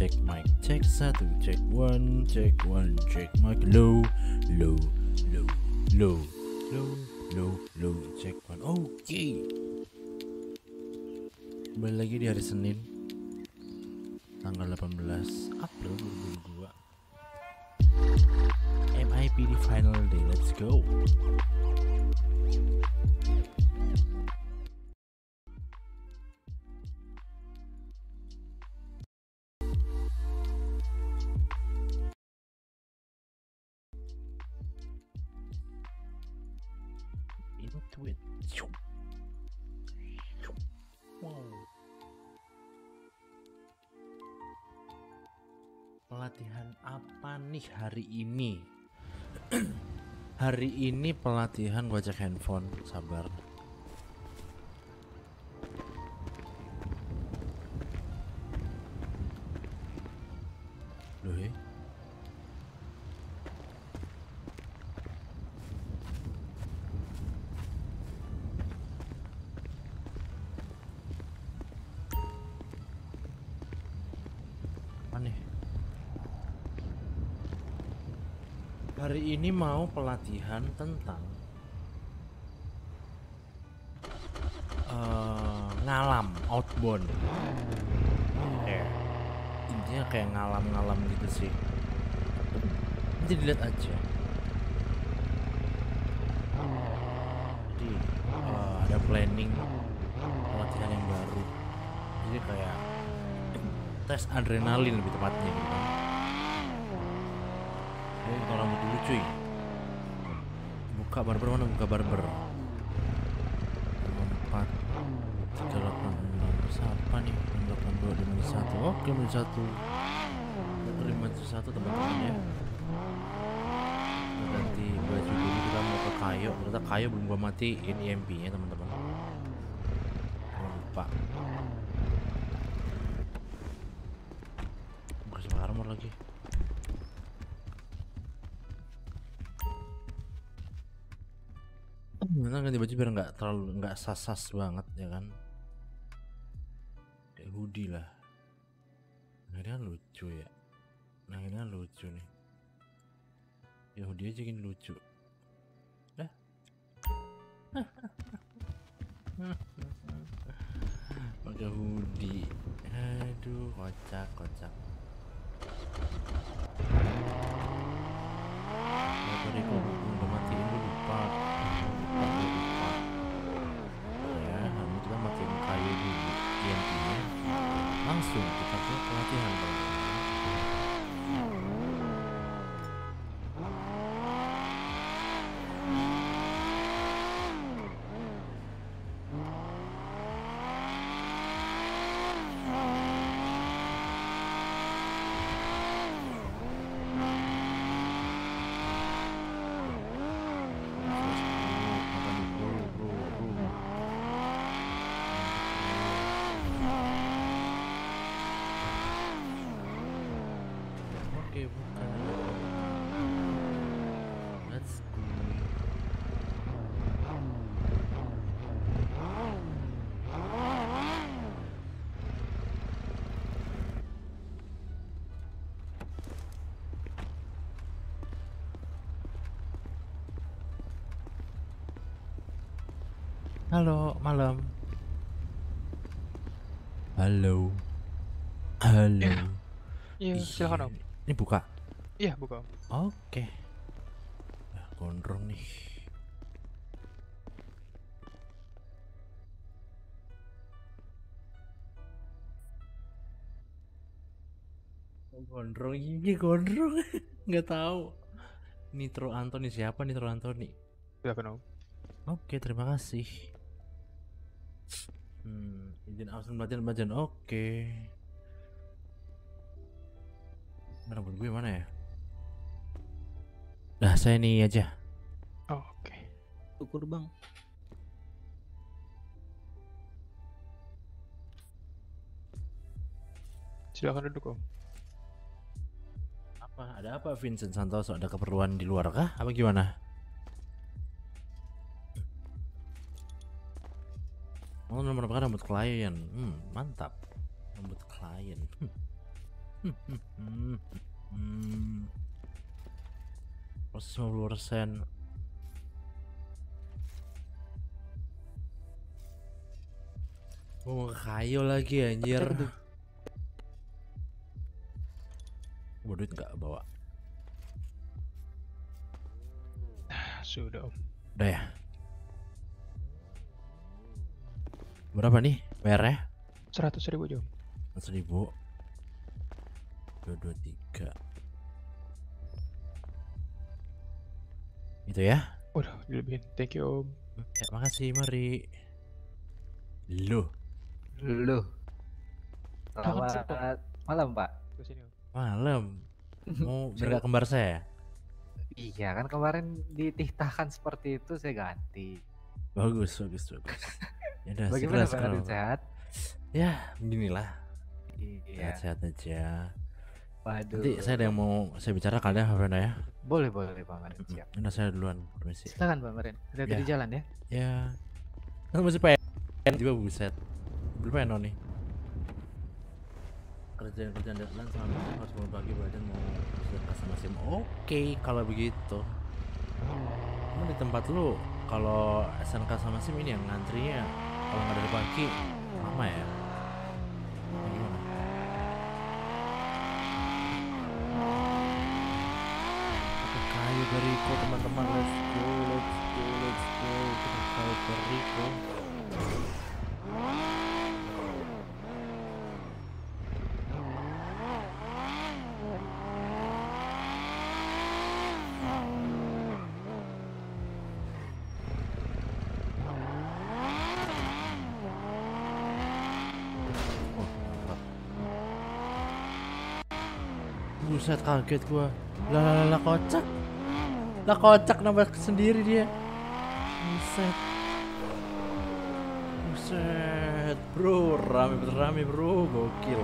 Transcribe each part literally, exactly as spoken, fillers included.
Cek mic, cek satu, cek one, cek one, cek mic low, low, low, low, low, low, low, cek one. Oke. Okay. Kembali lagi di hari Senin, tanggal delapan belas April dua ribu dua puluh dua. M I P D final day, let's go. Into it. Wow. Pelatihan apa nih hari ini? Hari ini pelatihan gua cek handphone, sabar. Loh ya? Aneh. Hari ini mau pelatihan tentang uh, ngalam outbound. Eh, intinya kayak ngalam-ngalam gitu sih. Nanti dilihat aja. Jadi uh, ada planning pelatihan yang baru. Jadi kayak tes adrenalin lebih tepatnya gitu kan. Ini potong rambut dulu cuy. Buka barber, mana buka barber? Empat tiga delapan enam. Siapa nih? Delapan dua lima satu. Oke, lima satu. Lima satu teman-teman ya. Kita ganti baju dulu, kita mau ke kayu. Ternyata kayu belum gua matiin E M P nya teman-teman. Lupa. Kasih armor lagi. Gimana ganti baju biar nggak terlalu nggak sas-sas banget ya kan? Kayak hoodie lah. Nah ini kan lucu ya. Nah ini kan lucu nih. Ya hoodie aja gini lucu. Dah. Pakai hoodie. Aduh kocak kocak. Ya tadi gua belum matiin, gua lupa. Lupa, gua lupa. Ya, lalu kita matiin kayu dulu E M P-nya. Langsung kita ke pelatihan teman-teman. Oke, bukan. Let's go. Halo, malam. Halo. Halo. Iya, silakan Om. Ini buka? Iya, buka Om. Oke. Nah, gondrong nih. Gondrong ini gondrong. Nggak tahu. Nitro Anthony siapa Nitro Anthony? Silakan Om. Oke, terima kasih. Hmm, izin absen belajar belajar. Oke. Rambut gue mana ya? Dah saya ini aja. Oh, oke. Okay. Syukur bang. Silakan duduk Om. Apa? Ada apa Vincent Santoso? Ada keperluan di luar kah? Apa gimana? Oh, nomor berapa rambut klien? Hmm, mantap. Rambut klien. Hmm. Hmm. Hmm. Proses lima puluh persen. Mau ke kayu lagi anjir. Bawa duit nggak bawa? Sudah om. Udah ya. Berapa nih bayarnya? Seratus ribu aja om. Seratus ribu. Dua dua tiga. Itu ya? Udah dilebihin. Thank you om. Ya makasih, mari. Loh. Loh. Tangan Selamat malam Pak. Ke sini om. Malam. Mau biar gak kembar saya? Iya kan kemarin dititahkan seperti itu saya ganti. Bagus, bagus, bagus. Ya udah, Bagaimana Pak? sekarang. Adit sehat? Ya, beginilah. Iya. Sehat-sehat aja. Waduh. Nanti saya ada yang mau saya bicarakan ya, Pak ya. Boleh boleh Pak Marin, siap. Udah saya duluan, permisi. Silakan Pak Marin. Hati-hati Ya. di jalan ya. Ya. Kan masih pengen juga buset. Belum pengen nih. Kerjaan-kerjaan deadline sama harus bangun pagi badan mau kerja sama sim. Oke, kalau begitu. Emang di tempat lu kalau S N K sama sim ini yang ngantrinya kalau nggak dari pagi lama ya? Apa gimana? Ke kayu Beriko teman-teman, let's go, let's go, let's go. Ke kayu Beriko. Buset, kaget gua. Lah lah lah kocak. Lah kocak nambah sendiri dia. Buset. Buset, bro, rame bener rame bro, gokil.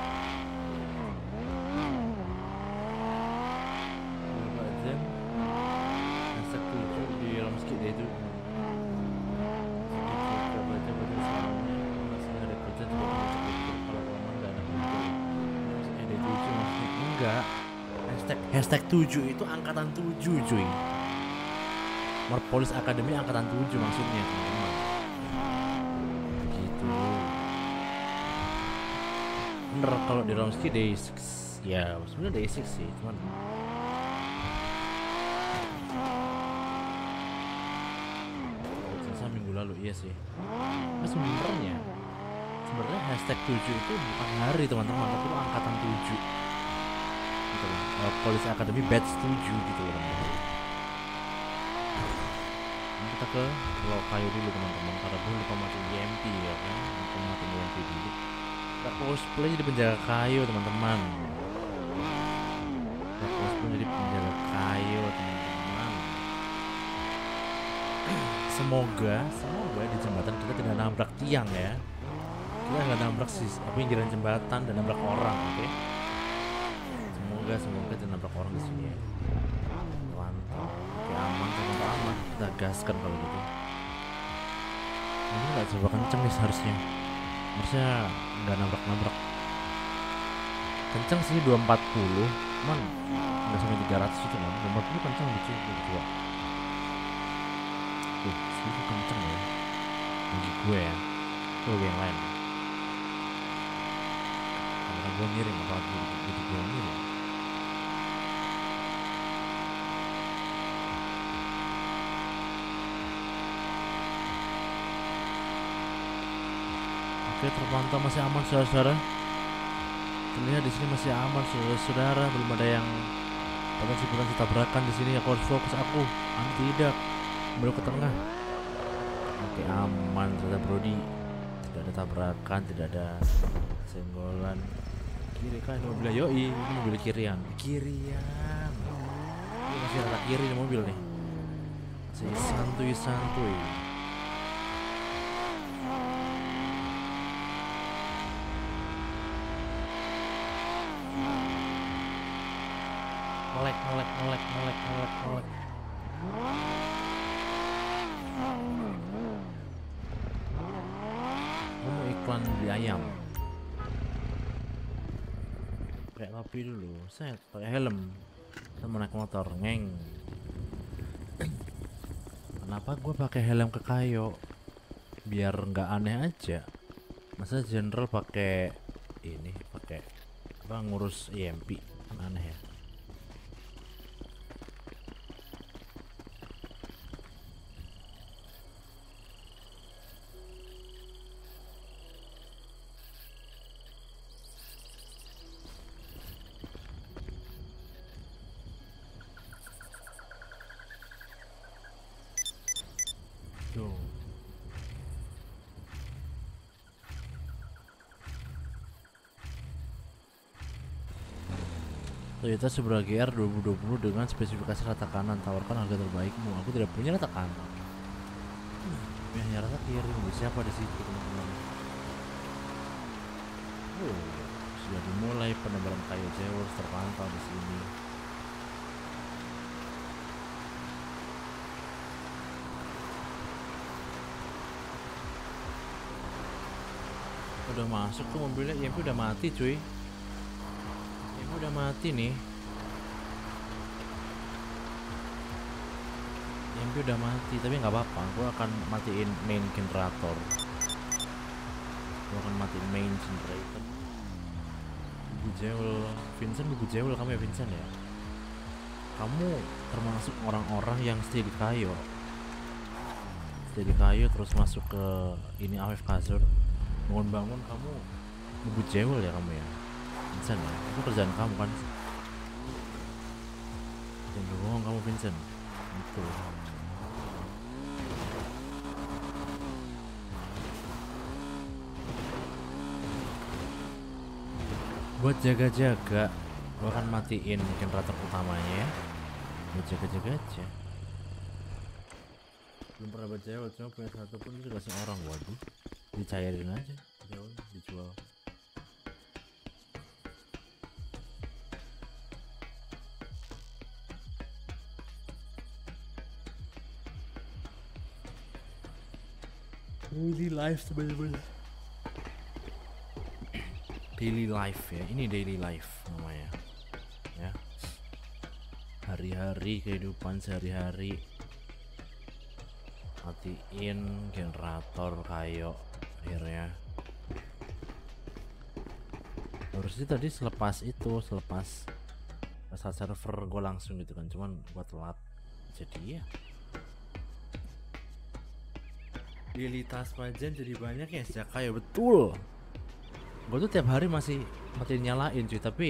Bapak Jen, hashtag tujuh di Romski dia itu. Kita baca baca soalnya masih ada kerja coba baca buku kalau kamu nggak ada buku. Maksudnya ada tujuh maksudnya enggak. Hashtag hashtag tujuh itu angkatan tujuh cuy. Marpolis Academy angkatan tujuh maksudnya teman-teman. Gitu. Bener kalau di Romski day enam ya sebenarnya day enam sih cuman selesai minggu lalu iya sih. Nah sebenarnya sebenarnya hashtag tujuh itu bukan hari teman-teman tapi itu angkatan tujuh gitu loh. Uh, Police Academy batch tujuh gitu loh teman-teman. Kita ke Pulau Kayu dulu teman-teman karena gue lupa matiin E M P ya kan, lupa matiin E M P dulu. Kita cosplay jadi penjaga kayu teman-teman. Kita cosplay jadi penjaga kayu teman-teman. Semoga, semoga di jembatan kita tidak nabrak tiang ya. Kita nggak nabrak sis, apa pinggiran jembatan dan nabrak orang, oke? Okay? Semoga, semoga tidak nabrak orang di sini ya. Mantap, oke aman, teman aman. Kita gaskan kalau gitu. Ini nggak coba kenceng nih seharusnya. Harusnya nggak nabrak-nabrak. Kenceng sih dua empat puluh, cuman nggak sampai tiga ratus itu kan. dua empat puluh kenceng lucu gitu ya. Tuh, itu kenceng ya. Bagi gue ya. Tuh yang lain. Kamera gue miring, apalagi gitu gue miring. Oke, terpantau masih aman saudara-saudara. Terlihat di sini masih aman saudara-saudara, belum ada yang potensi-potensi tabrakan di sini. Aku harus fokus aku, aku tidak. Belok ke tengah. Oke aman ternyata Brody. Tidak ada tabrakan, tidak ada senggolan. Kiri kan mobilnya, yoi ini mobil kirian. Kirian. Ini masih rata kiri nih mobil nih. Masih santuy-santuy. Melek, melek, melek, melek, melek, melek. Mau iklan beli ayam. pakai topi dulu, set, pakai helm, sama naik motor, ngeng. Kenapa gue pakai helm ke kayo? Biar nggak aneh aja. Masa general pakai ini, pakai apa ngurus E M P, kan aneh ya. Tuh. Toyota Supra G R dua ribu dua puluh dengan spesifikasi rata kanan, tawarkan harga terbaikmu. Aku tidak punya rata kanan. Tapi hanya rata kiri. Siapa di situ teman-teman? Oh, sudah dimulai penebalan kayu Jewels terpantau di sini. Udah masuk tuh mobilnya, E M P udah mati cuy. E M P udah mati nih. E M P udah mati, tapi nggak apa-apa. Gue akan matiin main generator. Gue akan matiin main generator. Buku Jewel, Vincent, buku Jewel kamu ya Vincent ya. Kamu termasuk orang-orang yang stay di kayu. Stay di kayu terus masuk ke ini A F Kasur. Bangun-bangun kamu buku Jewel ya kamu ya, Vincent ya, itu kerjaan kamu kan. Jangan bohong kamu Vincent, itu. Buat jaga-jaga, gua akan matiin generator utamanya ya, buat jaga-jaga aja. Belum pernah baca Jewel, cuma punya satu pun itu dikasih orang, waduh. Dicairin aja, jauh dijual. Daily life teman-teman. Daily life ya, ini daily life namanya. Ya. Hari-hari kehidupan sehari-hari. Matiin generator kayu. Akhirnya harusnya tadi selepas itu selepas restart server gue langsung gitu kan, cuman gue telat jadi ya daily task Majan jadi banyak ya sejak kayak betul. Gue tuh tiap hari masih matiin nyalain cuy, tapi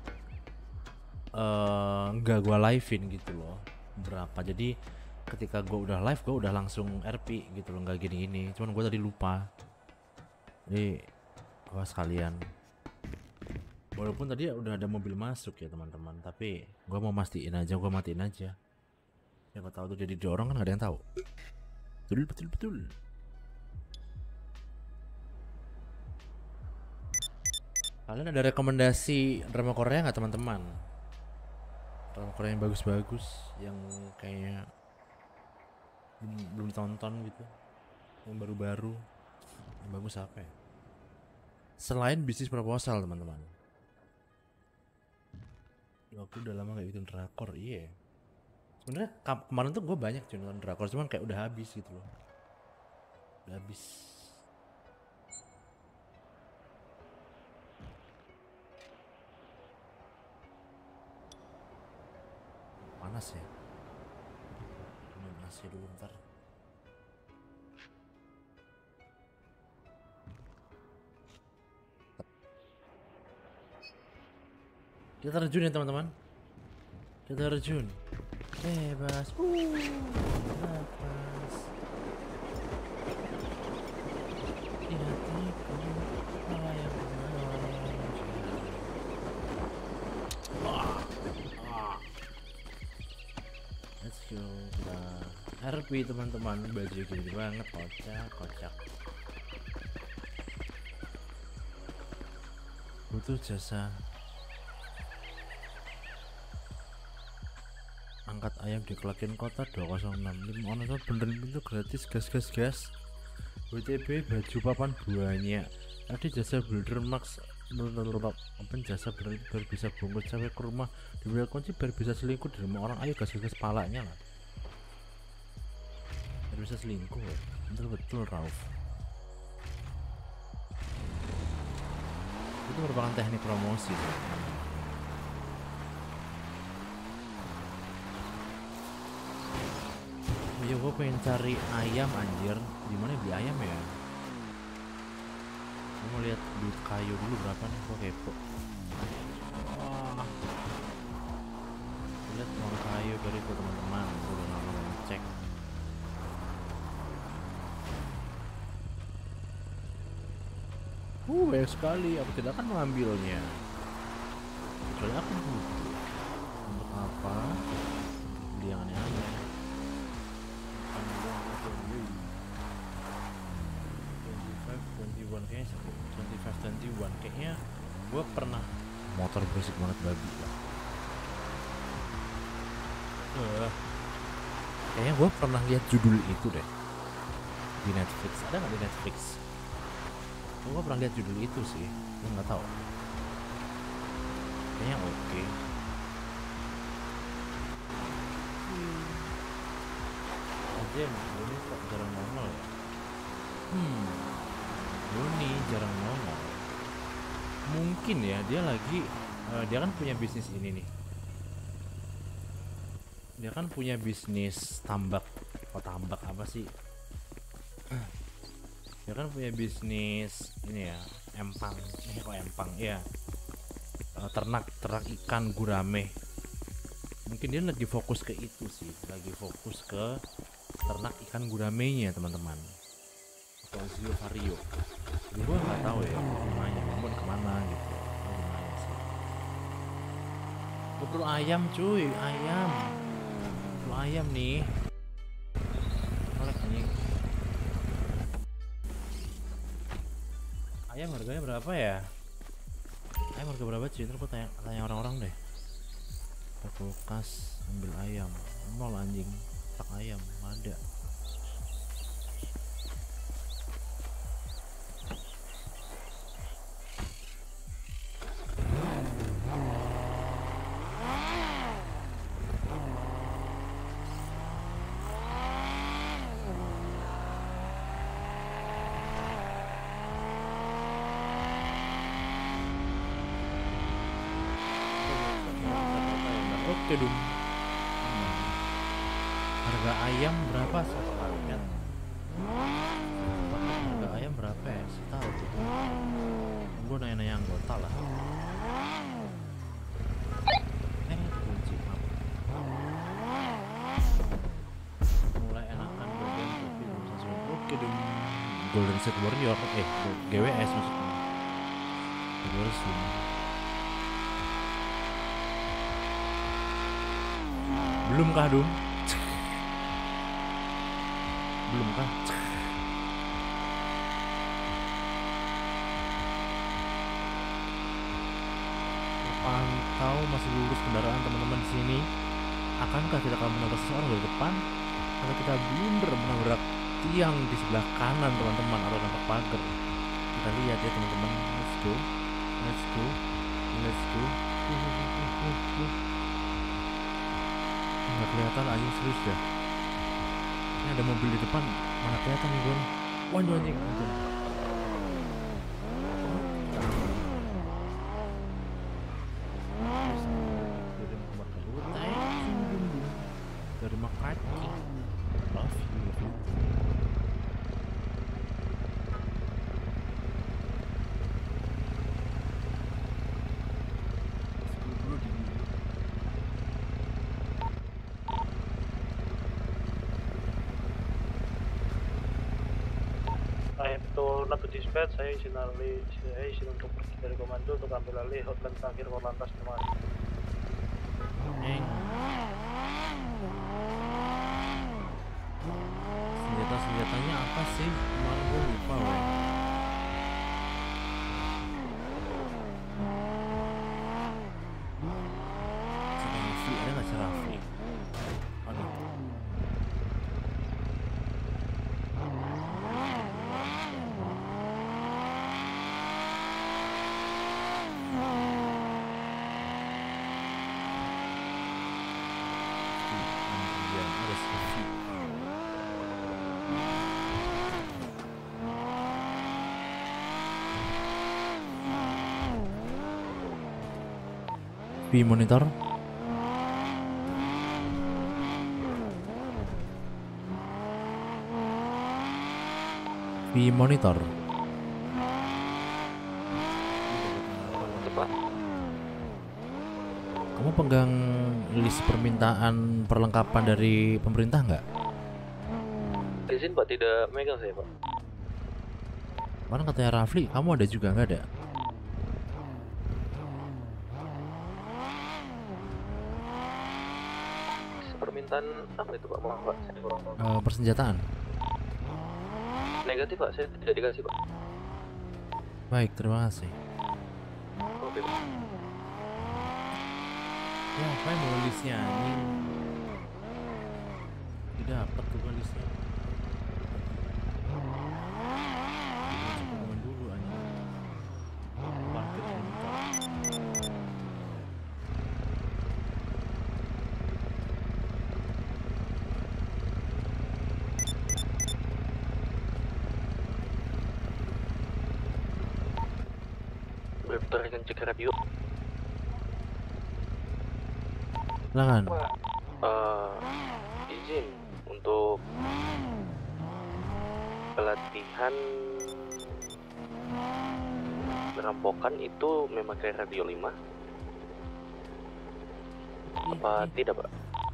uh, nggak gue livein gitu loh berapa. Jadi ketika gue udah live gue udah langsung R P gitu loh, nggak gini-gini. Cuman gue tadi lupa. Jadi gua sekalian, walaupun tadi udah ada mobil masuk ya teman-teman, tapi gua mau mastiin aja, gua matiin aja. Siapa tahu tuh jadi dorong kan, gak ada yang tahu. Betul betul betul. Kalian ada rekomendasi drama Korea nggak teman-teman? Drama Korea yang bagus-bagus, yang kayaknya belum, belum ditonton gitu, yang baru-baru. Yang bagus apa ya? Selain bisnis proposal teman-teman. Aku udah lama gak bikin drakor, iya. Sebenarnya kemarin tuh gue banyak cuy nonton drakor, cuman kayak udah habis gitu loh. Udah habis. Panas ya. Minum nasi dulu ntar. Kita terjun ya teman-teman. Kita terjun. Bebas. Uh, bebas. Di hatiku melayang Let's go. Kita R P teman-teman. Baju gini banget. Kocak, kocak. Butuh jasa angkat ayam di Klaten Kota dua nol enam lima. Ono benerin pintu gratis, gas gas gas. W T B baju papan banyak. Tadi jasa builder max apa jasa biar, biar bisa bungkus cewek ke rumah, diberi kunci biar bisa selingkuh di rumah orang. Ayo kasih gas kepalanya lah, biar bisa selingkuh ya. Betul betul Rauf, itu merupakan teknik promosi. Ya gue pengen cari ayam anjir, dimana beli ayam ya? Gue mau lihat duit kayu dulu berapa nih, gue kepo. Wah, lihat uang kayu dari gue teman-teman, gue udah lama mau ngecek. Uh, banyak sekali, aku tidak akan mengambilnya. Kecuali aku butuh. Untuk apa? Untuk beli yang aneh-aneh. dua puluh lima, dua puluh satu kayaknya dua puluh lima, dua puluh satu kayaknya gue pernah. Motor berisik banget babi lah. Uh, kayaknya gue pernah lihat judul itu deh di Netflix. Ada nggak di Netflix? Gue pernah lihat judul itu sih, gue nggak tahu. Kayaknya oke. Okay. Aja, ini kok jarang nongol ya? Hmm, Doni jarang nongol. Mungkin ya dia lagi, uh, dia kan punya bisnis ini nih. Dia kan punya bisnis tambak, oh tambak apa sih? Dia kan punya bisnis ini ya, empang, eh kok empang ya, uh, ternak ternak ikan gurame. Mungkin dia lagi fokus ke itu sih, lagi fokus ke ternak ikan guramenya teman-teman. Atau Zio Vario. Jadi gue nggak tahu ya, gimana, mau kemana gitu. Oh, gimana sih? Gue perlu ayam cuy, ayam. Perlu ayam nih. Oleh anjing. Ayam harganya berapa ya? Ayam harga berapa cuy? Ntar gue tanya, tanya orang-orang deh. Ke kulkas ambil ayam. Nol anjing. Tak ayam ada. Oke dong. Hmm. Harga ayam berapa sekalian? Harga ayam berapa ya? Saya tahu tuh. Gue nanya-nanya anggota lah. Eh, kunci apa? Mulai enakan bagian tapi belum sesuai. Oke dong. Golden State Warrior, eh G W S maksudnya. G W S. Belum kah Dum? Belum kah? Pantau masih lurus kendaraan teman-teman di sini. Akankah kita akan menabrak seseorang dari depan? Atau kita blunder menabrak tiang di sebelah kanan teman-teman, atau nampak pagar? Kita lihat ya teman-teman. Let's go, let's go, let's go. Uh, uh, uh, uh, uh. Nggak kelihatan anjing, serius dah. Ini ada mobil di depan, mana kelihatan nih gue. Waduh anjing, anjing. Dari Makati. Love you, love you. Satu dispatch, saya izin alih, saya izin untuk pergi dari komando untuk ambil alih hotline terakhir Korlantas teman. Senjata-senjatanya apa sih? Kemarin gue lupa weh. Rafli, ada gak sih Rafli? Aduh. Andrian, ada Sivi. V monitor. V monitor. Kamu pegang list permintaan perlengkapan dari pemerintah nggak? Izin Pak, tidak megang saya Pak. Mana katanya Rafli, kamu ada juga nggak ada? Permintaan apa itu Pak? Maaf Pak, saya kurang tahu. Eh, persenjataan. Negatif Pak, saya tidak dikasih Pak. Baik, terima kasih. Oke Pak. Ya, apa yang mau listnya anjing? Tidak dapat tuh kan listnya. Coba komen dulu anjing. Parkir sebentar. Bentar akan cek radio. Silakan. Eh, izin untuk pelatihan perampokan itu memakai radio lima apa tidak Pak?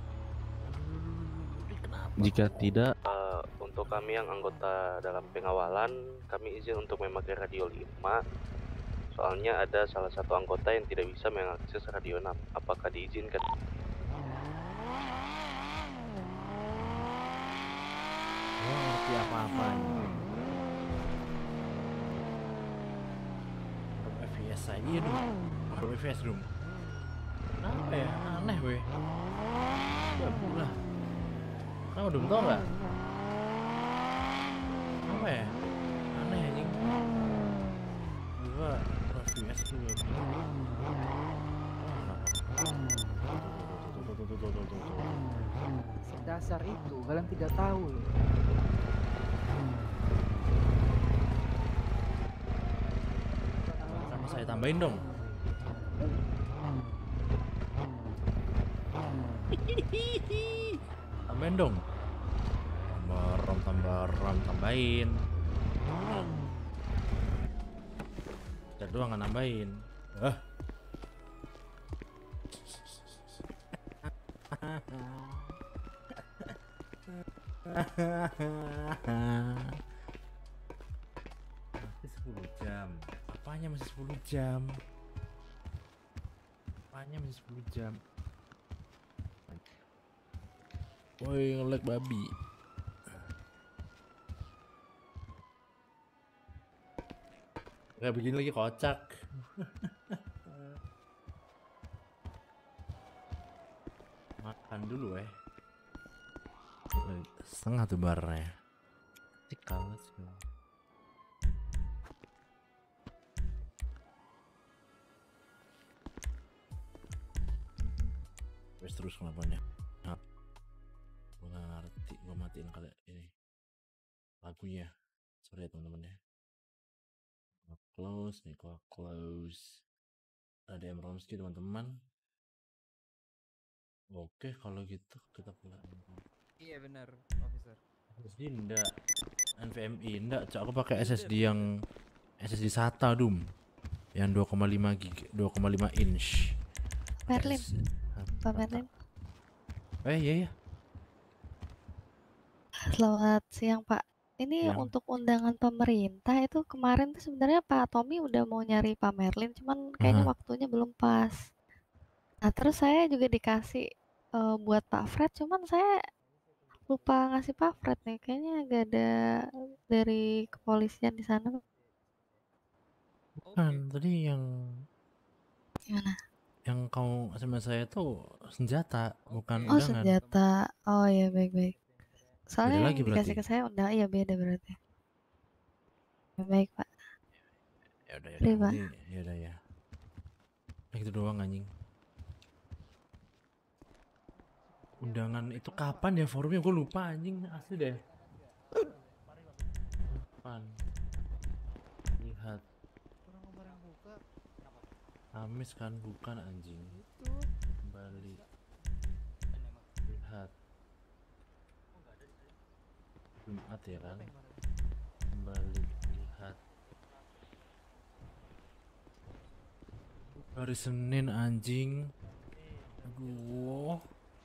Jika tidak, Eh, untuk kami yang anggota dalam pengawalan, kami izin untuk memakai radio lima. Soalnya ada salah satu anggota yang tidak bisa mengakses radio enam. Apakah diizinkan? Gua ngerti apa-apa ini. Room F P S aja iya dong. Room F P S dong. Kenapa ya? Aneh weh. Babu lah. Kamu udah tau nggak? Apa ya? Aneh anjing. Gua Room F P S tuh ya. Sedasar itu kalian tidak tahu loh. Sama saya tambahin dong. Tambahin dong. Tambah rom, tambah rom, tambahin. Udah doang nggak nambahin. Hah? Masih sepuluh jam. Apanya masih sepuluh jam? Apanya masih sepuluh jam? Woi, nge-lag babi. Nggak begini lagi kocak. Makan dulu eh. Setengah tuh barnya. Tikal sih. Wes terus kenapa nih? Nah, gue nggak ngerti. Gue matiin kali ini lagunya. Sorry ya teman-teman ya. Gua close nih, gua close. Ada M Romski teman-teman. Oke kalau gitu kita pulang. Iya benar, officer. S S D enggak, N V M I enggak, cok aku pakai S S D yang S S D SATA dum, yang dua koma lima gig, dua koma lima inch. Merlin, S- Pak Merlin. Eh iya ya. Selamat siang Pak. Ini Siang. untuk undangan pemerintah itu kemarin tuh sebenarnya Pak Tommy udah mau nyari Pak Merlin, cuman kayaknya Aha. waktunya belum pas. Nah terus saya juga dikasih eh, buat Pak Fred, cuman saya lupa ngasih Pak Fred nih. Kayaknya gak ada dari kepolisian di sana. Bukan tadi yang Gimana? yang kau sama saya tuh senjata, bukan Oh undangan. senjata. Oh ya baik-baik. Soalnya lagi yang dikasih berarti? ke saya udah iya beda berarti. Ya, baik Pak. Ya udah ya Terima. udah. Ya udah ya. Itu doang anjing. Undangan itu kapan ya forumnya? Gue lupa anjing, asli deh. Kapan? Lihat. Kamis kan, bukan anjing. Kembali. Lihat. Jumat ya kan? Kembali lihat. Hari Senin anjing. Aduh.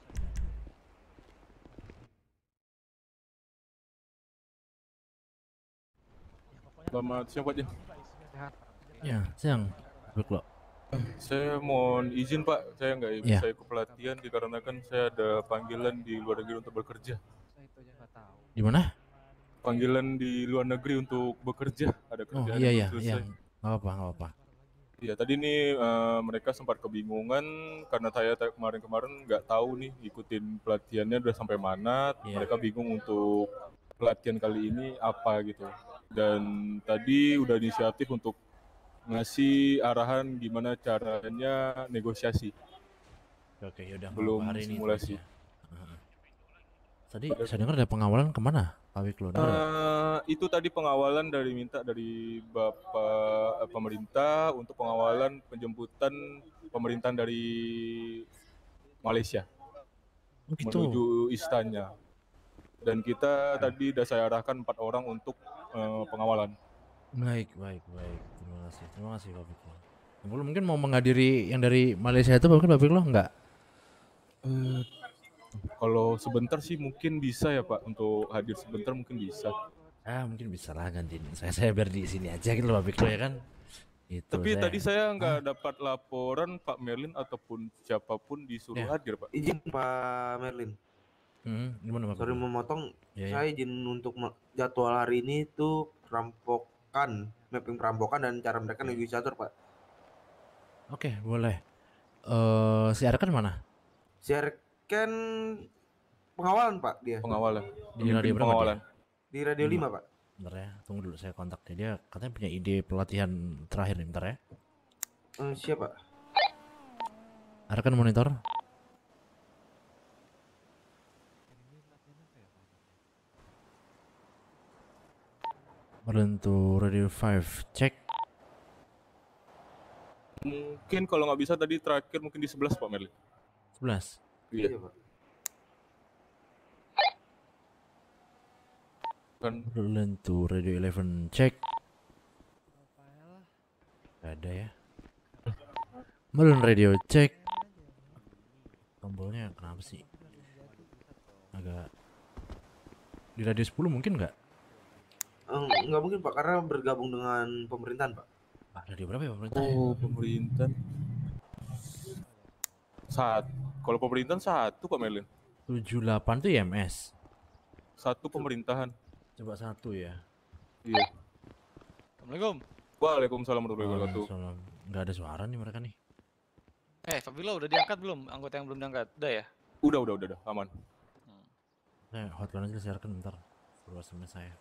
Selamat siang Pak Jen. Sehat. Ya, siang. Baik lo. Saya mohon izin Pak, saya nggak Ya. bisa ikut pelatihan dikarenakan saya ada panggilan di luar negeri untuk bekerja. Saya itu aja nggak tahu. Di mana? Panggilan di luar negeri untuk bekerja, ada Oh kerjaan iya yang iya belum iya. selesai. Nggak apa nggak apa. Iya, tadi nih eh, mereka sempat kebingungan karena saya ta- kemarin-kemarin nggak tahu nih ikutin pelatihannya udah sampai mana. Iya. Mereka bingung untuk pelatihan kali ini apa gitu. Dan tadi udah inisiatif untuk ngasih arahan gimana caranya negosiasi. Oke, yaudah nggak Belum apa, hari ini itu simulasi. aja. Heeh. Tadi saya dengar ada pengawalan kemana, Pak Wiklo? Dengar nggak? Eh, itu tadi pengawalan dari minta dari Bapak eh, pemerintah untuk pengawalan penjemputan pemerintahan dari Malaysia Oh, gitu. menuju istannya. Dan kita tadi udah saya arahkan empat orang untuk eh, pengawalan. Baik, baik, baik. Terima kasih. Terima kasih Pak Wiklo. Belum mungkin mau menghadiri yang dari Malaysia itu mungkin Pak Wiklo enggak? Eh, kalau sebentar sih mungkin bisa ya Pak, untuk hadir sebentar mungkin bisa. Ah, mungkin bisa lah gantiin saya saya biar di sini aja gitu loh Pak Wiklo ya kan. Itu Tapi saya. tadi saya nggak dapat laporan Pak Merlin ataupun siapapun disuruh Ya. hadir Pak. Izin Pak Merlin, Hmm, gimana Pak? sorry Wiklo? memotong. Ya, ya. Saya izin untuk me- jadwal hari ini tuh perampokan, mapping perampokan dan cara mereka negosiator Pak. Oke, boleh. Eh, si Arkan mana? Siarkan pengawalan Pak dia Pengawalan. Di radio Pemimpin berapa pengawalan. di Radio Lima. lima Pak. Bentar ya, tunggu dulu saya kontak dia. Dia katanya punya ide pelatihan terakhir nih, bentar ya. Eh, siapa? Arkan monitor. Merentu Radio lima, cek. Mungkin kalau nggak bisa tadi terakhir mungkin di sebelas Pak Merlin. sebelas. Iya. Pak. Kan Merentu Radio eleven, cek. Gak ada ya. Meren Radio, cek. Tombolnya kenapa sih? Agak di radio sepuluh mungkin nggak? Eh, nggak mungkin Pak karena bergabung dengan pemerintahan Pak. Ah, radio berapa ya pemerintah? oh pemerintah. Saat kalau pemerintahan satu Pak Merlin. tujuh delapan tuh I M S. Satu pemerintahan. Coba satu ya. Iya. Assalamualaikum. Waalaikumsalam warahmatullahi wabarakatuh. Waalaikumsalam. Nggak ada suara nih mereka nih. Eh, Pak Bilo udah diangkat belum? Anggota yang belum diangkat. Udah ya? Udah udah udah, udah aman. Saya hotline aja siarkan bentar. Suruh S M S saya.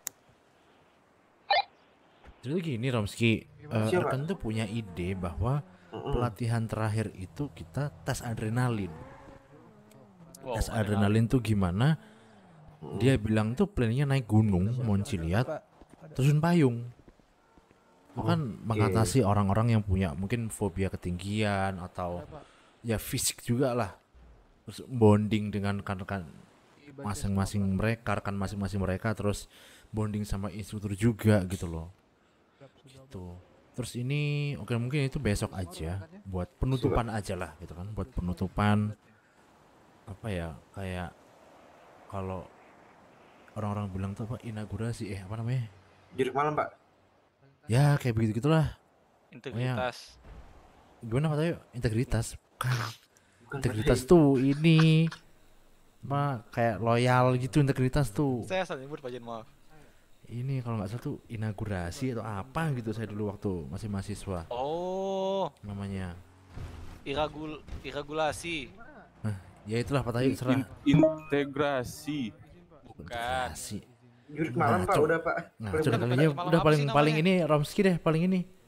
Jadi gini Romski, uh, Siapa? Arkan tuh punya ide bahwa Mm-mm. pelatihan terakhir itu kita tes adrenalin. Wow, tes ada adrenalin tuh gimana? Dia bilang tuh plannya naik gunung, Monciliat, terjun payung. Itu kan mengatasi orang-orang yang punya mungkin fobia ketinggian atau ya fisik juga lah. Terus bonding dengan rekan-rekan masing-masing mereka, rekan masing-masing mereka, terus bonding sama instruktur juga gitu loh. Gitu. Terus ini oke mungkin itu besok aja buat penutupan aja lah gitu kan, buat penutupan apa ya kayak kalau orang-orang bilang tuh apa inaugurasi eh apa namanya? Jurik malam Pak. Ya kayak begitu gitulah. integritas. Gimana Pak Tayo? Integritas. Bukan. Bukan Integritas Pak. tuh ini apa kayak loyal gitu integritas tuh. Saya asal nyebut Pak Jen, maaf. Ini kalau nggak salah tuh inaugurasi atau apa gitu saya dulu waktu masih mahasiswa Oh, namanya. iragul iragulasi. Ya itulah Pak Tayo serah. In- integrasi. Bukan. Integrasi. Jurik malam Pak Ngaco. udah Pak. Nah, Boleh, coba boleh. kalinya Malam udah apa paling sih paling namanya? ini Romski deh paling ini.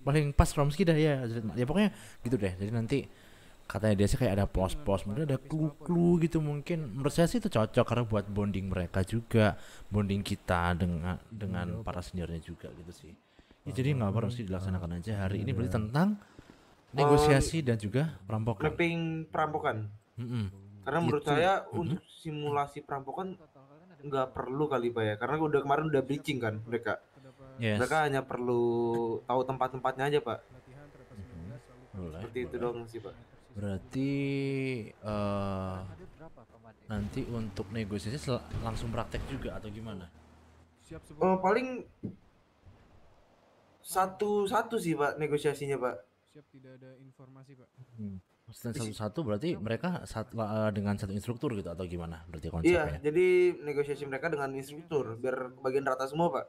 paling pas Romski dah ya. Ya pokoknya gitu deh. Jadi nanti katanya dia sih kayak ada pos-pos, mungkin ada clue-clue gitu mungkin. Menurut saya sih itu cocok karena buat bonding mereka juga, bonding kita dengan dengan para seniornya juga gitu sih. Ya, jadi nggak apa sih dilaksanakan aja hari ini berarti tentang negosiasi dan juga perampokan. Mapping perampokan. Mm-mm. Karena menurut Gitu. saya Mm-mm. untuk simulasi perampokan nggak perlu kali Pak ya, karena udah kemarin udah breaching kan mereka. Yes. Mereka hanya perlu tahu tempat-tempatnya aja Pak. Boleh, Seperti itu boleh. doang sih Pak. Berarti eh nanti untuk negosiasi sel- langsung praktek juga atau gimana? Oh, paling satu-satu sih Pak negosiasinya Pak. Siap, tidak ada informasi Pak. Hmm. Dan satu-satu berarti mereka sat, eh, dengan satu instruktur gitu atau gimana? Berarti Iya, konsepnya? jadi negosiasi mereka dengan instruktur biar bagian rata semua Pak.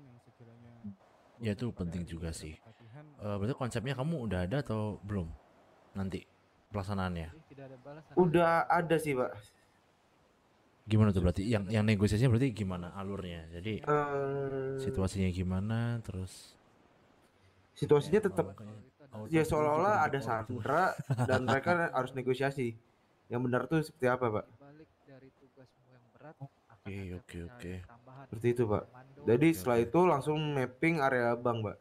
Ya itu penting juga sih. Eh, berarti konsepnya kamu udah ada atau belum? Nanti pelaksanaannya? Udah ada sih Pak. Gimana tuh berarti? Yang yang negosiasinya berarti gimana alurnya? Jadi Eh, situasinya gimana? Terus situasinya tetap Oh, ya terus seolah-olah gitu, ada oh, gitu. Sandra dan mereka harus negosiasi. Yang benar tuh seperti apa Pak? Oke oke oke. Seperti itu Pak. Jadi setelah itu langsung mapping area bank Pak.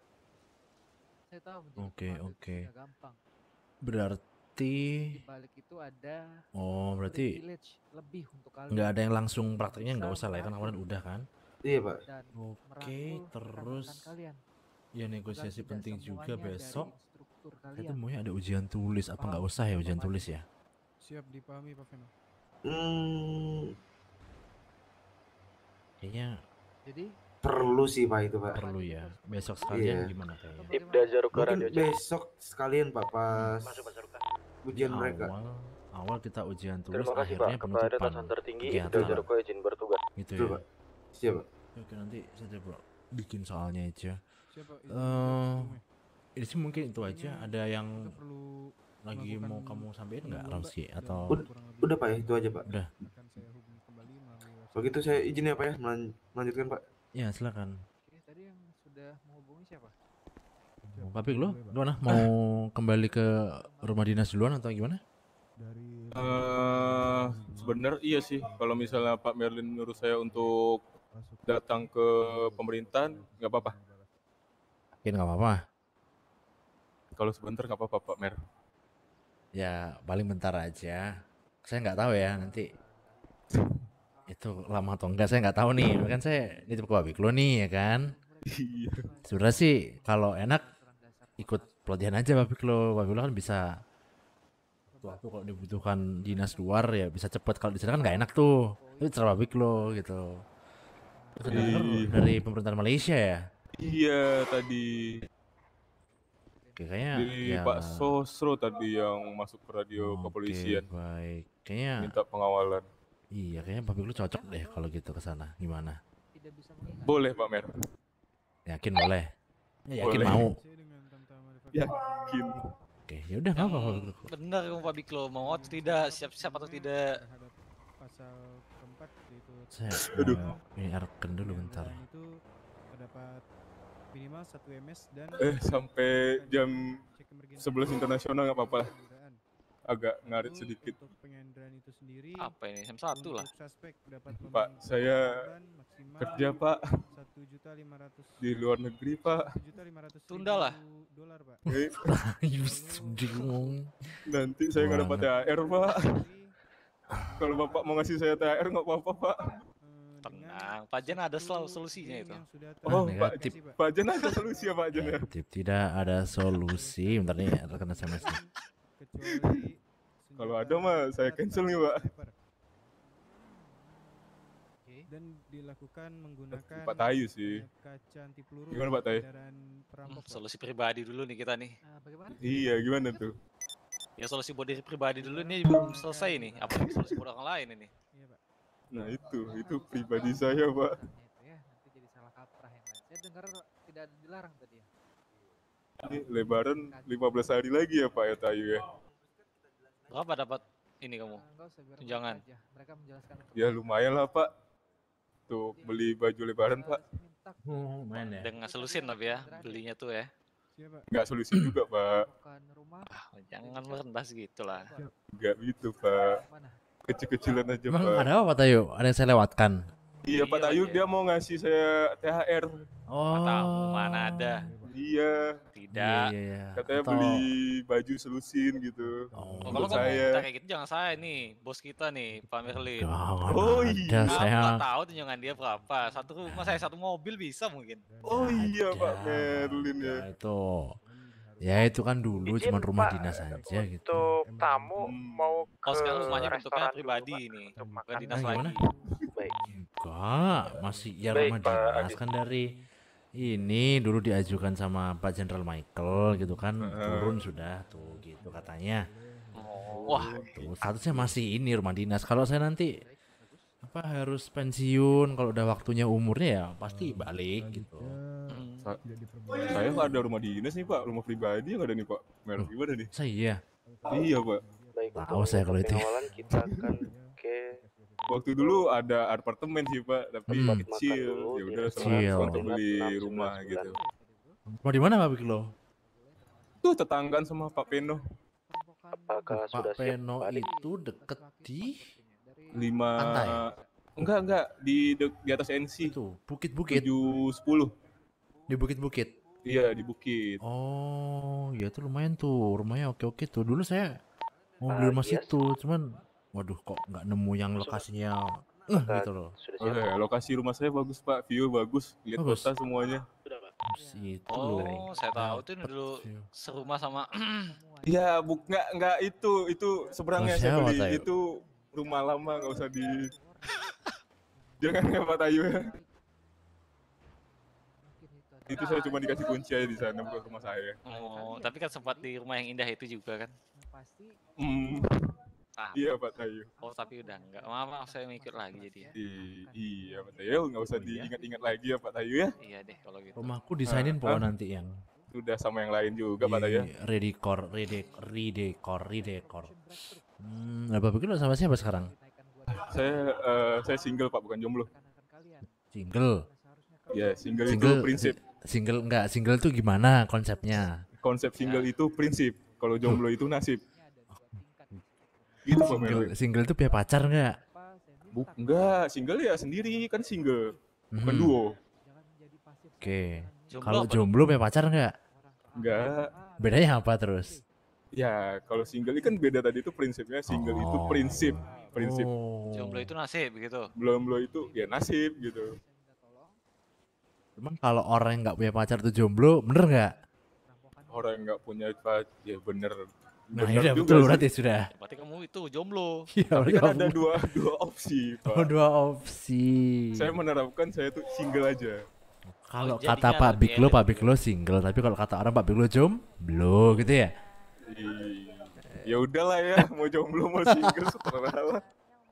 Oke oke. Berarti oh berarti nggak ada yang langsung prakteknya nggak usah lah ya kan kemarin udah kan? Iya Pak. Oke terus ya negosiasi penting juga besok. Itu maunya ada ujian tulis apa nggak usah ya ujian tulis ya? Siap, dipahami Pak Veno. Hmm, Kayaknya perlu sih Pak itu Pak. perlu ya. Besok sekalian Iya. gimana kayaknya? Ibda Zaruka Mungkin Radio Chat. besok sekalian Pak pas ujian Di mereka. awal awal kita ujian tulis Terima kasih Pak akhirnya kepada penutupan atasan tertinggi kegiatan Ibda Zaruka izin bertugas. gitu Betul ya. Pak. Siap Pak. Oke nanti saya coba bikin soalnya aja. Siap Pak. izin Eh, bertugas ini sih mungkin itu aja. Ada yang Kita perlu lagi mau kamu sampaikan nggak Ramsi atau Ud- Udah Pak ya itu aja Pak. udah? akan saya hubungi kembali melalui WhatsApp. Begitu saya izin ya Pak ya melan- melanjutkan Pak. Ya silakan. Tadi yang sudah menghubungi siapa? Tapi lo gimana? Mau kembali ke rumah dinas duluan atau gimana? Eh, sebenarnya iya sih kalau misalnya Pak Merlin nyuruh saya untuk datang ke pemerintahan nggak apa-apa. Mungkin nggak apa-apa. Kalau sebentar nggak apa-apa Pak Mer. Ya paling bentar aja. Saya nggak tahu ya nanti itu lama atau enggak saya nggak tahu nih. Kan saya nitip ke Babik lo nih ya kan. Iya. Sebenarnya sih kalau enak ikut pelatihan aja Babik lo. Babik lo kan bisa waktu kalau dibutuhkan dinas luar ya bisa cepet. Kalau di sana kan nggak enak tuh. Itu terserah Babik lo gitu. Terus denger Iya. dari pemerintahan Malaysia ya. Iya tadi Oke, kayaknya dari ya. Pak Sosro tadi yang masuk ke radio Oke, kepolisian baik. Kayaknya minta pengawalan. iya kayaknya Babik lo cocok deh kalau gitu ke sana. Gimana? Boleh Pak Mer. Yakin boleh? Ya, yakin Boleh. mau. Yakin. Oke, ya udah nggak apa-apa. Benar kamu Pak Biklo, mau atau tidak, siap-siap atau tidak. Terhadap pasal keempat yaitu Saya Aduh. mau ini arken dulu bentar. kendaraan itu terdapat minimal satu M S dan Eh sampai jam cek emergensi sebelas internasional nggak apa-apa lah. kendaraan. Agak ngarit Lalu sedikit. Untuk penyanderaan itu sendiri Apa ini, jam satu lah. untuk suspek dapat Pak, memiliki saya korban maksimal Kerja Pak satu juta lima ratus di luar negeri Pak. satu juta lima ratus Tunda lah. dolar Pak. Eh, Yus, bingung. nanti saya nggak dapat T H R Pak. Jadi, Kalau Bapak mau ngasih saya T H R nggak apa-apa Pak. eh, Tenang, dengan Pak Jan ada satu selalu solusinya game itu. yang sudah Oh Negatif. Pak, terindikasi, Pak. Pak Jan ada solusi ya Pak Jan ya. Negatif, tidak ada solusi. Bentar nih rekan S M S nih. Kecuali Kalau senjata ada mah saya berat cancel nih, atau Pak. sniper. Dan dilakukan menggunakan Pak Tayu sih. sayap kaca anti peluru Gimana, Pak Tayu? kendaraan perampok, Pak. Solusi pribadi dulu nih kita nih. Nah, bagaimana? Iya gimana tuh? Ya solusi buat diri pribadi dulu nih belum selesai nih. Apalagi solusi buat orang lain ini. Iya, Pak. Nah itu, itu pribadi saya Pak. Itu ya, nanti jadi salah kaprah yang lain. Saya dengar tidak ada dilarang tadi ya. Ini lebaran lima belas hari lagi ya Pak ya Tayu ya. Berapa dapat ini kamu? Nah, enggak usah biar Tunjangan. mereka aja. Mereka menjelaskan untuk Ya lumayan lah Pak. Tuh beli baju lebaran Pak. minta Oh, main ya. Dengan selusin tapi ya belinya tuh ya. nggak solusi juga Pak. Ah, jangan merendah segitu lah. Nggak gitu Pak. Kecil-kecilan aja Emang Pak. ada apa Pak Tayo? Ada yang saya lewatkan? Iya Pak Tayu dia mau ngasih saya T H R. Oh. Matamu mana ada? Iya. Tidak. Iya, iya, iya. Katanya Atau- beli baju selusin gitu. Oh, untuk kalau kamu saya. minta kayak gitu jangan saya nih, bos kita nih, Pak Merlin. Jangan Oh ada, iya. Kamu saya nggak tahu tunjangan dia berapa? Satu rumah saya satu mobil bisa mungkin. Oh iya ada. Pak Merlin ya. Ya, itu. Ya itu kan dulu Izin, cuma rumah Pak, dinas aja gitu. Untuk tamu Hmm. mau Oh, ke sekarang rumahnya bentuknya restoran dulu, pribadi Pak, ini, untuk bukan makan. dinas Ah, gimana? lagi. Baik. Enggak, masih ya Baik, rumah Pak dinas Adit. kan dari ini dulu diajukan sama Pak Jenderal Michael gitu kan, Heeh. turun sudah tuh gitu katanya. Oh, wah, Tuh, statusnya masih ini rumah dinas. Kalau saya nanti apa harus pensiun kalau udah waktunya umurnya ya pasti balik gitu. hmm. Sa- Saya nggak ada rumah dinas nih Pak, rumah pribadi yang ada nih Pak. Mer gimana nih? Saya Iya Pak. Baik, Tahu untuk saya kalau itu. pengawalan kita akan ke Waktu dulu ada apartemen sih Pak, tapi Hmm. kecil. dulu Ya di udah Kecil. sama untuk Ingat beli enam, rumah sembilan, gitu. mau di mana Pak Biklo? Tuh tetanggaan sama Pak Peno. apakah sudah Pak siap Peno Pak Adik? itu deket di Lima Pantai? enggak enggak di de- di atas N C itu bukit-bukit tujuh sepuluh. di bukit-bukit. Iya di bukit. Oh, ya itu lumayan tuh, rumahnya oke-oke tuh. Dulu saya mau beli Ah, rumah iya, situ, cuman waduh kok nggak nemu yang lokasinya eh, Apakah gitu loh. sudah Oh, siap ya, lokasi rumah saya bagus Pak, view bagus, lihat Bagus. kota semuanya. sudah Pak Situ loh. Oh, saya tahu tuh ini Dapet dulu view. serumah sama Iya, buk nggak nggak itu itu seberangnya Oh, saya siapa, beli Tayo? itu rumah lama nggak usah di jangan ya Pak Tayu ya. Itu saya cuma dikasih kunci aja di sana bukan rumah saya. Oh, tapi kan sempat di rumah yang indah itu juga kan? Hmm, Ah, iya Pak Tayu. oh tapi udah enggak. Maaf, maaf saya mikir lagi jadi ya. I- iya Pak Tayu, nggak usah Oh, iya? diingat-ingat lagi ya Pak Tayu ya. Iya deh kalau gitu. Rumahku desainin Ah, po ah. nanti yang Sudah sama yang lain juga Pak Tayu. di redekor, redekor, redekor, redekor. Hmm, nah, Bapak Biklo sama siapa sekarang? Saya eh, saya single Pak, bukan jomblo. Single. Ya, single, Single itu prinsip. Single enggak, single tuh gimana konsepnya? Konsep single Ya. itu prinsip. Kalau jomblo itu nasib. Gitu Pak Single, Merlin. single tuh punya pacar enggak? Buk, enggak, single ya sendiri kan single, bukan Mhm. duo. Oke. Jomblo Kalau apa jomblo punya pacar enggak? Enggak. Bedanya apa terus? Ya, kalau single ini kan beda tadi itu prinsipnya. Single itu Oh. prinsip, prinsip. Oh. Jomblo itu nasib gitu. Belum belum itu ya nasib gitu. Emang kalau orang yang nggak punya pacar tuh jomblo, bener nggak? Orang yang nggak punya pacar ya bener. Nah, bener iya juga betul sih. berarti sudah. Berarti kamu itu jomblo. Iya, Tapi berarti kan ada kamu- dua dua opsi, Pak. Oh, dua opsi. Saya menerapkan saya tuh single aja. Kalau Oh, kata jadinya Pak lebih Biklo, elit Pak gitu. Biklo single, tapi kalau kata orang Pak Biklo jomblo gitu ya. Ih, Ya udahlah ya, mau jomblo mau single seterah lah.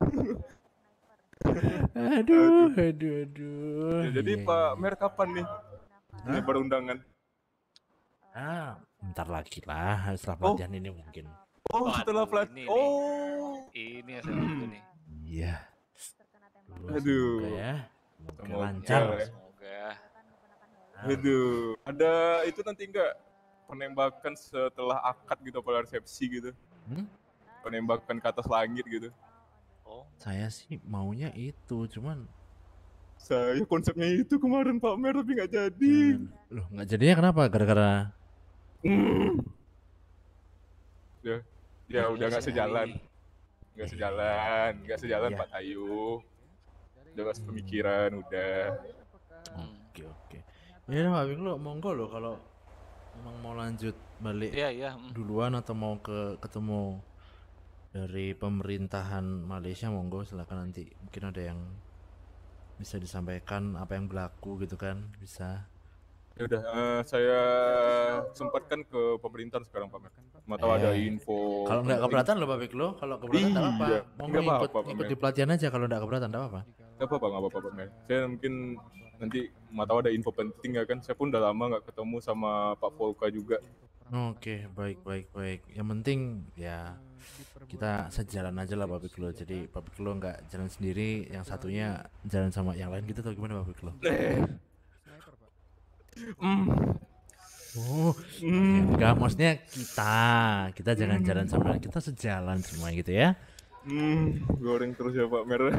Aduh, aduh, aduh. Ya, jadi Iya, Pak iya. Mer kapan nih? Nyebar undangan. Ah, bentar lagi lah, setelah Oh. pelatihan ini mungkin. Oh, Waduh, setelah ini pelat. nih. Oh. Ini yang saya tunggu nih. Iya. Dulu Aduh. semoga ya. Semoga Semoga lancar. ya. Semoga. Ah, Aduh, ada itu nanti enggak penembakan setelah akad gitu pada resepsi gitu. Hmm? Penembakan ke atas langit gitu. Oh, Saya sih maunya itu, cuman Saya konsepnya itu kemarin Pak Mer tapi nggak jadi. jangan- loh nggak jadinya kenapa? Gara-gara Hmm. Ya, ya Iya, udah nggak sehari. sejalan, nggak sejalan, nggak sejalan Iya. Pak Tayu. Udah nggak sepemikiran, udah. Oke oke. Ya udah Pak Biklo monggo loh kalau emang mau lanjut balik iya iya. mm. duluan atau mau ke ketemu dari pemerintahan Malaysia monggo silakan nanti mungkin ada yang bisa disampaikan apa yang berlaku gitu kan bisa. Ya udah, eh, saya sempatkan ke pemerintahan sekarang Pak Mer. Mau tahu ada Eh, info. Kalau nggak keberatan loh Pak Biklo, kalau keberatan nggak apa-apa. Iya, Mau nggak ikut apa-apa, Pak ikut Mer. di pelatihan aja kalau nggak keberatan nggak apa-apa. Nggak apa-apa, nggak apa-apa Pak Mer. Saya mungkin nanti mau tahu ada info penting ya kan. Saya pun udah lama nggak ketemu sama Pak Volka juga. Oke, baik baik baik. Yang penting ya kita sejalan aja lah Pak Biklo. Jadi Pak Biklo nggak jalan sendiri, yang satunya jalan sama yang lain gitu atau gimana Pak Biklo? Hmm. Oh, Hmm. enggak maksudnya kita, kita jalan-jalan sama kita sejalan semua gitu ya. Hmm, goreng terus ya Pak Mer.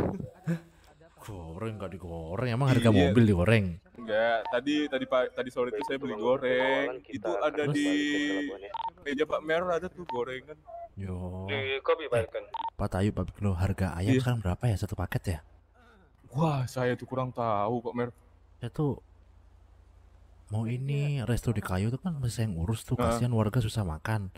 Goreng nggak digoreng, emang harga Iya. mobil digoreng? Enggak, tadi tadi Pak tadi sore itu Baik, saya beli teman-teman goreng. pengawalan, kita Itu akan ada Terus? di kembali ke pelabuhan ya. meja Pak Mer ada tuh gorengan. Yo, Di kopi Pak kan. Pak Tayu, Pak Piklo, harga ayam Iya. sekarang berapa ya satu paket ya? Wah, saya tuh kurang tahu Pak Mer. Saya tuh mau ini resto di Kayu tuh kan masih saya yang urus tuh, Ah. kasihan warga susah makan.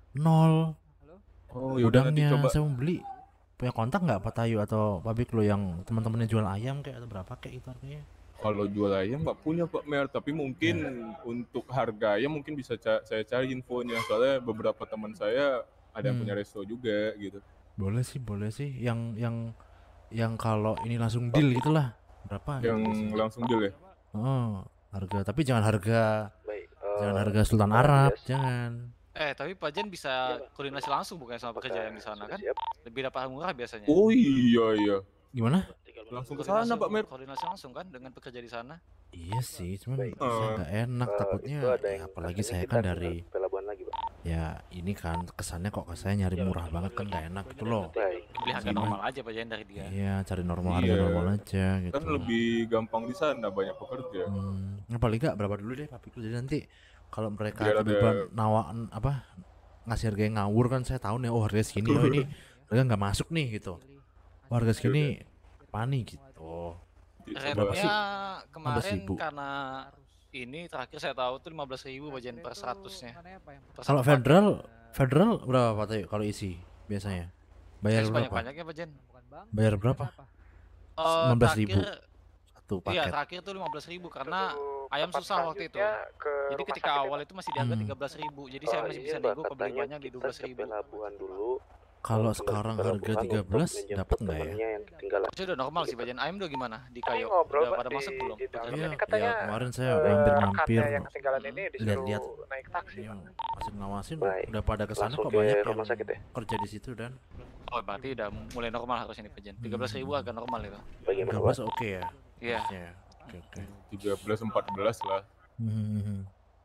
Nol Oh, yaudah nanti udangnya, coba. saya mau beli. Punya kontak nggak Pak Tayu atau Pak Piklo yang teman-temannya jual ayam kayak atau berapa kayak itu harganya? Kalau jual ayam nggak punya Pak Mer, tapi mungkin untuk harga ayam mungkin bisa ca- saya cari infonya. Soalnya beberapa teman saya ada yang Hmm. punya resto juga gitu. Boleh sih, boleh sih. Yang yang yang kalau ini langsung deal gitulah. Berapa? Yang gitu biasanya? langsung deal ya. Oh, harga tapi jangan harga Baik, jangan eh, harga Sultan Pak Arab, Anjas, jangan. Eh, tapi Pak Jen bisa koordinasi langsung bukan sama apakah pekerja yang di sana sudah kan? siap? Lebih dapat murah biasanya. Oh iya iya. Gimana? Langsung ke Koordinasi, sana Pak Mer. koordinasi langsung kan dengan pekerja di sana. Iya sih, cuman Baik. saya Eh, nggak enak Eh, takutnya itu ada ya, yang apalagi katanya saya kita kan ke dari pelabuhan lagi, Pak. ya ini kan kesannya kok saya nyari murah banget kan nggak enak gitu loh. Baik. Beli harga Gimana? normal aja Pak Jen dari dia. Iya, cari normal harga Iya. normal aja gitu. kan lebih gampang di sana, banyak pekerja. Hmm, ya paling nggak berapa dulu deh Pak Pikul, jadi nanti kalau mereka Biar ada- tiba-tiba nawaan apa ngasih harga yang ngawur kan saya tahu nih, oh harga segini, oh ini harga nggak masuk nih gitu. Oh, harga segini apa nih gitu. Berapa sih? Rate-nya kemarin ribu. karena ini terakhir saya tahu tuh lima belas ribu Pak Jen per seratusnya. Per Kalau satu paket. federal, federal berapa Pak Tayu kalau isi biasanya? Bayar Eh, berapa? sebanyak-banyaknya Pak Jen. Bayar berapa? Eh, enam belas ribu terakhir- satu Iya, paket. terakhir tuh lima belas ribu karena ayam susah waktu itu. Jadi ketika awal itu masih di harga Hmm. tiga belas ribu. Jadi Oh, saya masih bisa izin, Pak, nego kebeli katanya banyak di kita dua belas ke ribu. pelabuhan dulu. Kalau Kembali ke sekarang harga pelabuhan tiga untuk belas menjemput dapat nggak ya? temannya yang ketinggalan. Itu udah normal sih Pak Jen. Ayam udah gimana di Kayo? ngobrol, Udah Pak, pada di- masak belum? di dalam. Pekerja? Iya, Ini katanya, ya kemarin saya Eh, mampir-mampir rekannya yang ketinggalan ini disuruh lihat-lihat. naik taksi. Iya, masih ngawasin Baik. udah pada kesana Langsung kok ke banyak rumah yang sakit ya? kerja di situ dan Oh, berarti udah mulai normal harusnya nih Pak Jen. tiga belas ribu Hmm. agak normal itu. Bagaimana, tiga Pak? belas oke ya. Iya. Harusnya. Oke oke. tiga belas empat belas lah. Hmm.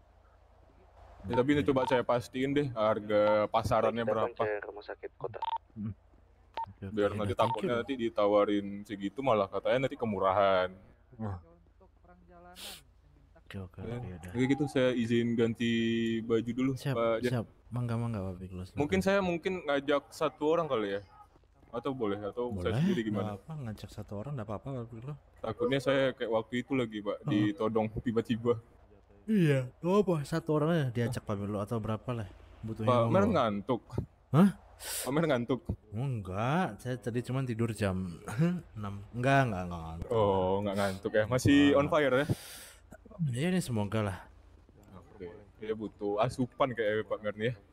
Ya, tapi ini coba saya pastiin deh harga pasarannya Kita akan berapa. cari rumah sakit kota. Oke, oke. Biar Yaudah, nanti thank you takutnya dong. nanti ditawarin segitu malah katanya nanti kemurahan. Oke oke Ya, oke udah. Oke gitu saya izin ganti baju dulu Siap Pak Jan. siap. Mangga mangga Pak Pikul. silakan. Mungkin saya mungkin ngajak satu orang kali ya. Atau boleh atau saya boleh. sendiri Nggak gimana? apa ngajak satu orang nggak apa-apa Pak Pikul. Takutnya saya kayak waktu itu lagi Pak ditodong tiba-tiba. Iya. Oh apa satu orangnya diajak Pak Pikul atau berapa lah? Butuhnya Pak Mer monggo. ngantuk. Hah? Pak Mer ngantuk. Oh, enggak, saya tadi cuma tidur jam enam. Enggak, enggak, enggak. enggak. Oh nggak ngantuk ya? Masih on fire ya? Ya ini semoga lah. Oke. Dia butuh asupan kayak Pak Mer nih ya.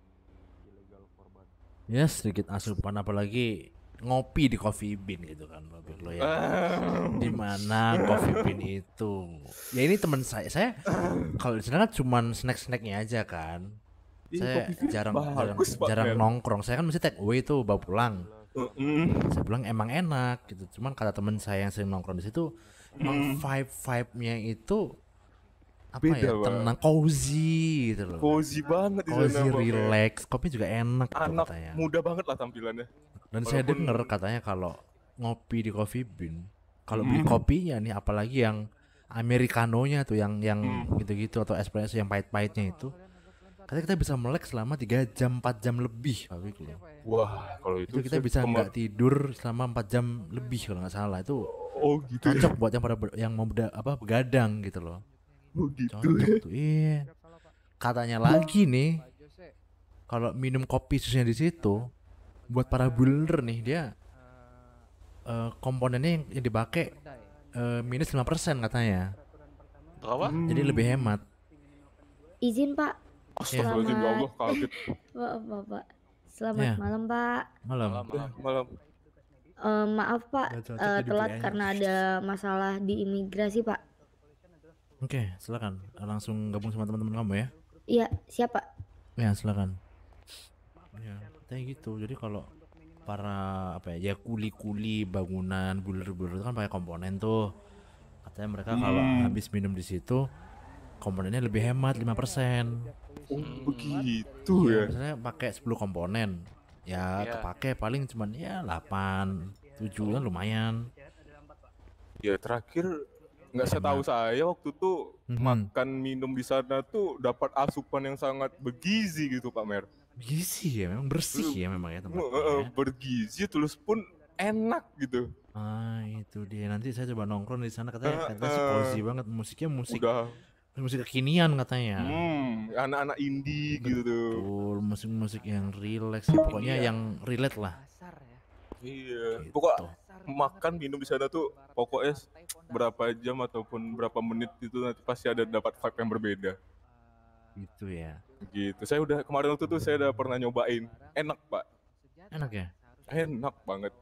Ya sedikit asupan apalagi ngopi di Coffee Bean gitu kan Pak Piklo ya. Di mana Coffee Bean itu? Ya ini teman saya. Saya kalau di sana kan cuman snack-snacknya aja kan. Ih, Saya Coffee Bean jarang jarang, bagus, Pak jarang Mer. nongkrong. Saya kan mesti take away tuh bawa pulang. Mm-mm. Saya bilang emang enak gitu. Cuman kata teman saya yang sering nongkrong di situ, emang vibe-vibe-nya itu apa Beda, ya? Pak. Tenang, cozy gitu loh. Cozy banget di sana Cozy, Pak Mer. relax. Kopi juga enak tuh Anak katanya. muda banget lah tampilannya. Dan saya Walaupun- denger katanya kalau ngopi di Coffee Bean, kalau beli Hmm. kopinya nih apalagi yang americanonya tuh yang yang Hmm. gitu-gitu atau espresso yang pahit-pahitnya itu, katanya kita bisa melek selama tiga jam empat jam lebih Pak Fikri. Wah kalau itu, Itu kita saya bisa kema- nggak tidur selama empat jam lebih kalau nggak salah. Itu Oh gitu ya? cocok buat yang pada ber- yang mau beda- apa begadang gitu loh. Oh gitu Cocok ya? tuh. Iya. Katanya lagi nih kalau minum kopi susunya di situ buat para builder nih dia eh, komponennya yang, yang dipakai eh, minus lima persen katanya. Berapa? Jadi lebih hemat. Izin Pak. Astagfirullahaladzim, ya Allah kaget. Pak, Pak, Pak. Selamat Ya. malam Pak. Malam. Ya, malam. Eh, maaf Pak, Nggak cocok eh, jadi telat beli aja. karena ada masalah di imigrasi Pak. Oke, silakan langsung gabung sama teman-teman kamu ya. Iya, siap Pak. Ya, silakan. Ya, kayak gitu. Jadi kalau para apa ya, ya kuli-kuli bangunan, builder-builder itu kan pakai komponen tuh. Katanya mereka kalau Hmm. habis minum di situ komponennya lebih hemat lima persen. Oh, begitu Iya, ya. misalnya pakai sepuluh komponen, ya Iya. kepake paling cuman ya delapan, tujuh kan lumayan. Ya terakhir nggak saya tahu saya waktu itu Mhm. makan minum di sana tuh dapat asupan yang sangat bergizi gitu Pak Mer. Gizi ya, memang bersih ya memang ya Eh, eh, tempatnya. Bergizi terus pun enak gitu. Ah itu dia, nanti saya coba nongkrong di sana katanya, Eh, katanya sih eh. cozy banget, musiknya musik Udah, musik kekinian katanya. hmm, anak-anak indie gitu tuh. Betul, musik-musik yang relax ya, pokoknya Iya. yang relate lah. Iya. Gitu. Pokok makan minum di sana tuh pokoknya berapa jam ataupun berapa menit itu nanti pasti ada dapat vibe yang berbeda. Gitu ya. Gitu. Saya udah kemarin waktu itu saya udah pernah nyobain. Enak, Pak. Enak ya? Enak banget.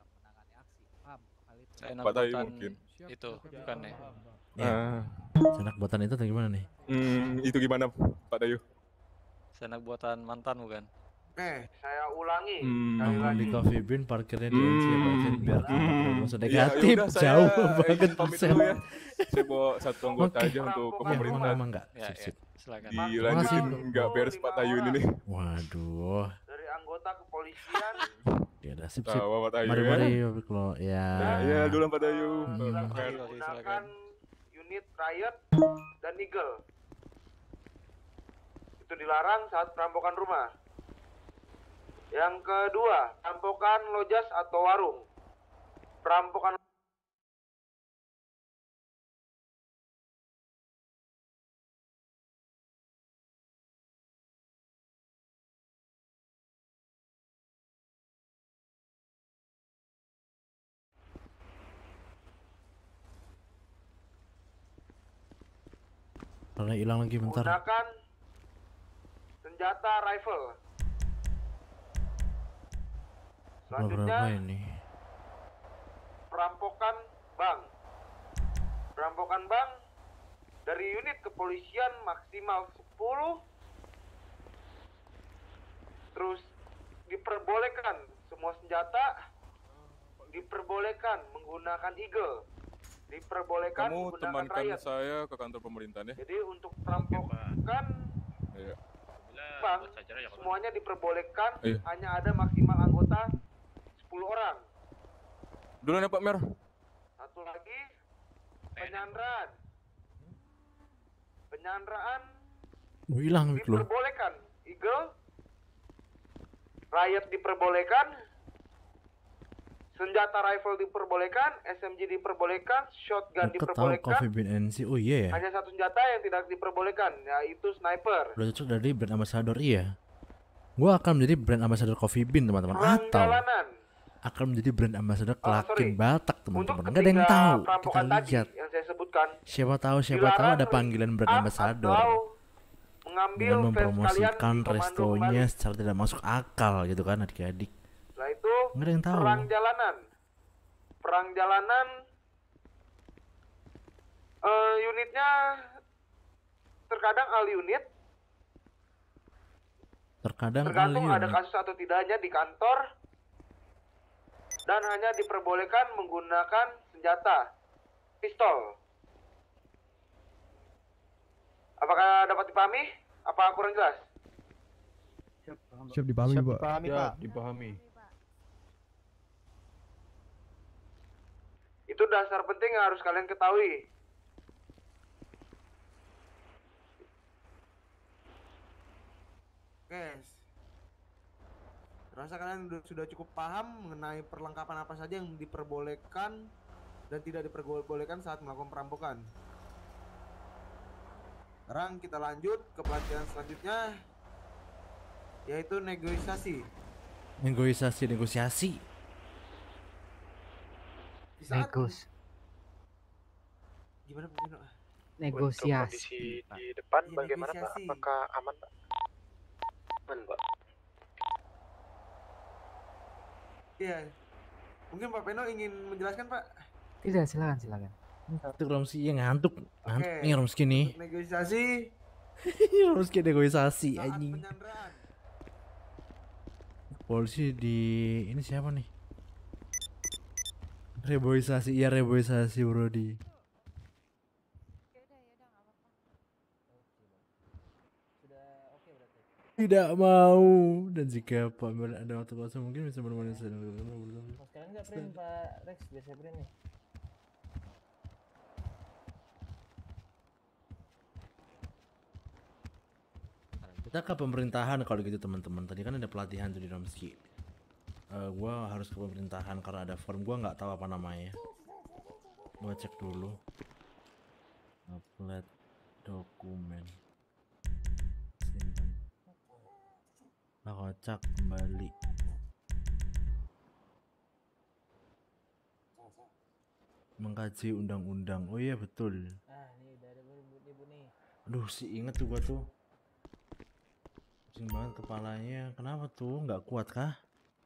Seenak Pak Tayu buatan mungkin. itu bukan ya? Ya. Ah. Enak buatan itu atau gimana nih? Hmm, itu gimana Pak Tayu? Seenak buatan mantan bukan? Oke, saya ulangi. Hmm. Sekali Nongkrong di lagi. Coffee Bean, parkirnya di N C ya Pak Jen, biar kita Hmm. promosi Ya, negatif, yaudah, saya jauh izin banget pamit Buset. dulu ya. Saya bawa satu anggota Oke. aja untuk ke Ya, emang pemerintah. emang enggak. Ya, Sip, ya. sip. Silakan. Dilanjutin Makasih. nggak beres Pak Tayu ini nih. Waduh. Dari anggota kepolisian Ya udah sip sip. Tahu Pak Tayu Mari ya. mari yuk kalau ya. Ya, ya dulu Pak Tayu. Hmm. Oke. menggunakan unit Riot dan Eagle. Itu dilarang saat perampokan rumah. Yang kedua, perampokan lojas atau warung. Perampokan Kalau hilang lagi bentar. menggunakan senjata rifle. Berapa Selanjutnya, ini? perampokan bank. Perampokan bank dari unit kepolisian maksimal sepuluh. Terus diperbolehkan semua senjata, diperbolehkan menggunakan Eagle, diperbolehkan Kamu menggunakan temankan Riot. saya ke kantor pemerintahan ya. Jadi untuk perampokan Iya. bank semuanya diperbolehkan, Iya. hanya ada maksimal anggota sepuluh orang. Duluan ya Pak Mer. Satu lagi, penyanderaan. Penyanderaan Oh, hilang mik lo. diperbolehkan. Eagle, Riot diperbolehkan, senjata rifle diperbolehkan, S M G diperbolehkan, shotgun Deket tahu diperbolehkan. Coffee Bean N C. Oh iya ya. Hanya satu senjata yang tidak diperbolehkan, yaitu sniper. Udah cocok dari brand ambassador iya. Gua akan menjadi brand ambassador Coffee Bean teman-teman. Perang Atau jalanan. akan menjadi brand ambassador Oh, sorry. Kelakin Batak Untuk teman-teman. Gak ada yang ketiga tahu. Kita perampokan tadi lihat. yang saya sebutkan, Siapa tahu siapa tahu ada panggilan brand up ambassador. atau mengambil Dengan fans mempromosikan kalian di komando restonya kembali. secara tidak masuk akal gitu kan adik-adik. Setelah itu, Nggak ada yang tahu. perang jalanan. Perang jalanan, eh, unitnya terkadang all unit, Terkadang tergantung alien. ada kasus atau tidaknya di kantor, dan hanya diperbolehkan menggunakan senjata, pistol. Apakah dapat dipahami? Apa kurang jelas? Siap dipahami, Siap Pak. dipahami, Ya, Pak. dipahami. Itu dasar penting yang harus kalian ketahui. Guys, rasa kalian udah- sudah cukup paham mengenai perlengkapan apa saja yang diperbolehkan dan tidak diperbolehkan saat melakukan perampokan. Sekarang kita lanjut ke pelajaran selanjutnya, yaitu negosiasi. Negosiasi, negosiasi. Di saat- Negos. Gimana Pak Bino? Negosiasi. Pak. di depan Iya, bagaimana Pak? negosiasi. Apakah aman Pak? Aman Pak. Iya. Mungkin Pak Peno ingin menjelaskan Pak? Tidak, silakan silakan. Ngantuk Romski, ya ngantuk. Ngantuk Oke. nih Romski nih. Untuk negosiasi Romski negosiasi saat anjing. penyanderaan. Polisi di ini siapa nih? Reboisasi, iya reboisasi Brody. Tidak mau. Dan jika pamer ada waktu kosong mungkin bisa menemani saya. Sekarang nggak print Pak Rex, biasa print nih. Kita ke pemerintahan kalau gitu teman-teman. Tadi kan ada pelatihan tuh di Romski. Uh, gua harus ke pemerintahan karena ada form, gua nggak tahu apa namanya. Gua cek dulu. Upload dokumen. Simpan. Nah, kocak kembali. Mengkaji undang-undang. Oh iya betul. Ah, nih udah ada ibu nih. Aduh, sih inget tuh gua tuh. Pusing banget kepalanya. Kenapa tuh? Nggak kuat kah?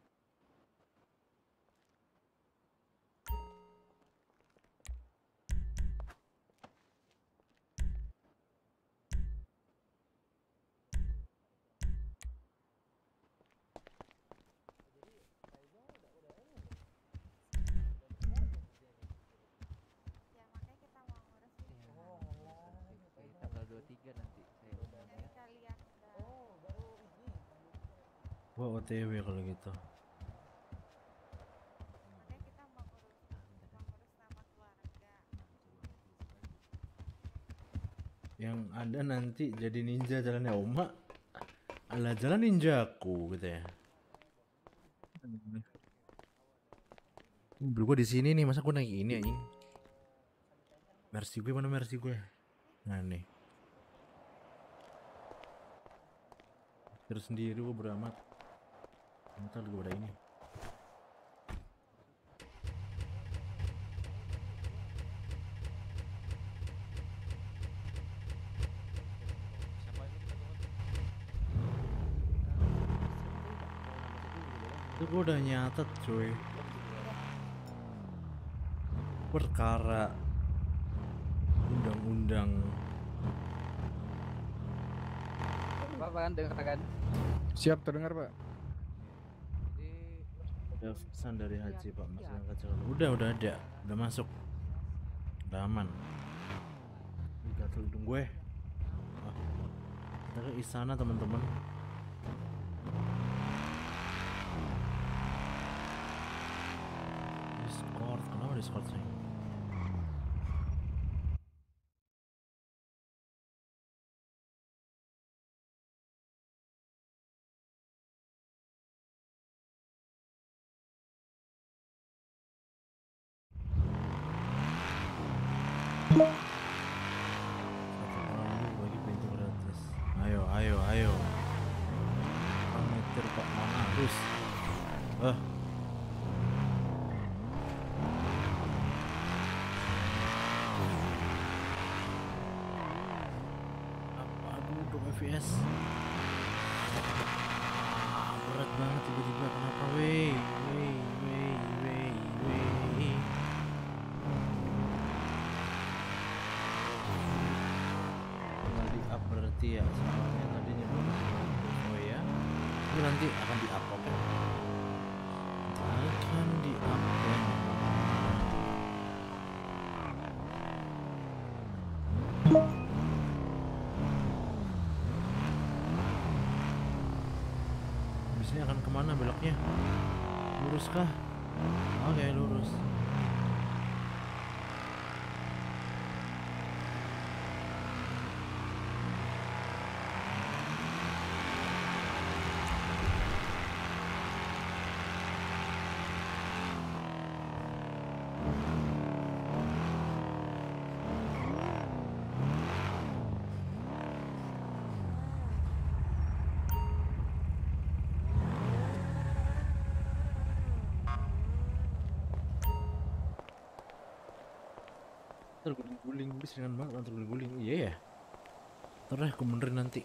Tanggal dua puluh tiga nanti saya udah ya. Gua O T W kalau gitu. Yang ada nanti jadi ninja jalannya Oma. Alah jalan ninjaku gitu ya. Mobil gua di sini nih, masa gua naik ini anjing. Mercy gue mana Mercy gue? Nah nih. Terus sendiri gua beramat. Entar gua udah ini. Itu gua udah nyatet cuy. Perkara undang-undang. Pak kan dengar kan? Siap terdengar Pak. Ada pesan dari Haji Pak Mas yang kecil. Udah udah ada, udah masuk, udah aman. Ini gatel hidung gue. Ah, kita ke istana teman-teman. Discord, kenapa Discord sih? Bagi pintu gratis. Ayo, ayo, ayo. Meter Pak mana harus? Ah. Apa aduh dong F P S. Ah, berat banget tiba-tiba kenapa wey, wey, wey, wey, wey. Di up berarti ya, soalnya tadi nyebut oh ya ini nanti akan di up oke akan di up ya. Habisnya akan kemana beloknya, lurus kah? Oke lurus. Terguling-guling, gue seringan banget kan terguling-guling. Iya ya. Ntar deh, gue benerin nanti.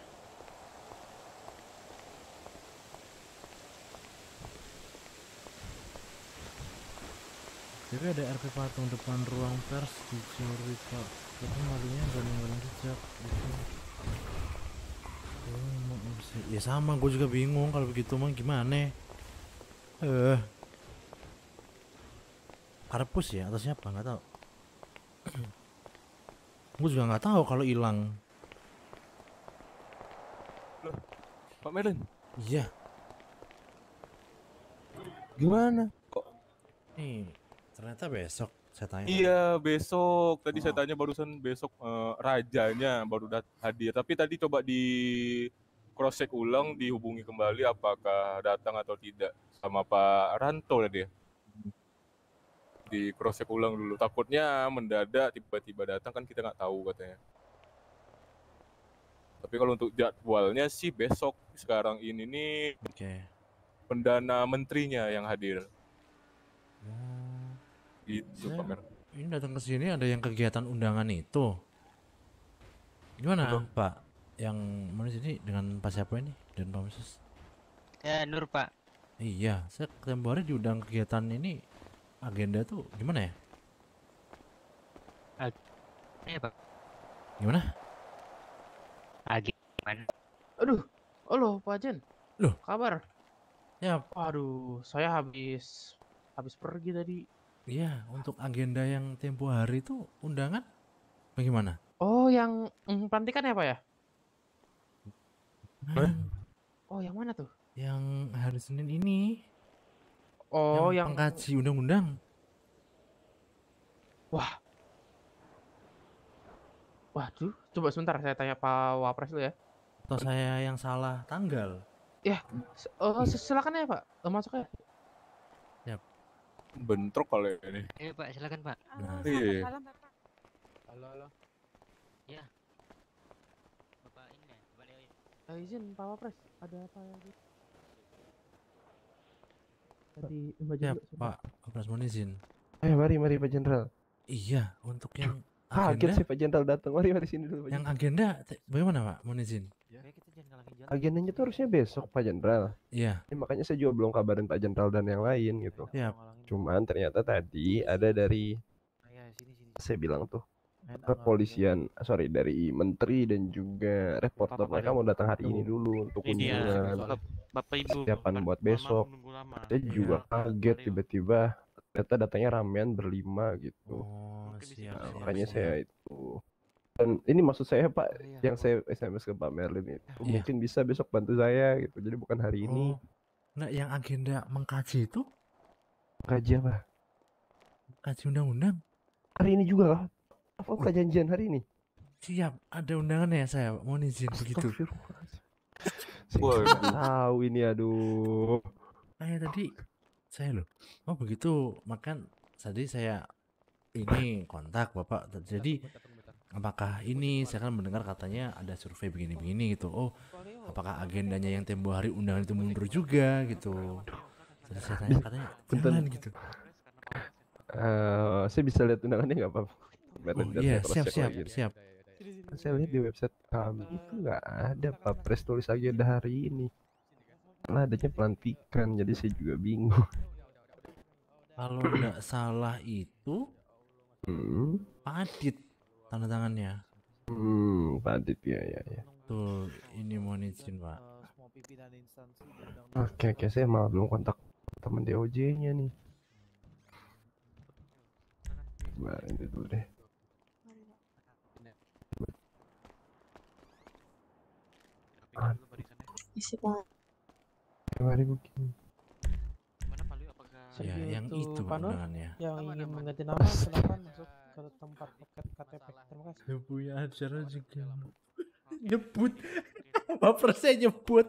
Tapi ada R P patung depan ruang pers dicuri Pak. Tapi malunya gak ninggalin jejak gitu. Oh, ya sama, gue juga bingung kalau begitu mah gimana. Eh, Karpus ya atau siapa nggak tahu. Gue juga nggak tahu kalau hilang. Pak Merlin. Iya. Gimana? Kok? Nih, ternyata besok saya tanya. Iya, besok. Tadi saya tanya barusan besok eh, rajanya baru dat hadir. Tapi tadi coba di cross check ulang, dihubungi kembali apakah datang atau tidak sama Pak Ranto tadi ya. Di cross check ulang dulu. Takutnya mendadak tiba-tiba datang kan kita nggak tahu katanya. Tapi kalau untuk jadwalnya sih besok. Sekarang ini nih Oke. Perdana Menterinya yang hadir. Oh, Gitu saya Pak Mer. ini datang ke sini ada yang kegiatan undangan itu. Gimana Betul. Pak? Yang mana sini dengan Pak siapa ini dan Pak Mesus? Ya, Nur Pak. Iya, saya tempo hari diundang kegiatan ini. Agenda tuh gimana ya? Iya Pak. Gimana? Agi gimana? Aduh, halo Pak Jen. Loh, kabar? Ya, Aduh, saya habis habis pergi tadi. iya, untuk agenda yang tempo hari itu undangan bagaimana? Oh, yang mm, pelantikan ya Pak ya? Yang, Oh, yang mana tuh? yang hari Senin ini. Oh, yang yang pengkaji undang-undang. Wah. Waduh, coba sebentar saya tanya Pak Wapres dulu ya. Atau saya yang salah tanggal? Ya, s- eh, s- silakan ya Pak, Eh, masuk ya. Siap. Bentrok kalau ini. Ayo Pak, silakan Pak. Nah, Iya. Halo, halo. Ya. Bapak ini ya, Bapak Leo ya. Eh, izin Pak Wapres, ada apa lagi? Tadi Mbak ya Jen dulu, sebentar. Pak, Kapolres mohon izin. Eh mari mari Pak Jenderal. Iya, untuk yang Kaget agenda, sih Pak Jenderal datang. Mari mari sini dulu Pak yang Jenderal. agenda te- bagaimana Pak? Mohon izin. Agendanya tuh harusnya besok Pak Jenderal. Iya. Ya, makanya saya juga belum kabarin Pak Jenderal dan yang lain gitu. Siap. Cuman ternyata tadi ada dari saya bilang tuh kepolisian, sorry dari menteri dan juga reporter mereka mau datang hari ini dulu untuk Ini dia, kunjungan. Bap- Bapak Ibu. Persiapan buat besok. Saya juga kaget tiba-tiba ternyata datangnya ramean berlima gitu. Oh, siap, Nah, siap, makanya siap. saya itu. Dan ini maksud saya Pak, yang saya S M S ke Pak Merlin itu Iya. mungkin bisa besok bantu saya gitu. Jadi bukan hari ini. Oh, nah yang agenda mengkaji itu Kaji apa? kaji undang-undang. Hari ini juga lah. Apa bukan janjian hari ini? Siap, ada undangan ya saya. Mohon izin begitu. Astagfirullahaladzim. Saya nggak tahu ini aduh. Kayak tadi saya loh. Oh begitu, makan tadi saya ini kontak Bapak. Jadi apakah ini saya kan mendengar katanya ada survei begini-begini gitu. Oh, apakah agendanya yang tempo hari undangan itu mundur juga gitu. Jadi saya tanya katanya Bentar. jangan gitu. Eh, saya bisa lihat undangannya nggak Pak? Merlin, Oh biar iya, saya cross siap check siap lagi nih. siap. Saya lihat di website kami itu nggak ada Pak Pres tulis agenda hari ini. Malah adanya pelantikan, jadi saya juga bingung. Kalau nggak salah itu Hmm, Pak Adit tanda tangannya. hmm Pak Adit ya ya ya. Tuh, ini mohon izin Pak. Semua pimpinan instansi Oke oke saya malah belum kontak teman D O J-nya nih. Coba ini dulu deh. Isi Pak. Mari mungkin. Ya, yang itu Pak Nur, undangannya. yang ingin mengganti nama silakan masuk ke tempat loket K T P. Terima kasih. Ya punya acara juga. Nyebut. Baper saya nyebut.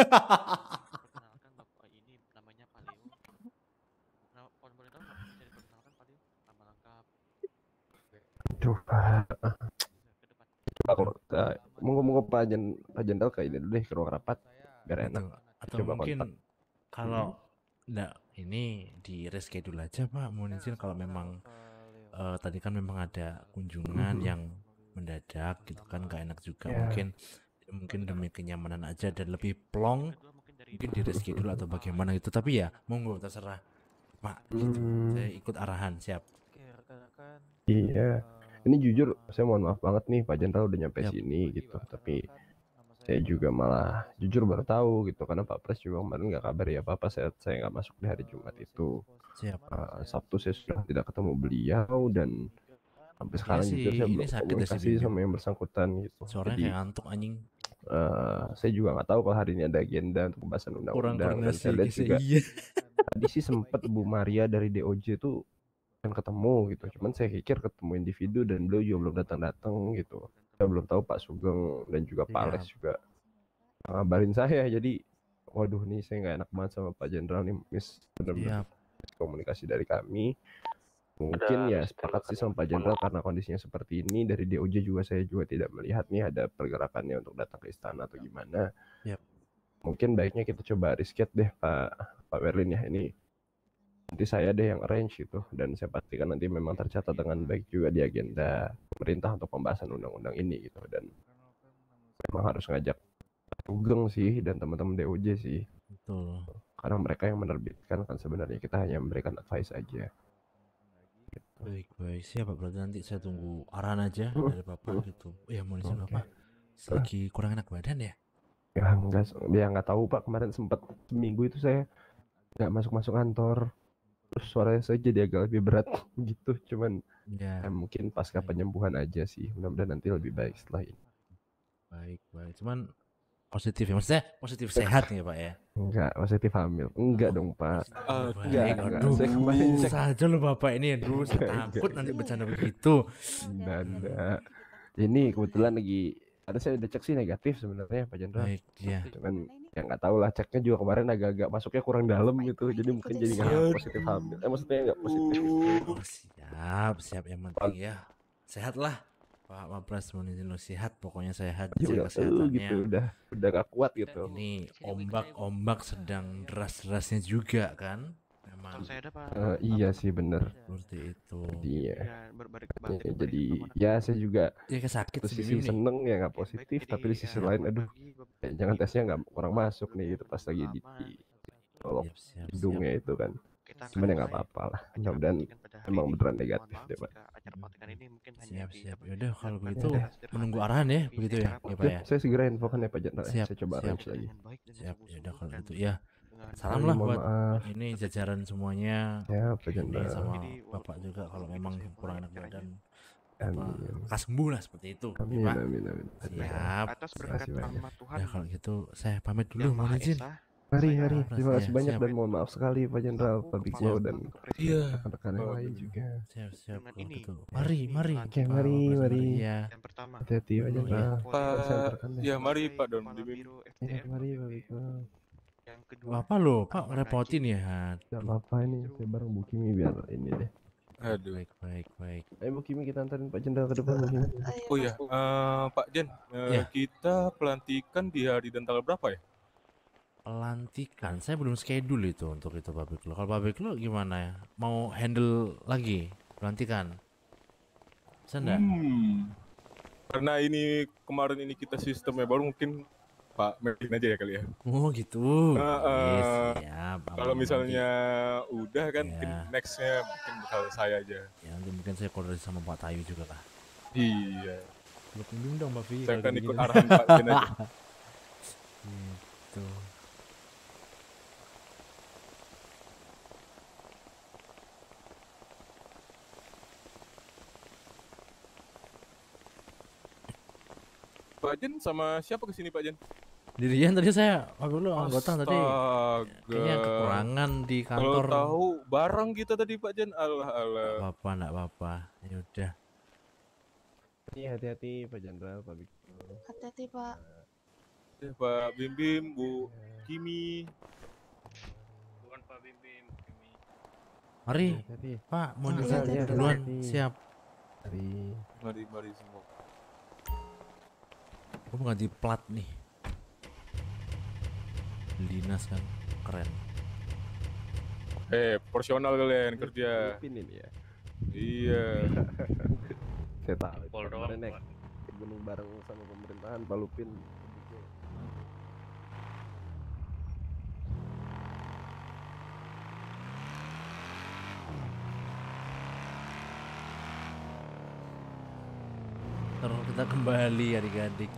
Aduh Pak. Coba kalau uh, monggo-monggo Pak Jen Pak Jenderal ke ini dulu deh ke ruang rapat biar enak. Atau Coba mungkin kontak. kalau enggak ini di reschedule aja Pak. Mohon izin kalau memang eh, tadi kan memang ada kunjungan Mhm. yang mendadak gitu kan gak enak juga. Ya. Mungkin mungkin demi kenyamanan aja dan lebih plong mungkin di reschedule atau bagaimana gitu. Tapi ya monggo terserah Pak gitu. Hmm. Saya ikut arahan siap. Iya. Ini jujur saya mohon maaf banget nih Pak Jenderal udah nyampe sini gitu. Tapi saya juga malah jujur baru tahu gitu karena Pak Pres juga kemarin nggak kabar ya apa-apa saya saya nggak masuk di hari Jumat itu. Siap. Uh, Sabtu saya sudah tidak ketemu beliau dan sampai sekarang sih, jujur saya ini belum sakit ya si komunikasi Bim. sama yang bersangkutan gitu. Suaranya Jadi kayak ngantuk anjing. eh, saya juga nggak tahu kalau hari ini ada agenda untuk pembahasan Kurang undang-undang, dan koordinasi saya lihat guys, juga iya. tadi sih sempet Bu Maria dari D O J tuh kan ketemu gitu, cuman saya pikir ketemu individu dan beliau juga belum datang-datang gitu. Saya belum tahu Pak Sugeng dan juga Pak Iya. Alex juga ngabarin saya, jadi waduh nih saya nggak enak banget sama Pak Jenderal nih, miss benar-benar komunikasi dari kami. Mungkin ya sepakat sih sama Pak Jenderal karena kondisinya seperti ini, dari D O J juga saya juga tidak melihat nih ada pergerakannya untuk datang ke istana atau gimana. Yap. Mungkin baiknya kita coba riset deh Pak Pak Merlin ya, ini nanti saya deh yang arrange gitu, dan saya pastikan nanti memang tercatat dengan baik juga di agenda pemerintah untuk pembahasan undang-undang ini gitu, dan memang harus ngajak Sugeng sih dan teman-teman D O J sih. Betul. Karena mereka yang menerbitkan kan, sebenarnya kita hanya memberikan advice aja. Baik, baik. Siap Pak, berarti nanti saya tunggu arahan aja dari Bapak gitu. Oh ya, mau izin Oke. Bapak. Lagi kurang enak badan ya? Ya enggak, dia nggak tahu Pak, kemarin sempat seminggu itu saya nggak masuk-masuk kantor, terus suaranya saya jadi agak lebih berat gitu, cuman Ya. ya mungkin pasca penyembuhan aja sih, mudah-mudahan nanti lebih baik setelah ini. Baik, baik. Cuman positif ya, maksudnya positif sehat nih ya Pak ya? Enggak, positif hamil. Enggak dong Pak. Baik, Enggak, enggak. aduh, Saya kemarin cek. saja loh Bapak ini, aduh, saya Enggak, takut enggak. nanti bercanda begitu. Enggak, enggak. Ini kebetulan lagi, ada saya udah cek sih negatif sebenarnya Pak Jenderal. Baik, iya. Cuman ya nggak tahu lah, ceknya juga kemarin agak-agak masuknya kurang dalam gitu, jadi mungkin jadi nggak positif hamil. Eh maksudnya nggak positif. Oh, siap, siap, yang penting ya sehat lah. Pak Mapres mau izin lo sehat, pokoknya sehat, Ya jaga udah, eh, kesehatannya. gitu, udah udah gak kuat gitu. Ini ombak-ombak sedang deras-derasnya juga kan? Memang. Eh, iya sih bener. Seperti itu. Iya. Ya, jadi ya saya juga Ya kesakit satu sih sisi Bim nih. seneng ya nggak positif, tapi di sisi lain aduh ya, jangan tesnya nggak kurang masuk nih gitu pas lagi di, di tolong siap, hidungnya itu kan. Cuman ya nggak apa-apa lah, mudah-mudahan emang beneran negatif deh Pak. Siap, siap. Yaudah kalau begitu menunggu arahan ya, begitu ya, ya Pak Oke, ya. saya segera infokan ya Pak Jenderal. Siap, Saya coba siap. arrange lagi. Siap, yaudah kalau gitu ya. Salam Kami lah mohon buat maaf. ini jajaran semuanya. Ya, Pak Ini Jenderal. sama Bapak juga kalau memang kurang enak badan. Amin. Lekas sembuh lah seperti itu. ya, Amin, Pak. amin, amin. Siap. Atas Terima berkat kasih banyak. rahmat Tuhan Ya kalau gitu saya pamit dulu, Yang mohon Maha izin. Esa, Mari, saya mari. Terima kasih Siap, banyak siap. dan mohon maaf sekali Pak Jenderal, Pak Biglo dan Iya. rekan-rekan yang lain juga. Siap, siap. Dengan Kalau ini, gitu. Mari, mari. Oke, Pak mari, Mapres, mari. Ya. yang pertama, Hati-hati Pak Jenderal. Pak, Saya antarkan deh. ya mari Pak Don Dimin. Ya, mari Pak Biglo. yang kedua, Apa lo, Pak repotin ya? Gak apa-apa ini, saya bareng Bu Kimi biar ini deh. Aduh. Baik, baik, baik. Ayo Bu Kimi kita antarin Pak Jenderal ke depan Bu Kimi. Oh iya, eh, Pak Jen, eh, Ya. kita pelantikan di hari dan tanggal berapa ya? Pelantikan, saya belum schedule itu untuk itu Pak Biglo. Kalau Pak Biglo gimana ya? Mau handle lagi pelantikan? Bisa enggak? Hmm. Karena ini kemarin ini kita sistemnya baru, mungkin Pak Merlin aja ya kali ya. Oh gitu. Nah, Oke, eh, siap. kalau Aman, misalnya udah kan, mungkin Ya. nextnya mungkin bakal saya aja. nanti, ya, nanti mungkin saya koordinasi sama Pak Tayu juga lah. Iya. Lu kunjung dong Mbak Vi. Saya kalau akan kayak ikut gini. arahan Pak Jen aja. Gitu. Pak Jen sama siapa kesini Pak Jen? Dirian tadi saya, Pak Biglo anggota tadi. Astaga. Kayaknya kekurangan di Kalau kantor. tahu bareng kita tadi Pak Jen, alah alah. Nggak apa-apa, enggak apa-apa. Ya udah. Iya, hati-hati Pak Jenderal, Pak Biglo. Hati-hati Pak. Ya, Pak Bim Bim, Bu Kimi. Bukan Pak Bim Bim, Kimi. Mari, Hati-hati. Pak, mau Ah, nyusul iya, duluan. hati-hati. Siap. Mari. Mari mari semua. Gue mau ganti plat nih. Dinas kan keren. Eh, proporsional kalian kerja. Filipin ini ya. Iya. Saya tahu. itu Pol kemarin doang, naik Pak. ke gunung bareng sama pemerintahan Pak Lupin. Terus kita kembali adik-adik.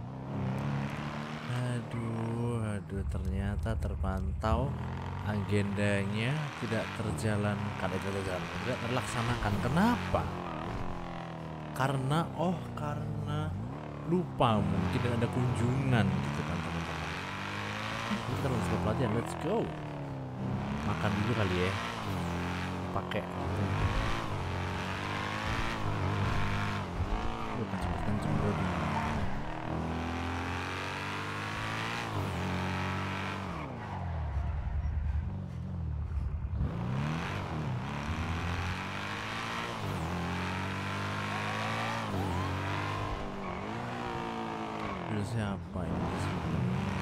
Aduh, aduh ternyata terpantau agendanya tidak terjalankan, eh, tidak terjalankan, tidak terlaksanakan. Kenapa? Karena oh karena lupa mungkin dan ada kunjungan gitu kan teman-teman. Kita langsung ke pelatihan, let's go. Makan dulu kali ya. Pakai. Lu kenceng-kenceng body. Siapa ini di sini?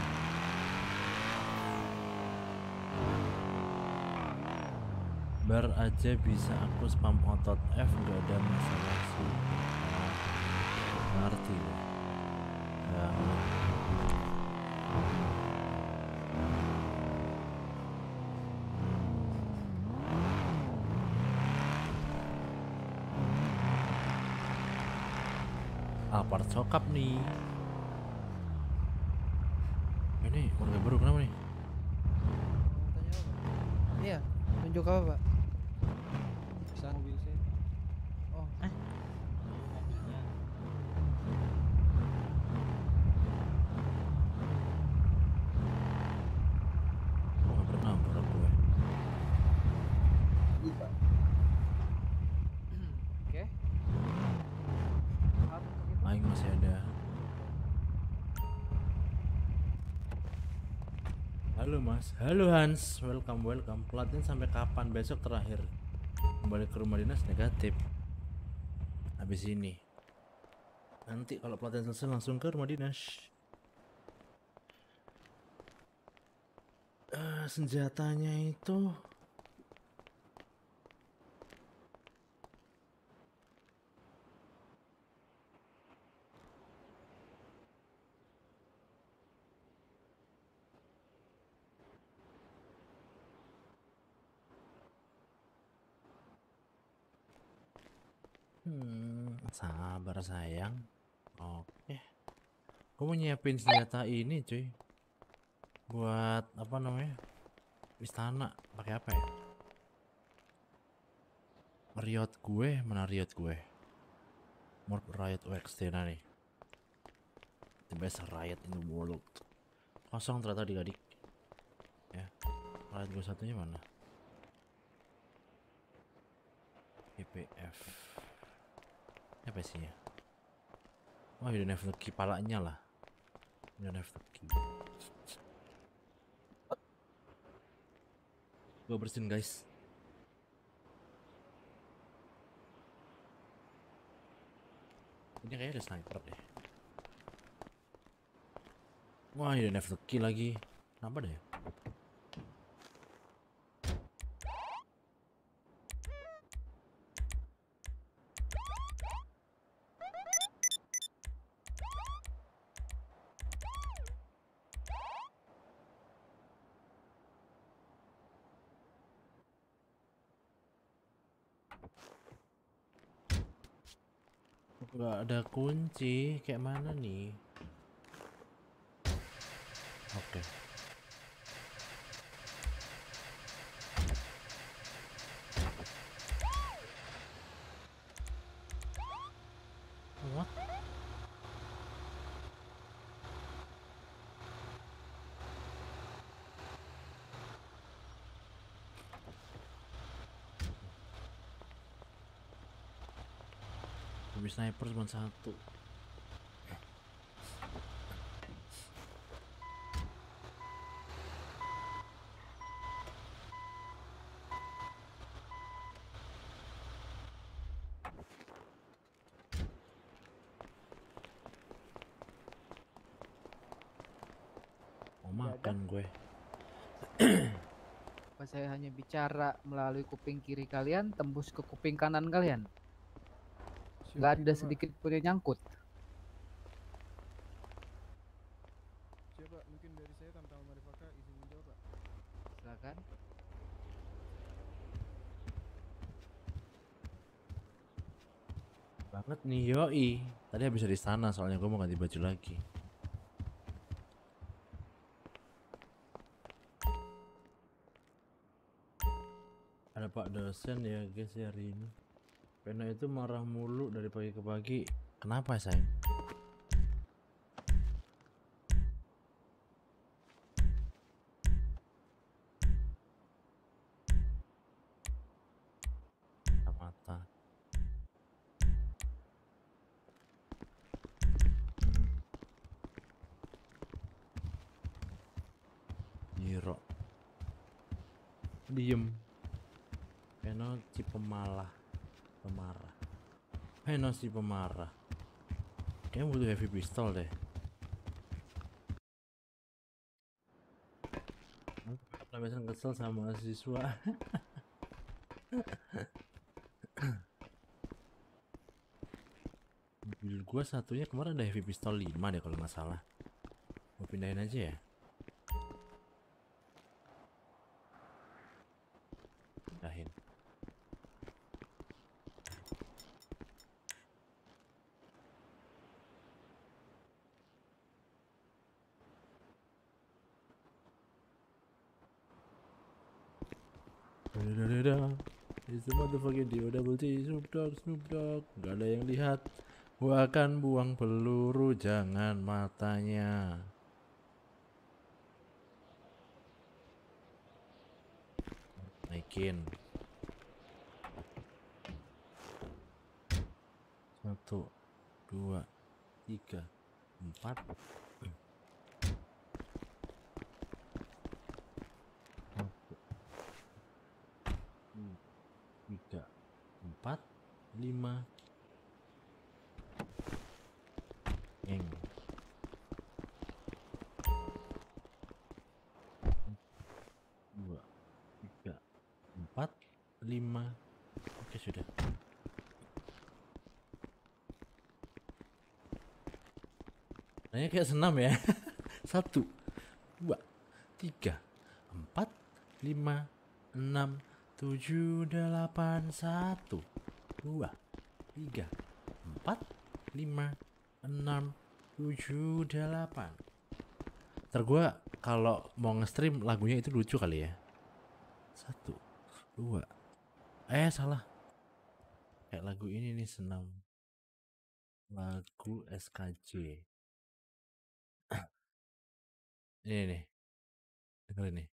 Bar aja bisa aku spam otot F, nggak ada masalah sih. Ngerti loh. Ya. Apart sokap nih. Ini warga baru kenapa nih? Iya, tunjuk apa pak? Bisa mobil saya. Oh, eh. Oh, nggak pernah pernah gue. Oke. Aing masih ada. Halo Mas, halo Hans, welcome welcome. Pelatihan sampai kapan? Besok terakhir. Kembali ke rumah dinas negatif. Habis ini. Nanti kalau pelatihan selesai langsung ke rumah dinas. Uh, senjatanya itu Hmm, sabar sayang. Oke. Gue mau nyiapin senjata ini cuy. Buat apa namanya? Istana. Pakai apa ya? Riot gue, mana Riot gue? More Riot O X T nah nih. The best Riot in the world. Kosong ternyata adik-adik. Ya. Riot gue satunya mana? P P F. Apa sih ya? Wah, you don't have the key palanya lah. You don't have the key. Gue bersihin guys. Ini kayaknya ada sniper deh. Wah, you don't have the key lagi. Kenapa deh? Gak ada kunci, kayak mana nih? Oke. What? Habis sniper cuma satu. Mau makan gue. Apa saya hanya bicara melalui kuping kiri kalian tembus ke kuping kanan kalian? Nggak ada sedikit pun yang nyangkut. Siapa? Mungkin dari saya tanpa Marifaka izin menjawab pak. Silakan. Banget nih yoi. Tadi habis dari sana soalnya gue mau ganti baju lagi. Ada Pak dosen ya guys hari ini. Pena itu marah mulu dari pagi ke pagi. Kenapa sayang? Niro. Diem. Peno si pemalah. Pemarah. Peno si pemarah. Kayaknya butuh heavy pistol deh. Biasanya kesel sama siswa. Mobil gua satunya kemarin ada heavy pistol lima deh kalau nggak salah. Mau pindahin aja ya. Pindahin. Da-da-da-da. It's the motherfucking D O double T Snoop Dogg, Snoop Dogg. Gak ada yang lihat. Gua akan buang peluru, jangan matanya. Naikin. Satu, dua, tiga, empat. Tiga, empat, lima, Eng. Dua, tiga, empat, lima. Oke sudah. Nanya kayak senam ya. Satu, dua, tiga, empat, lima, enam, tujuh, delapan, satu, dua, tiga, empat, lima, enam, tujuh, delapan. Ntar gue kalau mau nge-stream lagunya itu lucu kali ya. Satu, dua, eh salah. Kayak lagu ini nih senam. Lagu S K J. Ini nih. Dengerin nih.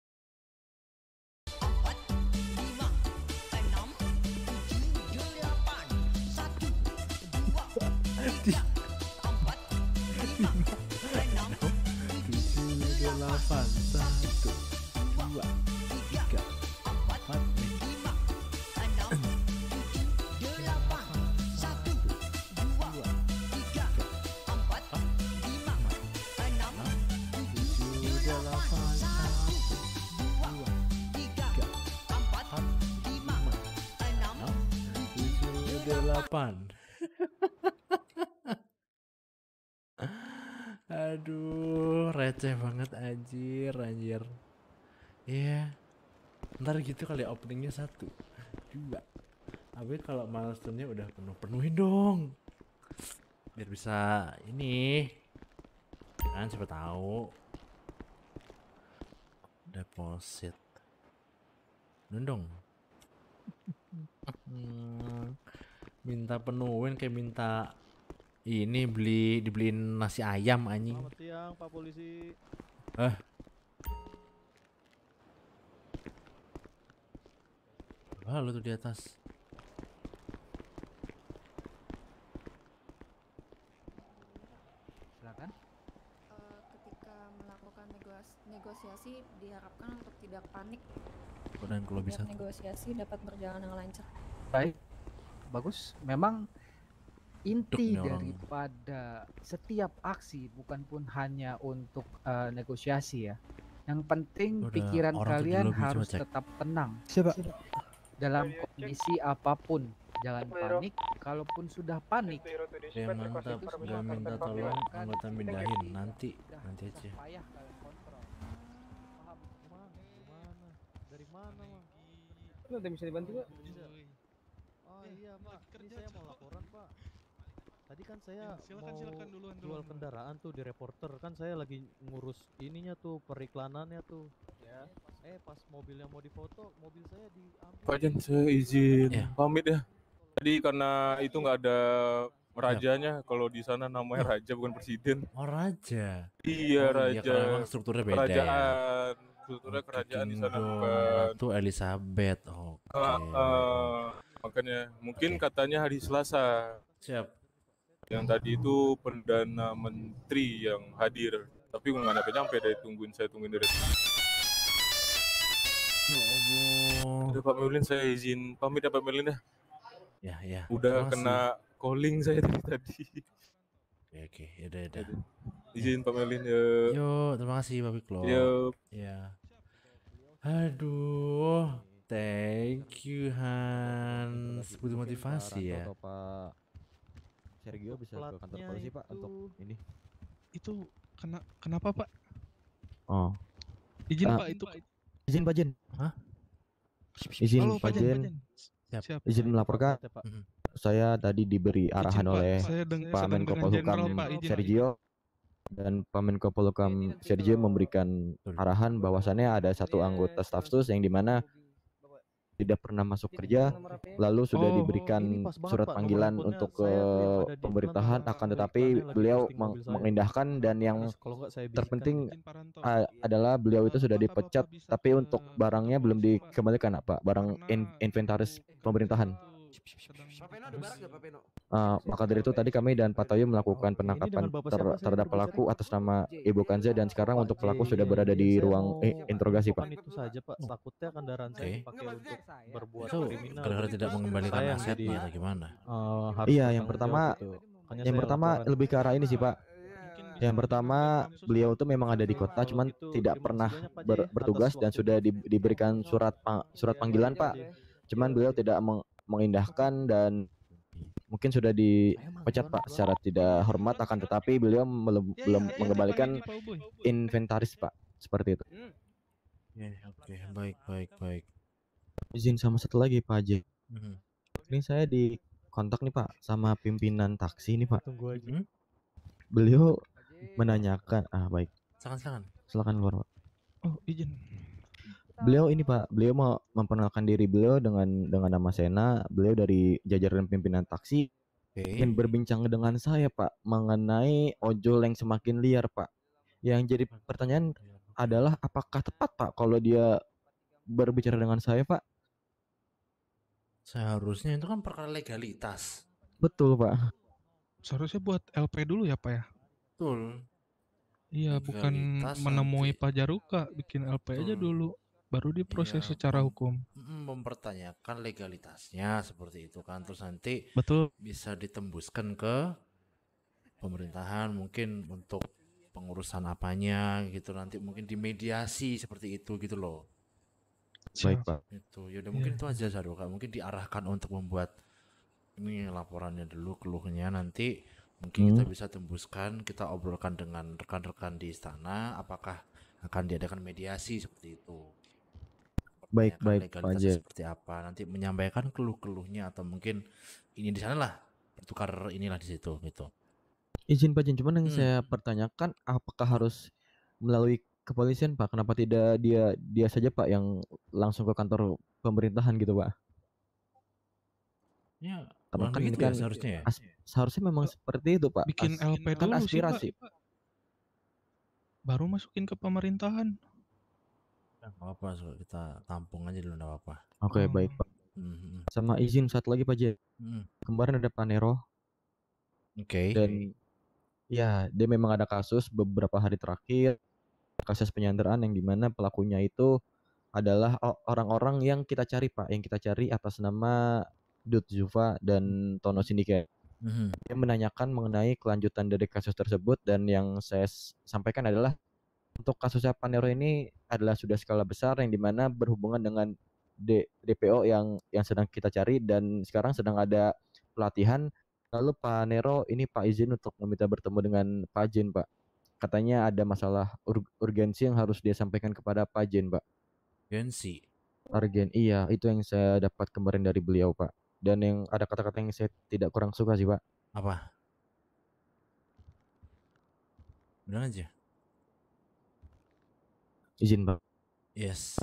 Delapan, satu, dua, tiga, empat, lima, enam, delapan, satu, dua, tiga, empat, lima, enam, tujuh, delapan, satu, dua, tiga, empat, lima, enam, tujuh, delapan. Aduh, receh banget anjir, anjir. Iya. Yeah. Ntar gitu kali openingnya satu, dua. Tapi kalau milestone-nya udah penuh, penuhin dong. Biar bisa ini. Kan siapa tahu. Deposit. Dong. Minta penuhin kayak minta ini beli dibeliin nasi ayam anjing. Selamat siang Pak Polisi. Eh. Halo tuh di atas. Silakan. Uh, ketika melakukan negos- negosiasi diharapkan untuk tidak panik. Dan kalau bisa negosiasi dapat berjalan dengan lancar. Baik. Bagus. Memang inti Duk, daripada setiap aksi bukan pun hanya untuk uh, negosiasi ya. Yang penting Udah, pikiran kalian harus cek. tetap tenang. Siapa? Dalam kondisi apapun, jangan panik. Kalaupun sudah panik, yang mantap gak minta tolong anggota mindahin nanti nanti aja. payah kalian kontrol. Paham? Gimana? Gimana? Dari mana, Mak? Lu ada bisa dibantu gak? Oh iya, Pak. Ini saya mau laporan, Pak. Tadi kan saya Ya, silakan, mau silakan, duluan, jual duluan. kendaraan tuh di reporter. Kan saya lagi ngurus ininya tuh, periklanannya tuh. Ya. Eh, pas mobilnya mau difoto, mobil saya diambil. Pak Jan, saya izin Ya. pamit ya. Tadi karena itu nggak ada rajanya, kalau di sana namanya raja bukan presiden. Oh raja. Iya, Oh, raja. karena emang strukturnya beda ya. Kerajaan, strukturnya kerajaan di sana Kingdom, bukan. Ratu Elizabeth. Oke. Ah, ah, makanya mungkin katanya hari Selasa. Siap. Yang tadi itu perdana menteri yang hadir, tapi nggak nyampe nyampe deh, tungguin saya tungguin dari. Udah Pak Melvin, saya izin pamit ya Pak Melvin ya. Ya, ya. Udah Terima kena kasih. calling saya dari tadi. Oke, oke. Yaudah, yaudah. Izin Pak Melvin ya. Yuk, terima kasih Pak Piklo. Yup. Ya. Aduh, thank you Hans. Butuh motivasi ya. Atau Pak Sergio bisa ke kantor Platnya polisi Pak itu- untuk ini. Itu kena kenapa Pak? Oh. Izin Ah, Pak itu. Izin Pak Jen. Hah? Izin Halo, Pak Pak Jen, Jen. Pak Jen. Siap. Izin melaporkan. Saya tadi diberi arahan Pak, oleh saya deng- Pak sedang Menko dengan Polhukam Jenderal, Pak, izin, Pak. Sergio dan Pak Menko Polhukam Sergio memberikan arahan bahwasannya ada satu anggota staf sus yang dimana tidak pernah masuk kerja, lalu sudah Oh, diberikan ini pas banget, surat Pak, nomor panggilan handphonenya untuk saya ke yang ada di pemerintahan, iklan, akan Pak. tetapi Iklannya lagi beliau posting meng- mobil saya. mengindahkan dan yang Kalau nggak saya bisikan. terpenting a- adalah beliau itu sudah dipecat, tapi untuk barangnya belum dikembalikan Pak, barang in- inventaris pemerintahan. Pak Peno ada barang nggak Pak Peno? Uh, maka dari itu tadi kami dan Pak Toyo melakukan penangkapan dengan Bapak ter- siapa saya terhadap berbicara? pelaku atas nama Ibu Kanza dan sekarang untuk pelaku sudah berada di ruang eh, interogasi Pak. Bukan itu saja Pak, takutnya kendaraan saya Oke. dipakai untuk berbuat Itu kriminal. gara-gara tidak mengembalikan Saya yang asetnya jadi, atau gimana? eh, harus Iya, yang bertanggung pertama jawab gitu. Makanya yang saya pertama laporan. lebih ke arah ini sih Pak. Yang pertama beliau tuh memang ada di kota, cuman tidak pernah ber- bertugas dan sudah di- diberikan surat pa- surat panggilan Pak. Cuman beliau tidak meng- mengindahkan dan mungkin sudah dipecat Pak secara tidak hormat, akan tetapi beliau belum belum mengembalikan inventaris Pak, seperti itu. Oke, oke, baik, baik, baik. Izin sama satu lagi Pak J. Mhm. Ini saya di kontak nih Pak sama pimpinan taksi nih Pak. Tunggu aja. Hmm? Beliau menanyakan, ah baik, Silakan, silakan. silakan keluar Pak. Oh, izin. Beliau ini Pak, beliau mau memperkenalkan diri beliau dengan dengan nama Sena. Beliau dari jajaran pimpinan taksi. Oke. Ingin berbincang dengan saya Pak mengenai ojol yang semakin liar Pak. Yang jadi pertanyaan adalah apakah tepat Pak kalau dia berbicara dengan saya Pak? Seharusnya itu kan perkara legalitas. Betul Pak. Seharusnya buat L P dulu ya Pak ya. Betul. Iya, bukan Legalitas menemui Pak Jaruka, bikin L P aja Betul. dulu, baru diproses Iya, secara mem- hukum. mm, mempertanyakan legalitasnya seperti itu kan, terus nanti Betul. bisa ditembuskan ke pemerintahan mungkin untuk pengurusan apanya gitu, nanti mungkin dimediasi seperti itu gitu loh. Baik Pak. Itu ya udah Iya, mungkin itu aja Saruka, mungkin diarahkan untuk membuat ini laporannya dulu, keluhnya nanti mungkin kita Hmm. bisa tembuskan, kita obrolkan dengan rekan-rekan di istana apakah akan diadakan mediasi seperti itu. Baik, Pertanyakan baik, Pak legalitasnya J. seperti apa, nanti menyampaikan keluh-keluhnya atau mungkin ini di sana lah, bertukar inilah di situ gitu. Izin Pak Jen, cuman yang Hmm. saya pertanyakan apakah harus melalui kepolisian Pak? Kenapa tidak dia dia saja Pak yang langsung ke kantor pemerintahan gitu Pak? Ya, Karena bukan kan ini begitu ya kan seharusnya ya? as- seharusnya memang seperti itu Pak. Bikin As- L P kan dulu sih, aspirasi. Pak. Baru masukin ke pemerintahan. Ya, nggak apa-apa, so- kita tampung aja dulu nggak apa-apa. Oke, Oh. baik Pak. Mhm. Sama izin satu lagi Pak J. Hmm. Kemarin ada Panero Oke. dan ya dia memang ada kasus beberapa hari terakhir, kasus penyanderaan yang dimana pelakunya itu adalah o- orang-orang yang kita cari Pak, yang kita cari atas nama Dut Zufa dan Tono Syndicate. Mhm. Dia menanyakan mengenai kelanjutan dari kasus tersebut dan yang saya s- sampaikan adalah untuk kasusnya Panero ini adalah sudah skala besar yang dimana berhubungan dengan D- DPO yang yang sedang kita cari dan sekarang sedang ada pelatihan. Lalu Pak Nero ini Pak izin untuk meminta bertemu dengan Pak Jen Pak. Katanya ada masalah ur- urgensi yang harus dia sampaikan kepada Pak Jen Pak. Urgensi. Urgen, iya itu yang saya dapat kemarin dari beliau Pak. Dan yang ada kata-kata yang saya tidak kurang suka sih Pak. Apa? Bilang aja. Izin Pak. Yes.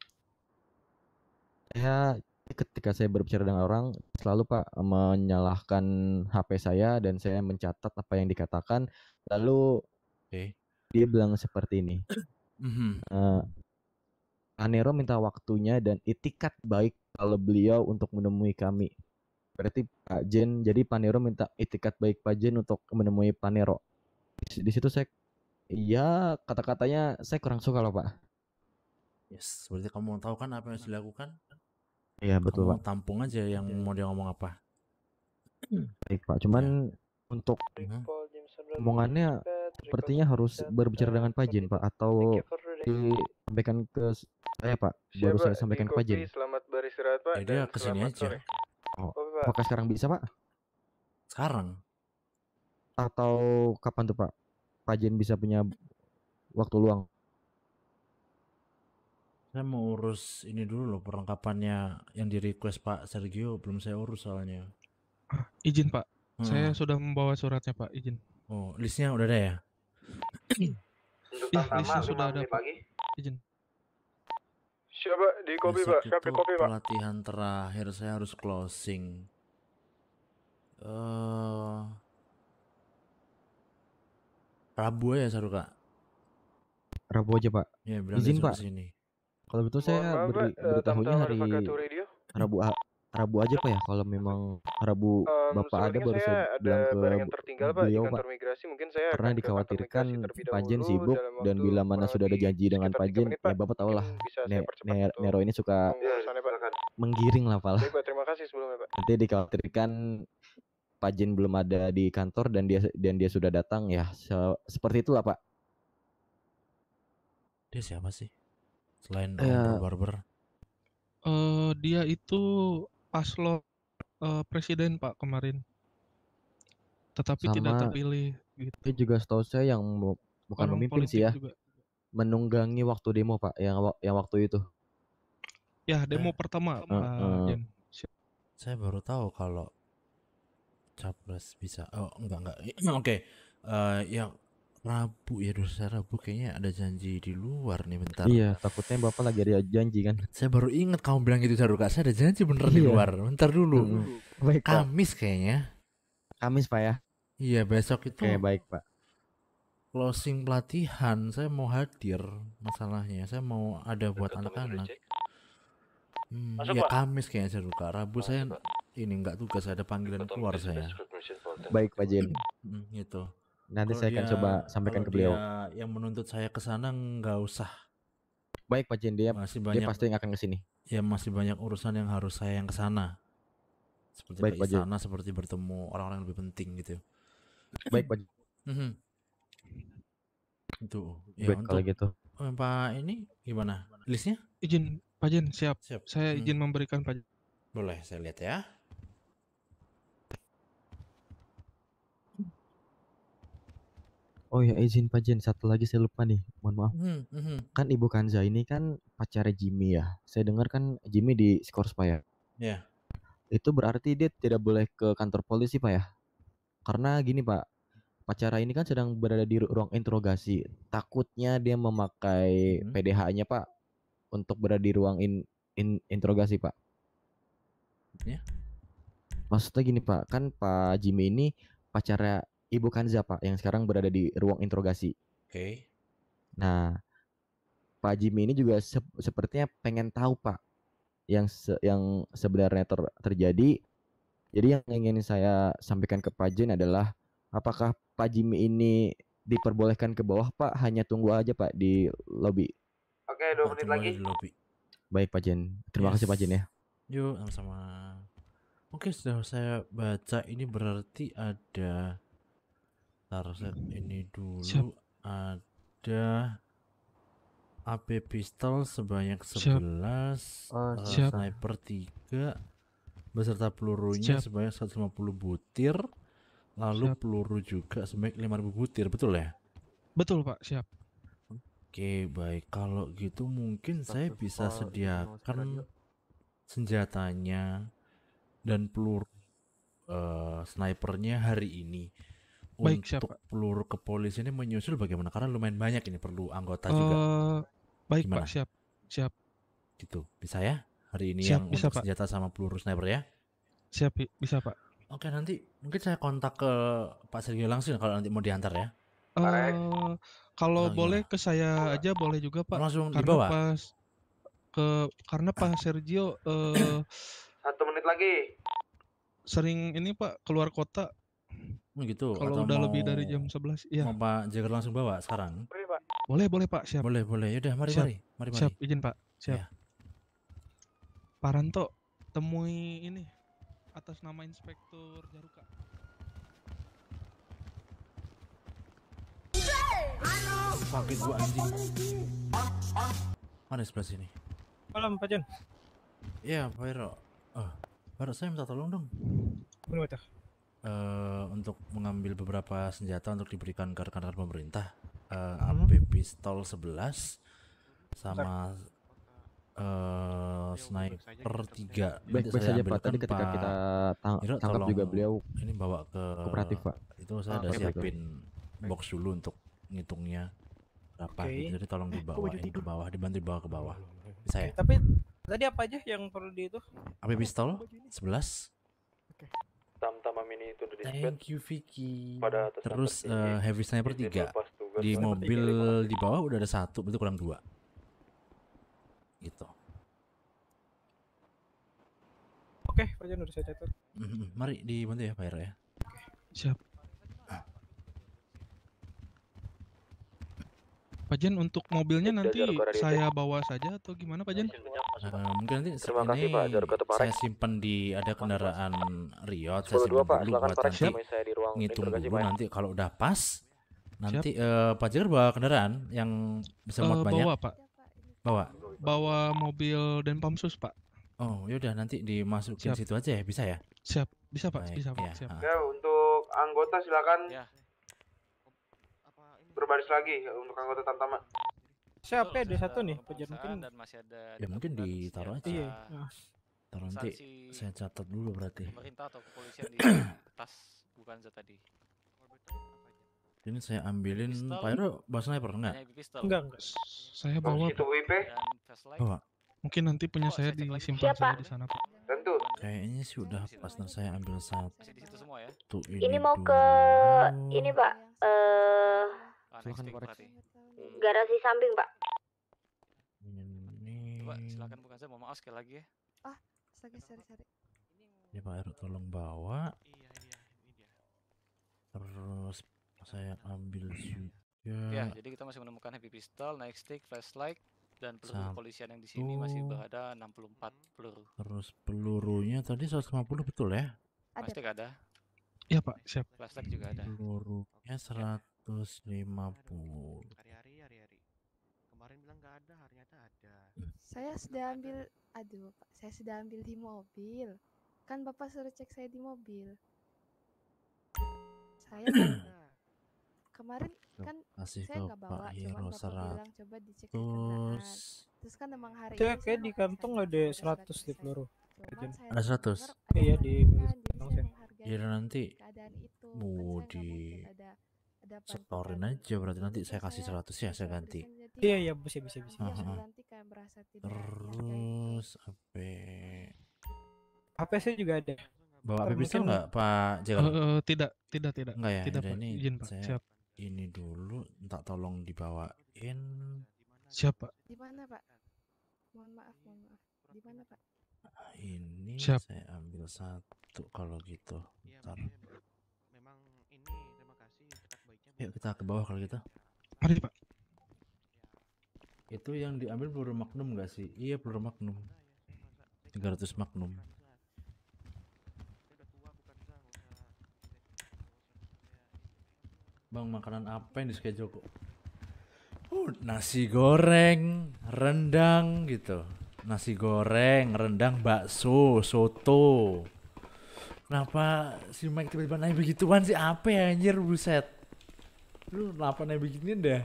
Saya ketika saya berbicara dengan orang selalu Pak menyalahkan H P saya dan saya mencatat apa yang dikatakan. Lalu Oke. dia bilang seperti ini. Mhm. Eh, Panero minta waktunya dan itikat baik kalau beliau untuk menemui kami. Berarti Pak Jen, jadi Panero minta itikat baik Pak Jen untuk menemui Panero. Di, di situ saya, iya kata-katanya saya kurang suka loh Pak. Yes, berarti kamu tahu kan apa yang harus dilakukan? Iya betul Kamu Pak. tampung aja yang mau dia ngomong apa. Baik Pak, cuman untuk Mhm. omongannya sepertinya harus berbicara dengan Pak Jin Pak, atau disampaikan ke s- saya Pak, baru saya sampaikan ke Pak Jin. Selamat beristirahat Pak Ya dia kesini aja. Oh, apakah sekarang bisa Pak? Sekarang. Atau kapan tuh Pak? Pak Jin bisa punya waktu luang? Saya mau urus ini dulu loh, perlengkapannya yang di request Pak Sergio belum saya urus soalnya. Izin Pak, saya Hmm. sudah membawa suratnya Pak, izin. Oh, listnya udah ada ya? Untuk Iya, Tantama listnya sudah lima ada menit Pak. lagi. Izin. Siapa di kopi Besok Pak? Siap di itu kopi Pak. pelatihan terakhir saya harus closing. Eh Rabu ya Saruka. Rabu aja Pak. Ya bilang Izin besok Pak. kesini. Kalau betul Mohon saya maaf, beri, Pak, eh, beritahunya Tamtama hari Advocato Radio. Rabu a- Rabu aja Pak ya. Kalau memang Rabu Em, Bapak ada, sepertinya baru saya saya ada bilang ke barang yang bu- tertinggal Pak di beliau kantor Pak. migrasi. Mungkin saya Karena akan ke kantor dikhawatirkan migrasi terlebih Pak Jen dahulu sibuk dalam dan waktu bila mana kurang sudah ada lebih janji dengan sekitar Pak tiga Jen, menit ya Pak. Bapak tahu lah. Mungkin bisa saya Ne- percepat Ne- untuk Nero ini suka pengurusannya Pak. menggiring lah Pak lah. Baik Pak, terima kasih sebelumnya Pak. Nanti dikhawatirkan Pak Jen belum ada di kantor dan dia dan dia sudah datang ya. Se- seperti itulah Pak. Dia siapa sih? Selain Eh, Om Barber. Eh dia itu paslon eh, presiden Pak kemarin, tetapi tidak Sama terpilih gitu. itu juga setahu saya yang mu- bukan Orang memimpin sih politik ya, juga. menunggangi waktu demo Pak, yang wa- yang waktu itu. Ya demo pertama Eh, Pak eh, Jen. Saya baru tahu kalau capres bisa. Oh, enggak enggak. Oke. Eh yang Rabu ya, dosa Rabu kayaknya ada janji di luar nih bentar. Iya, takutnya Bapak lagi ada janji kan. Saya baru ingat kamu bilang gitu Saruka. Saya ada janji beneran di Iya. luar. Bentar dulu. Mm-mm. Baik Pak. Kamis kayaknya. Kamis Pak ya. Iya, besok itu Oke, baik Pak. closing pelatihan. Saya mau hadir masalahnya. Saya mau ada buat anak-anak. Hmm, Masuk, ya Pak. Kamis kayaknya Saruka. Rabu saya ini enggak tugas, ada panggilan keluar saya. Baik Pak Jen. Hmm, gitu. Nanti Kalau saya akan dia- coba sampaikan kalau ke beliau. dia yang menuntut saya ke sana nggak usah. Baik Pak Jen, dia Masih dia banyak pasti akan ke sini. ya masih banyak urusan yang harus saya yang ke sana. Seperti Baik, ke Pak Jen. istana, seperti bertemu orang-orang yang lebih penting gitu. Baik Pak Jen. Mhm. Itu. Ya Baik untuk kalau gitu. eh, Pak ini gimana? Listnya? Izin Pak Jen, siap. Siap. Saya Hmm. izin memberikan Pak Jen. Boleh saya lihat ya. Oh ya izin Pak Jen, satu lagi saya lupa nih, mohon maaf. Mhm, mhm. Kan Ibu Kanza ini kan pacarnya Jimmy ya. Saya dengar kan Jimmy di skors Pak ya. Ya. Itu berarti dia tidak boleh ke kantor polisi Pak ya? Karena gini Pak, pacara ini kan sedang berada di ru- ruang interogasi. Takutnya dia memakai Mhm. P D H-nya Pak untuk berada di ruang in, in- interogasi Pak. Ya. Maksudnya gini Pak, kan Pak Jimmy ini pacarnya Ibu Kanza Pak yang sekarang berada di ruang interogasi. Oke. Nah, Pak Jimmy ini juga sep- sepertinya pengen tahu Pak yang se- yang sebenarnya ter- terjadi. Jadi yang ingin saya sampaikan ke Pak Jen adalah apakah Pak Jimmy ini diperbolehkan ke bawah Pak, hanya tunggu aja Pak di lobi. Oke, dua menit Tunggu lagi. aja di lobby. Baik Pak Jen, terima kasih Pak Jen ya. Yuk, sama-sama. Oke, sudah saya baca ini berarti ada Ntar saya ini dulu Siap. ada A P pistol sebanyak Siap. sebelas, Oh, eh, siap. sniper tiga beserta pelurunya Siap. sebanyak seratus lima puluh butir, lalu Siap. peluru juga sebanyak lima ribu butir, betul ya? Betul Pak, siap. Oke, baik. Kalau gitu mungkin saya bisa sediakan senjatanya dan peluru eh, snipernya hari ini. Baik, siap, Untuk Pak. peluru kepolisian ini menyusul bagaimana? Karena lumayan banyak ini, perlu anggota Eh, juga. baik Gimana? Pak, siap. Siap. Gitu. Bisa ya? Hari ini Siap, yang bisa, untuk Pak. senjata sama peluru sniper ya? Siap, Pi. Bisa Pak. Oke, nanti mungkin saya kontak ke Pak Sergio langsung kalau nanti mau diantar ya. Eh kalau Ah, boleh ke saya aja boleh juga Pak. Langsung Karena dibawa? pas ke karena Pak Sergio eh Satu menit lagi. sering ini Pak keluar kota. Oh gitu. Kalau Atau udah mau, lebih dari jam sebelas, iya. mau Pak Jagger langsung bawa sekarang? Boleh, boleh Pak, siap. Boleh, boleh. Yaudah, mari, Siap. mari. Mari, mari. Siap, izin Pak. Siap. Iya. Pak Ranto, temui ini atas nama Inspektur Jaruka. Pakai gua anjing. Mana sebelah sini? Malam Pak Jan. Iya, Pak Hero. Oh, Pak Hero, saya minta tolong dong. Kenapa? Eh, untuk mengambil beberapa senjata untuk diberikan ke rekan-rekan pemerintah. Eh, Hmm. A P pistol sebelas sama eh sniper tiga. Nanti Baik-baik saya saja Pak. ambilkan Tadi ketika Pak kita tang- Hero, tangkap tolong juga beliau ini bawa ke kooperatif Pak. Itu saya Ah, udah oke, siapin box dulu untuk ngitungnya berapa Oke. gitu. Jadi tolong Eh, kok dibawain baju ke bawah, dibantu dibawa ke bawah. Bisa ya? Tapi tadi apa aja yang perlu di itu? A P pistol sebelas. Tam-tama mini itu di Thank you Vicky. Pada atas Terus nama tertinggi, eh, heavy sniper izin tiga. lepas tugas Di sniper mobil tiga. di bawah udah ada satu, berarti kurang dua. Gitu. Oke, Pak Jan udah saya catat. Mhm, mari dibantu ya Pak Hero ya. Siap. Pak Jan, untuk mobilnya nanti saya bawa saja atau gimana Pak Jan? Eh, mungkin nanti Terima ini kasih, Pak. Jaruka Teparek. saya simpan di ada kendaraan Riot, saya sepuluh dua, simpan Pak. dulu Silakan buat Pak, nanti temui saya di ruang ngitung interogasi, dulu, Pak. nanti kalau udah pas nanti eh, Pak Jagar bawa kendaraan yang bisa Eh, muat banyak. bawa Pak. Bawa. Bawa mobil Denpamsus Pak. Oh, yaudah nanti dimasukin Siap. situ aja ya, bisa ya? Siap, bisa Pak, Baik, bisa Pak. ya, Siap. ah. Ya, untuk anggota silakan berbaris lagi untuk anggota Tamtama. Siapa ada satu nih, Pak Jan mungkin. Dan masih ada Ya mungkin ditaruh aja. Iya. ah. Taruh nanti instansi saya catat dulu berarti. pemerintah atau kepolisian di tas Bukanza tadi. Ini saya ambilin Pistol. Pak Hero bawa sniper enggak? Hanya pistol. Enggak, enggak. Saya bawa Itu Pak. W I P? Dan flashlight. Bawa. Mungkin nanti punya saya disimpan Siap, saja Pak. di sana Pak. Tentu. Kayaknya sih udah pas, nah saya ambil satu. Masih di situ semua ya. Tuh Ini mau ke ini Pak, eh Ah, Silakan, next Pak take Rex. berarti. garasi samping Pak. Ini. Coba silakan bukan saya, mohon maaf sekali lagi ya. Ah, sorry sorry sorry. Ya Pak Hero tolong bawa. Terus saya ambil juga. Ya, jadi kita masih menemukan heavy pistol, night stick, flashlight, dan peluru Satu. kepolisian yang di sini masih berada enam puluh empat peluru. Terus pelurunya tadi seratus lima puluh betul ya? Plastik ada, Iya Pak, siap. flashlight juga ada. Pelurunya seratus lima puluh. Hari-hari, hari-hari. Kemarin bilang nggak ada, ternyata ada. Saya sudah ambil, aduh Pak, saya sudah ambil di mobil. Kan Bapak suruh cek saya di mobil. Saya kemarin kan Kasih saya ke nggak Pak bawa, Hero cuman Bapak bilang coba dicek di kendaraan. seratus. Terus kan emang hari Saya ini kayak di saya kantong ada seratus di peluru. Cuman saya Ada seratus. dengar Iya ada di kenaikan, jadi kantong saya saya. menghargai Ya nanti keadaan itu. mau Kan saya di nggak mungkin ada ada setorin bantuan aja berarti nanti untuk saya kasih saya seratus ya saya ganti. persen, jadi Iya, iya, bisa bisa bisa. biar Aha. nanti kayak merasa tidak dihargai. Terus apa? H P saya juga ada. Bawa Ntar H P pistol mungkin- nggak Pak Jagal? Eh, tidak, tidak, tidak. Enggak ya, Tidak yaudah Pak. ini Izin Pak. saya Siap. ini dulu, tak tolong dibawain. Siap Pak. Di mana Pak? Mohon maaf, mohon maaf. Di mana Pak? Ini Siap. saya ambil satu kalau gitu. Ntar. Memang ini terima kasih cetak baiknya. Yuk kita ke bawah kalau gitu. Mari Pak. Itu yang diambil peluru Magnum nggak sih? Iya peluru Magnum. tiga ratus Magnum. Bang, makanan apa yang disukai Joko? Oh, nasi goreng, rendang gitu. Nasi goreng, rendang, bakso, soto. Kenapa si Mike tiba-tiba naik begituan sih? Apa ya anjir, buset. Lu kenapa naik beginian dah?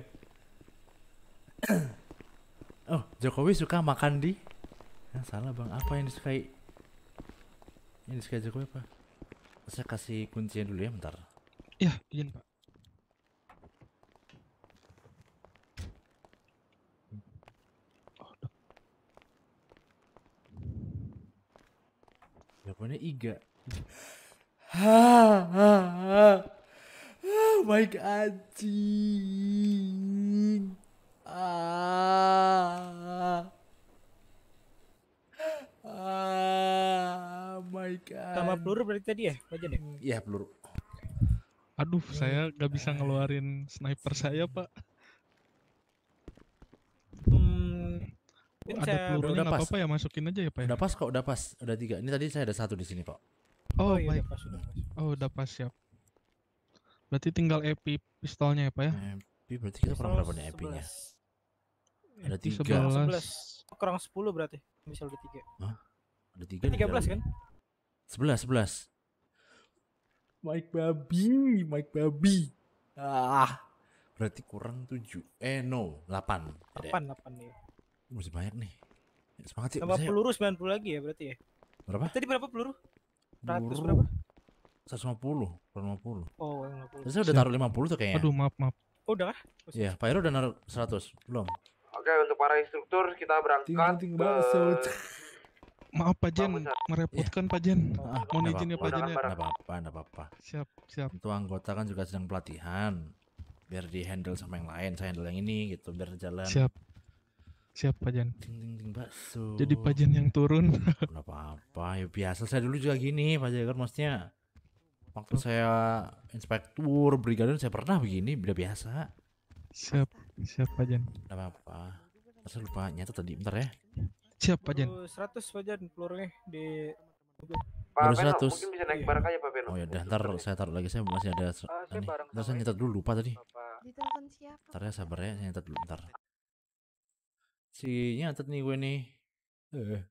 Oh, Jokowi suka makan di? Nah, salah bang, apa yang disukai? Yang disukai Jokowi apa? Saya kasih kuncinya dulu ya, bentar. Ya, izin Pak. Jawabannya Iga. Ha, ha, ha. Oh my god, anjing. Ah. Ah, my god. Sama peluru berarti tadi ya, Pak Jan ya? Iya, peluru. Aduh, saya nggak bisa ngeluarin sniper saya Pak. Hmm, Ada pelurunya nggak apa-apa ya, masukin aja ya Pak ya? Udah pas kok, udah pas, udah tiga. Ini tadi saya ada satu di sini kok. Oh, Oh, iya, baik. udah pas, udah pas. Oh udah pas, siap. Berarti tinggal epi pistolnya ya Pak ya? Epi berarti kita kurang berapa nih epinya? Ada Epi tiga. sebelas. sebelas. Kurang sepuluh berarti. Misal udah tiga. Hah? Ada tiga. tiga belas kan? Sebelas, sebelas. Mike babi, Mike babi. Ah, berarti kurang tujuh. Eh no, delapan. delapan, delapan ya. Masih banyak nih. Semangat sih. Tambah bisa ya? peluru sembilan puluh lagi ya berarti ya. Berapa? Tadi berapa peluru? Ratus Peluru berapa? seratus lima puluh, seratus lima puluh. Oh, lima puluh. Terus saya udah taruh lima puluh tuh kayaknya. Aduh, maaf, maaf. Oh, udah kah? Iya, Pak Hero udah naruh seratus, belum? Oke, untuk para instruktur kita berangkat ting, ke Maaf Pak Jen, merepotkan Pak Jen. Ah, Mohon nggak izin ya apa-apa, Pak Jen ya. nggak apa-apa, nggak apa-apa. Siap, siap. Itu anggota kan juga sedang pelatihan. Biar di handle sama yang lain, saya handle yang ini gitu, biar jalan. Siap. Siap Pak Jen. Ting ting ting bakso. Jadi Pak Jen yang turun. Nggak apa-apa, ya biasa. Saya dulu juga gini, Pak Jagar, maksudnya waktu saya inspektur brigadir saya pernah begini, udah biasa. Siap, siap Pak Jen. Nggak apa-apa. Saya lupa nyatet tadi, bentar ya. Siap Pak Jen. Peluru seratus Pak Jan pelurunya di Pak Baru Veno, seratus. mungkin bisa naik barak aja Pak Veno. Oh ya udah, ntar saya taruh lagi, saya masih ada ser- Ah, saya ini. bareng Ntar sama saya nyetet dulu, lupa tadi. Ditelepon siapa? Ntar ya sabar ya, saya nyetet dulu ntar. Si nyatet nih gue nih. Eh.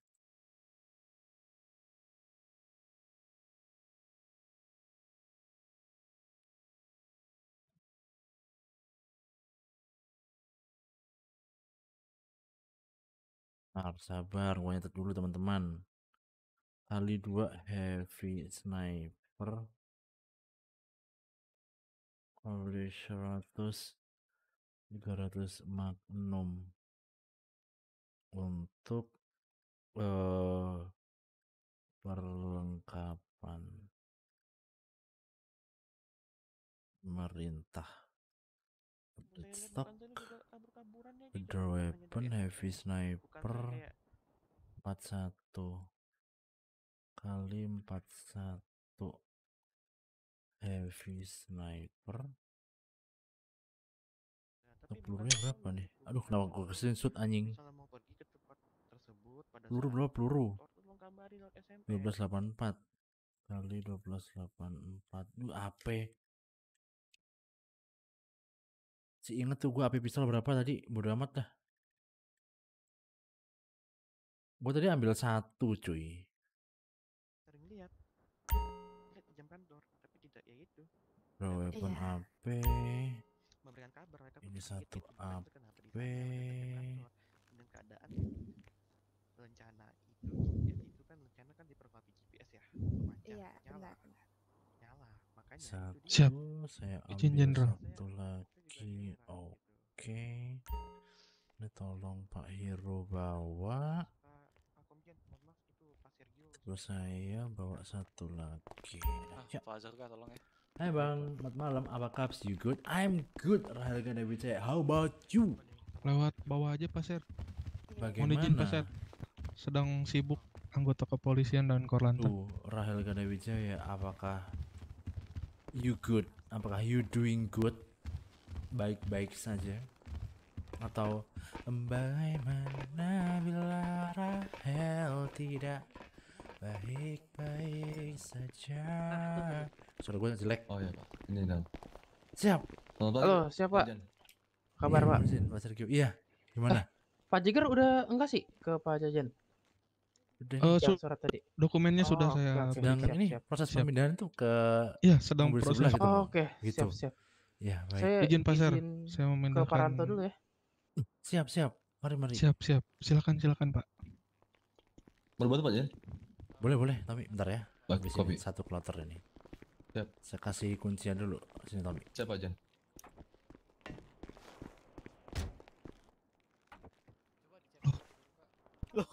Nah, sabar, gue nyetet dulu teman-teman. Kali dua heavy sniper. Kali seratus. tiga ratus magnum. Untuk eh perlengkapan pemerintah. Stop. Other weapon heavy sniper empat puluh satu kali empat puluh satu heavy sniper. Pelurunya berapa nih? Aduh, kenapa gue kesini shoot anjing? Peluru berapa peluru? dua belas delapan puluh empat kali dua belas delapan puluh empat. Duh, A P. Si inget tuh gue A P pistol berapa tadi? Bodo amat dah. Gue tadi ambil satu cuy. Sering lihat. Lihat di jam kantor, tapi tidak ya itu. Bro, weapon Iya. A P. Memberikan kabar mereka Ini begitu satu itu A itu kenapa di P. dan keadaan rencana itu ya, itu kan rencana kan diperbaiki G P S ya. Macam Iya, nyala. benar, benar. Nyala. Makanya Satu, itu dia. saya Izin, ambil Jenderal. satu lagi. Oke. Ini tolong Pak Hero bawa. Terus saya bawa satu lagi. Ah, Ya. Pak Azhar kah, tolong ya. Hai bang, selamat malam. Apa kabar? You good? I'm good. Rahel Ganawice. How about you? Lewat bawah aja Pak Ser. Mohon izin Pak Ser. Bagaimana? Sedang sibuk anggota kepolisian dan Korlantas. Tuh, Rahel Ganawijaya, apakah you good? Apakah you doing good? Baik-baik saja? Atau bagaimana bila Rahel tidak baik-baik saja? Suara gue jelek. Oh iya Pak, ini dan. Siap. Halo, siapa? Kabar Iya, Pak? izin, Pak Sergio. Iya, gimana? Pak Jiger udah enggak sih ke Pak Jajan? Udah. Eh, Yang su- surat tadi. dokumennya Oh, sudah oke, saya oke, Sedang siap, ini siap. proses Siap. pemindahan tuh ke Iya, sedang mobil proses. sebelah gitu. Oh, oke, Gitu. siap, siap. Ya, baik. Saya Izin Pak Ser, izin saya ke memindahkan. Paranto dulu ya. Siap, siap. Mari, mari. Siap, siap. Silakan, silakan Pak. Boleh bantu Pak Jen? Boleh, boleh. Tapi bentar ya. Baik, Habis kopi. ini satu kloter ini. Siap. Saya kasih kuncian dulu. Sini Tommy. Siap Pak Jen. Loh.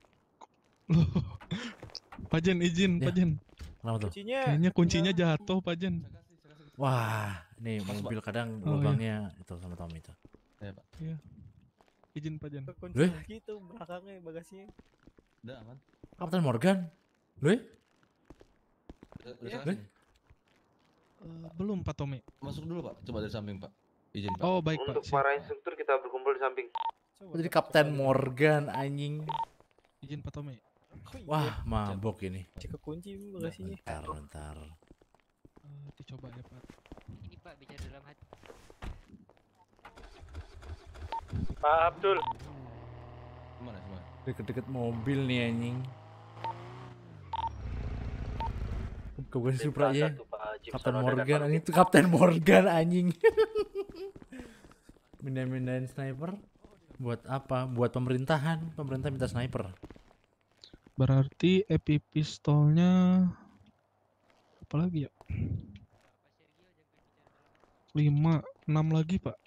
Pak Jen izin, Ya. Pak Jen. Kenapa tuh? kuncinya. Kayaknya kuncinya jatuh Pak Jen. Wah, nih mobil kadang Oh, iya. lubangnya itu sama Tommy itu. Iya Pak. Iya. Izin Pak Jen. Kunci Eh? gitu belakangnya bagasinya. Udah aman. Kapten Morgan. Lu? ya? Udah, udah Iya. sana sini. Eh, belum Pak Tommy. Masuk dulu Pak, coba dari samping Pak. Izin Pak. Oh baik Pak. Untuk Siap. para instruktur kita berkumpul di samping. Jadi Kapten Morgan anjing. Izin Pak Tommy. Wah, mabok ini. Cek kunci bagasinya. Bentar, bentar. Eh, dicoba ya Pak. Ini Pak bicara dalam hati. Pak Abdul. Mana semua? Deket-deket mobil nih anjing. Kebukan Supra ya. Kapten Morgan anjing itu Kapten Morgan anjing. Mindahin-mindahin sniper. Buat apa? Buat pemerintahan. Pemerintah minta sniper. Berarti epi pistolnya apa lagi ya? lima, enam lagi, Pak.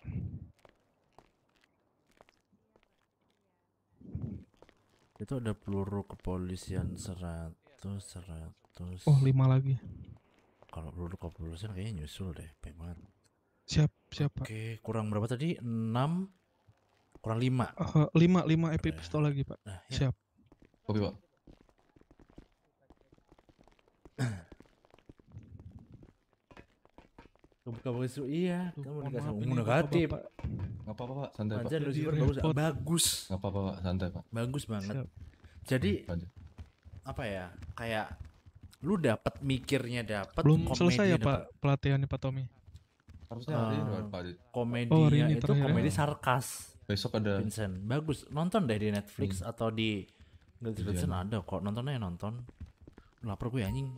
Itu ada peluru kepolisian seratus, seratus. Oh, lima lagi. Kalau peluru kepolisian kayaknya nyusul deh, banyak banget. Siap, siap, Pak. Oke, kurang berapa tadi? enam, kurang lima. Uh, lima, lima epi pistol lagi, Pak. Nah, ya. Siap. Kopi, Pak. Kebuka isu iya, Tuh, kamu mohon dikasih maaf umum ini negatif. Bapak-bapak. Nggak apa-apa, Pak. Santai, Pak. Aja Lucifer Jadi bagus, repot. bagus. Nggak apa-apa, Pak. Santai, Pak. Bagus banget. Siap. Jadi Aja. apa ya? Kayak lu dapat mikirnya dapat, Belum selesai ya, komedinya Pak, pelatihannya Pak Tommy. Harusnya hari ini, Eh, Pak Adit. komedinya Oh, hari ini itu terakhir ya. komedi sarkas. Besok ada. Vincent, bagus. Nonton deh di Netflix atau di Guilty Iya. Vincent ada kok. Nontonnya ya nonton. Lapar gue anjing.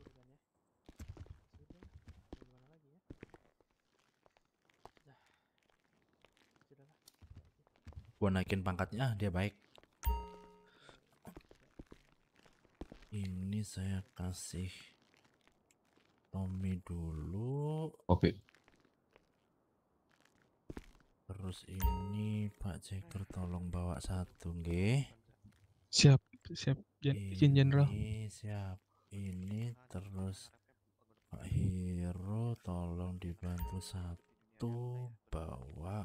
Gua naikin pangkatnya, ah dia baik. Ini saya kasih Tommy dulu. Kopi. Terus ini Pak Jacker tolong bawa satu, nggih. Siap, siap. Jen- Izin Jenderal. Ini siap. Ini terus Pak Hero tolong dibantu satu bawa.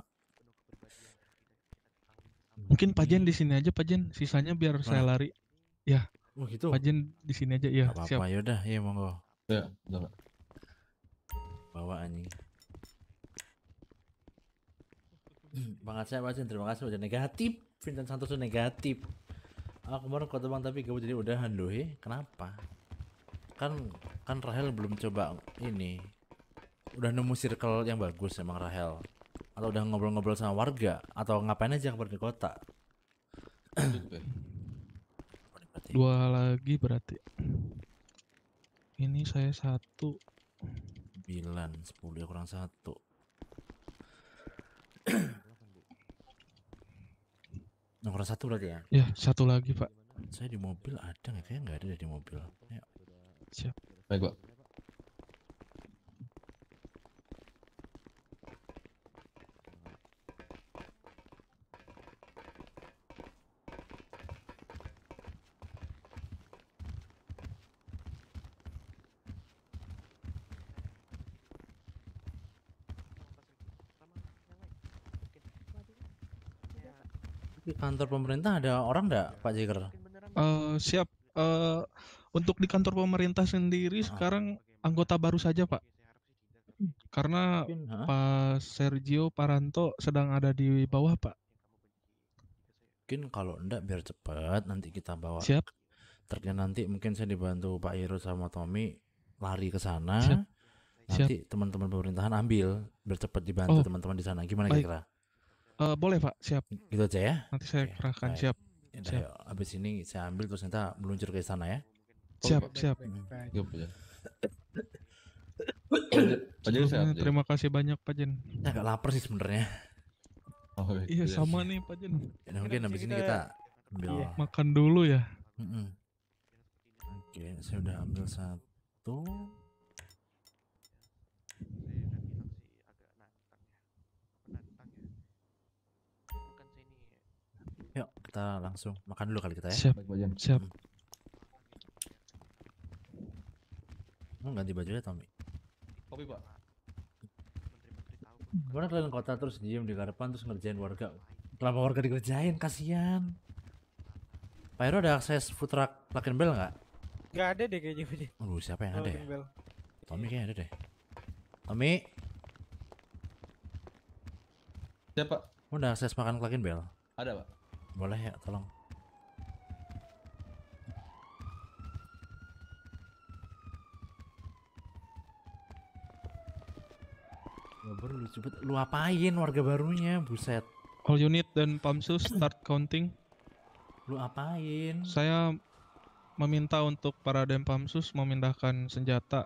Mungkin Pak Jen di sini aja, Pak Jen. Sisanya biar saya Mana? lari. Ya. Oh gitu. Pak Jen di sini aja, ya. Gak Siap. apa-apa, yaudah, ya monggo. Ya, betul, Pak. Bawa anjing. Banget saya Pak Jen, terima kasih udah negatif. Vincent Santoso negatif. Ah kemarin kota bang tapi gue jadi udahan doh, eh. Kenapa? Kan kan Rahel belum coba ini. Udah nemu circle yang bagus emang Rahel. Atau udah ngobrol-ngobrol sama warga atau ngapain aja keluar di kota? Dua lagi berarti. Ini saya satu. sembilan, sepuluh ya kurang satu. Nah, kurang satu berarti ya? Ya, satu lagi, Pak. Saya di mobil ada nggak? Kayaknya nggak ada deh di mobil. Ayo. Siap. Baik, Pak. Di kantor pemerintah ada orang nggak, Pak Jager? Eh, siap. Eh, untuk di kantor pemerintah sendiri sekarang anggota baru saja, Pak. Karena Mungkin, ha? Pak Sergio Paranto sedang ada di bawah, Pak. Mungkin kalau enggak biar cepat nanti kita bawa. Siap. Truknya nanti mungkin saya dibantu Pak Hiro sama Tommy lari ke sana. Siap. Nanti teman-teman pemerintahan ambil biar cepat dibantu Oh, teman-teman di sana. Gimana baik. kira-kira? Eh, boleh, Pak. Siap. Gitu aja ya? Nanti saya Oke, kerahkan. baik. Siap. Yaudah, Siap. yuk. Abis ini saya ambil terus kita meluncur ke sana ya. Siap, siap. Yuk, Pak Jen. Pak Jen, Pak Jen sehat, Sebelumnya Jen? terima kasih banyak, Pak Jen. Saya agak lapar sih sebenarnya. Oh, baik. Iya, Iya. sama nih, Pak Jen. Ya, mungkin abis ini kita ambil. Makan dulu ya. Mm-mm. Oke, saya udah ambil satu. Yuk, kita langsung makan dulu kali kita ya. Siap. Baik, Pak Jen. Siap. Mau ganti bajunya Tommy. Kopi, Pak. Gimana kalian kota terus diem di depan terus ngerjain warga? Kenapa warga dikerjain? Kasihan. Pak Hero ada akses food truck Plug and Bell nggak? Nggak ada deh kayaknya Pak. Aduh, siapa yang ada ya? Plug and Bell. Tommy kayaknya ada deh. Tommy, Siap, Pak. mau ada akses makan Plug and Bell? Ada, Pak. Boleh ya, tolong. Ya baru lu cepet, lu apain warga barunya, buset. All unit dan Pamsus start counting. Lu apain? Saya meminta untuk para Dem Pamsus memindahkan senjata.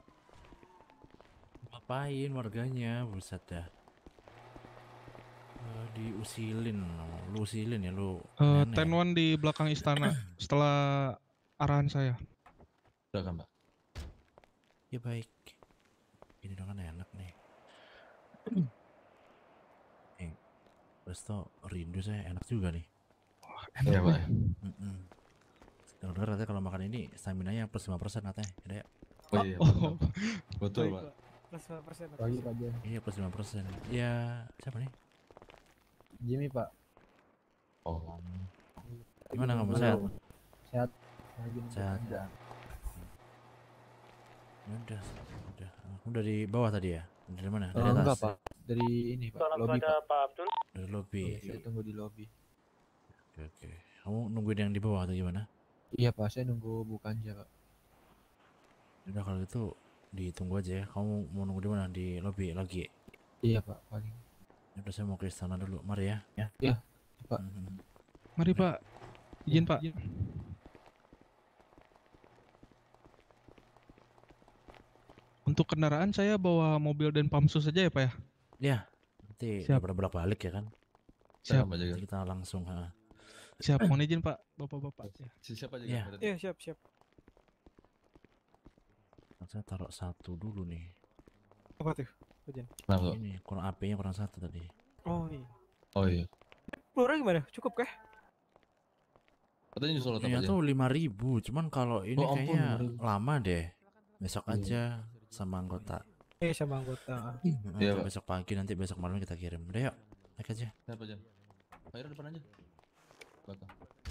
Apain warganya, buset dah. Uh, diusilin, lu usilin ya lu. Eh, nenek. ten one di belakang istana setelah arahan saya. Udah kan, Pak? Ya baik. Ini dong kan enak nih. Eh, resto rindu saya enak juga nih. Iya, Pak. Mm-mm. Dengar katanya kalau makan ini stamina-nya plus lima persen katanya. Ada ya? Oh iya, Oh. mantap. Betul, Pak. Plus lima persen. Pagi Pak Jen. Iya plus lima persen. Ya siapa nih? Jimmy Pak. Oh. Gimana kamu sehat? Sehat. Lagi nunggu Sehat. kerjaan. Ya udah, udah. Kamu dari bawah tadi ya? Dari mana? Dari Oh, atas? enggak Pak, dari ini Pak, lobby Pak. Pak Abdul. Dari lobby. Iya, saya tunggu di lobby. Oke, oke. Kamu nungguin yang di bawah atau gimana? Iya Pak, saya nunggu Bu Kanja Pak. Udah kalau gitu ditunggu aja ya. Kamu mau nunggu di mana? Di lobby lagi? Iya Pak, paling. Ya udah saya mau ke istana dulu. Mari ya. Ya. Iya, Pak. Mhm. Mari Pak, izin Pak. Untuk kendaraan saya bawa mobil dan Pamsus saja ya Pak ya? Ya, nanti Siap. daripada bolak balik ya kan? Siap. Nanti kita langsung. Ha. Siap, mohon izin Pak, bapak-bapak. Ya. Siapa aja? Iya. Iya siap siap. Saya taruh satu dulu nih. Apa tuh? Hujan. Kenapa? Ini kurang A P-nya kurang satu tadi. Oh iya. Oh iya. Peluru gimana? Cukup kah? Katanya nyusul apa Ini aja? tuh lima ribu, cuman kalau ini Oh, ampun, kayaknya lima ribu. lama deh. Besok Iya. aja sama anggota. Eh sama anggota. Nanti Iya, Pak. besok pagi, nanti besok malam kita kirim. Udah yuk, naik aja. Siapa aja? Pak Ira depan aja. Belakang.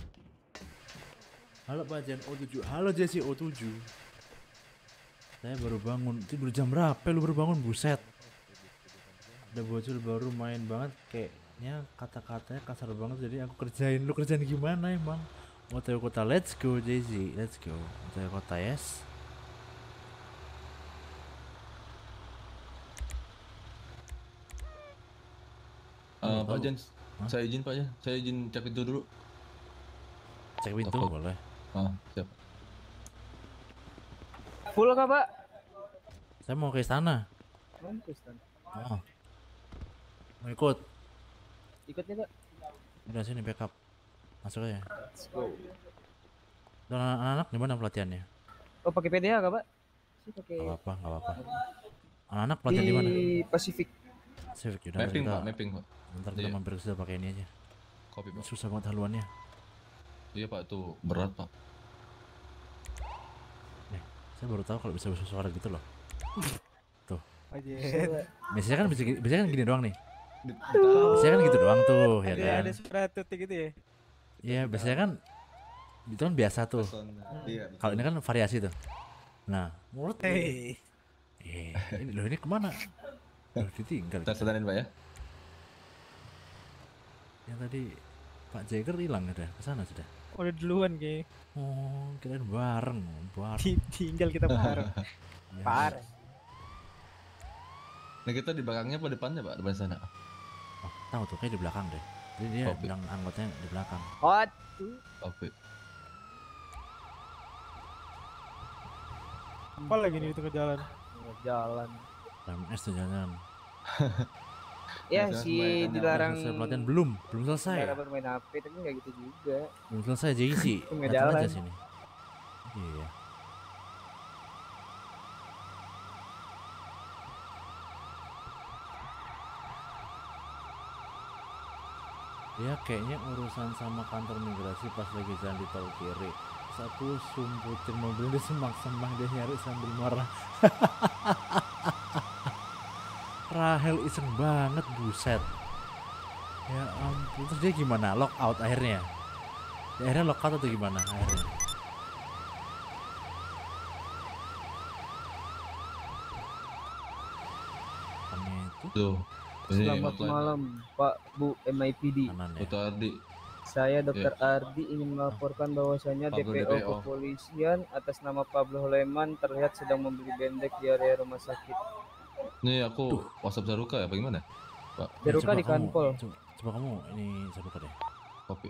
Halo Pak Jan O tujuh. Halo Jesse O tujuh. Saya baru bangun. Tidur jam berapa? Lu baru bangun, buset. Udah bocil baru main banget, kayaknya kata-katanya kasar banget, jadi aku kerjain. Lu kerjain gimana emang? O T W kota, let's go Jesse, let's go. O T W kota, yes. Eh, Tahu. Pak Jen, Hah? saya izin Pak ya. Saya izin cek pintu dulu. Cek pintu Takut. boleh. Ah, siap. Full kah Pak? Saya mau ke istana. Oh. Mau ikut? Ikutnya Pak. Udah sini backup. Masuk aja. Let's go. Dan anak-anak gimana pelatihannya? Oh pakai P D A kah Pak? Sih pakai. Gak apa-apa, gak apa-apa. Anak-anak pelatihan di mana? Di Pacific. Civic, yaudah Mapping, kita, Pak, mapping, Pak. Bentar kita Iya. mampir ke situ pakai ini aja. Kopi, Pak. Susah banget haluannya. Iya Pak, itu berat Pak. Nih, saya baru tahu kalau bisa bersuara gitu loh. Tuh. Aja. Biasanya kan bisa, gi- biasanya kan gini doang nih. Biasanya kan gitu doang tuh, ya Ada kan? ada suara tutik gitu ya. Iya, biasanya kan itu kan biasa tuh. Iya. Kalau ini kan variasi tuh. Nah, menurut Hei. eh ini loh ini kemana? Loh, ditinggal. Kita sedarin Pak ya. Yang tadi Pak Jagger hilang udah ke sana sudah. Udah duluan kayak. Oh, kirain bareng, bareng. Ti- Tinggal kita bareng. Ya, Parah. Nah kita di belakangnya apa depannya Pak? Depan sana. Oh, tahu tuh kayak di belakang deh. Jadi dia Kopi. bilang anggotanya di belakang. Hot. Oke. Apa lagi nih di tengah jalan? Jalan. Ram S tuh jangan. Ya Jangan si kebanyakan dilarang. Selesai pelatihan belum, belum selesai. Dilarang bermain H P tapi nggak gitu juga. Belum selesai J C. Tengah Datang aja jalan. sini. Iya. Ya kayaknya urusan sama kantor migrasi pas lagi jalan di tol kiri. Terus aku sumputin mobil dia semak-semak, dia nyari sambil marah. Rahel iseng banget, buset. Ya ampun, terus dia gimana? Lock out akhirnya? Ya, akhirnya lock out atau gimana akhirnya? Kami itu Tuh. Ini Selamat hotline. malam Pak Bu M I P D. kanan ya. Foto Ardi. Saya Dokter Ardi ingin melaporkan bahwasanya Pablo D P O D P O. kepolisian atas nama Pablo Leman terlihat sedang membeli bendek di area rumah sakit. Nih aku WhatsApp Saruka ya, bagaimana? Pak. Ya, Saruka coba di kamu- kanpol. Coba, coba kamu ini Saruka deh. Kopi.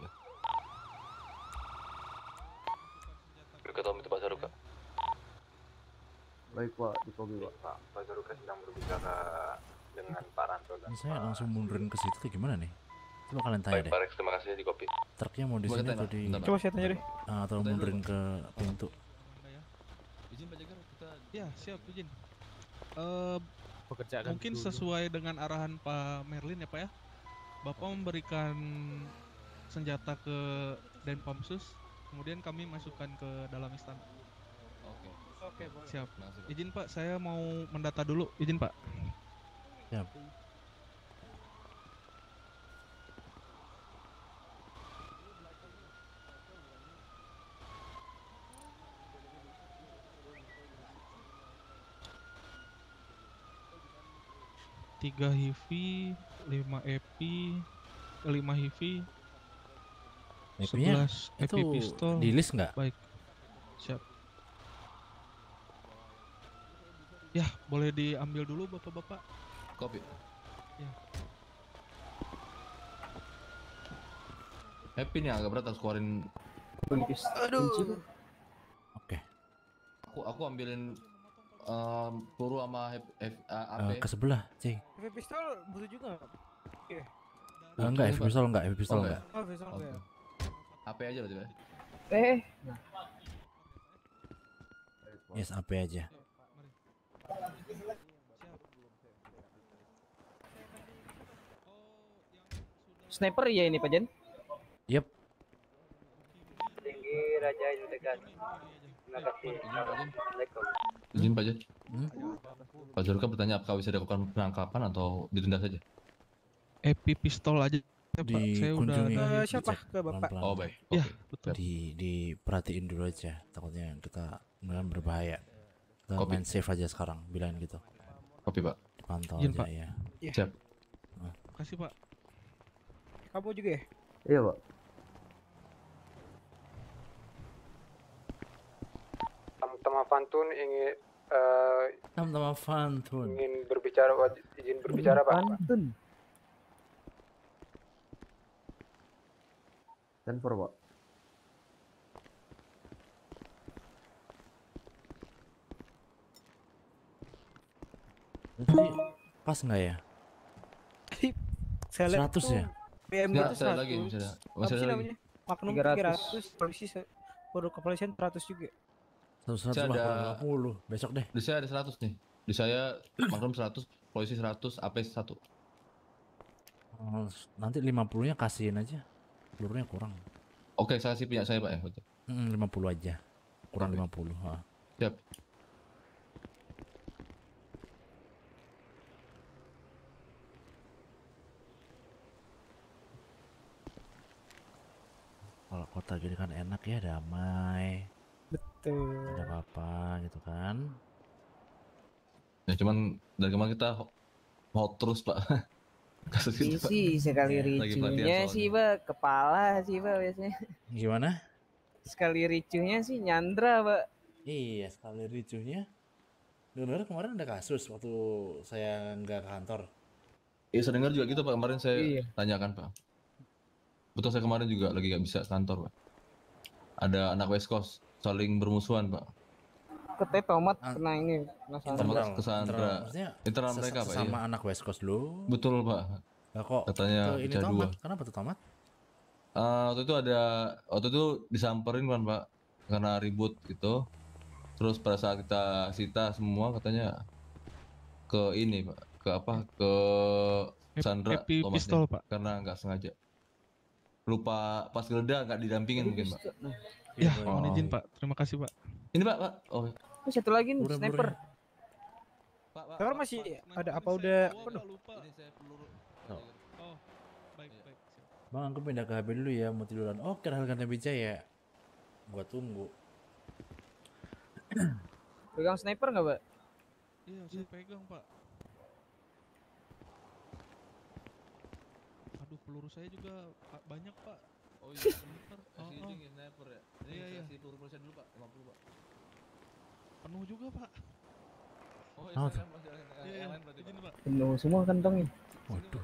Berkata minta Pak Saruka. Baik Pak, di kopi Pak. Pak, Pak Saruka sedang berbicara dengan Pak Ranto dan Ini saya langsung mundurin ke situ kayak gimana nih? Coba kalian tanya Baik deh. Pak Rex, terima kasih di kopi. Truknya mau di Coba sini kita atau tanya, di bentar, Pak. Coba saya tanya deh. Ah, atau Tanya mundurin dulu. ke pintu. Izin Pak Jagar, kita ya siap izin. Eh Pekerjaan mungkin dulu. sesuai dengan arahan Pak Merlin ya Pak ya. Bapak memberikan senjata ke Denpamsus, kemudian kami masukkan ke dalam istana. Oke. Oke, siap. Izin Pak, saya mau mendata dulu. Izin Pak. Siap. Tiga hivi, lima epi, lima hivi, Epinya sebelas itu epi pistol. di list nggak? Baik, siap. Ya, boleh diambil dulu bapak-bapak. Kopi. Ya. Happy nih agak berat harus keluarin. Aduh. Oke. Aku aku ambilin um, peluru sama F, F, A- A P. Eh, ke sebelah, Cing. Heavy pistol butuh juga nggak? Oke. Eh, enggak, F pistol enggak, F pistol Oh, enggak. Oh, pistol Oke. enggak. A P aja berarti Pak. Eh, Yes, A P aja. sniper ya ini Pak Jen? Yep. Tinggi Raja Yudegan. Terima kasih. Assalamualaikum. Izin Pak Jan. Hmm? Pak Saruka bertanya apakah bisa dilakukan penangkapan atau ditunda saja? Epi pistol aja ya, Pak. Saya udah Dikunjungi ada. Ke siapa? Ke Bapak? pelan-pelan. Oh baik. Ya, Oke. betul. Di diperhatiin dulu aja, takutnya kita beneran berbahaya. Kita Kopi. main safe aja sekarang, bilangin gitu. Kopi Pak. Dipantau Izin, aja Pak. ya. Iya. Siap. Kasih Pak. Kamu juga ya? Iya Pak. Teman Fantun ingin eh, Sama-sama Fantun. ingin berbicara, izin berbicara Pak. Pantun. ten four Pak. Tadi pas nggak ya? Saya lihat seratus tuh ya? P M Nggak, itu saya lagi, seratus. masih ada- Apa masih sih ada namanya? Magnum tiga tiga ratus. ratus, polisi se- produk kepolisian seratus juga. Seratus seratus Saya lah, ada- lima puluh. Besok deh. Di saya ada seratus nih. Di saya Magnum seratus, polisi seratus, A P satu. Oh, nanti lima puluh-nya kasihin aja. Pelurunya kurang. Oke, saya sih punya saya Pak ya. Betul. Hmm, lima puluh aja. Kurang Oke. lima puluh. Ha. Siap. Kalau kota gini kan enak ya, damai. Betul. Ada apa-apa gitu kan. Ya cuman dari kemarin kita hot, hot terus Pak. Kasus Ini itu Pak. sih sekali Lagi pelatihan ricuhnya soalnya. sih Pak, kepala sih Pak biasanya. Gimana? Sekali ricuhnya sih nyandra Pak. Iya, sekali ricuhnya. Dengar kemarin ada kasus waktu saya nggak ke kantor. Iya saya dengar juga gitu Pak, kemarin saya Iya. tanyakan Pak. Betul, saya kemarin juga lagi nggak bisa kantor Pak. Ada anak West Coast saling bermusuhan Pak. Katanya tomat kena ini, kena Sama sandra. ke Sandra. Maksudnya Internal ses- mereka Pak. sesama Iya. anak West Coast dulu. Betul Pak. Lah kok Katanya ke ini pecah dua. tomat? Kenapa tuh tomat? Eh, waktu itu ada, waktu itu disamperin kan Pak, karena ribut gitu. Terus pada saat kita sita semua katanya ke ini Pak, ke apa? Ke Sandra Epi tomatnya. pistol, Pak. Karena nggak sengaja. Lupa pas geledah nggak didampingin mungkin Pak. Ya, Oh. mohon izin Pak. Terima kasih Pak. Ini Pak, Pak. Oh, Oh, satu lagi nih, Udah, sniper. Sniper masih ada apa udah penuh? Oh. Oh, baik baik. Bang, aku pindah ke H P dulu ya, mau tiduran. Oke, Hargan Wijaya. Gua tunggu. Pegang sniper nggak Pak? Iya, saya pegang Pak. Aduh, peluru saya juga Pak, banyak Pak. Oh iya, sebentar. Kasih izin ya, sniper ya. Ini Iya, iya. kasih peluru polisi dulu, Pak. lima puluh, Pak. Penuh juga, Pak. Oh, Oh, iya, tuh. saya masih yang Iya, yang lain berarti, izin, Pak. Pak. Penuh semua kantongnya. Waduh.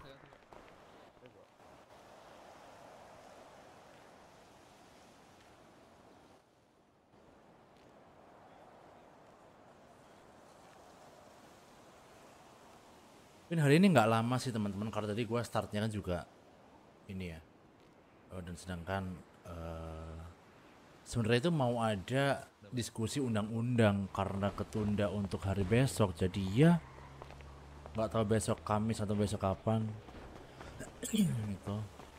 Ini hari ini nggak lama sih teman-teman, karena tadi gua startnya kan juga ini ya. Oh, dan sedangkan eh, sebenarnya itu mau ada diskusi undang-undang karena ketunda untuk hari besok, jadi ya nggak tahu besok Kamis atau besok kapan. Gitu.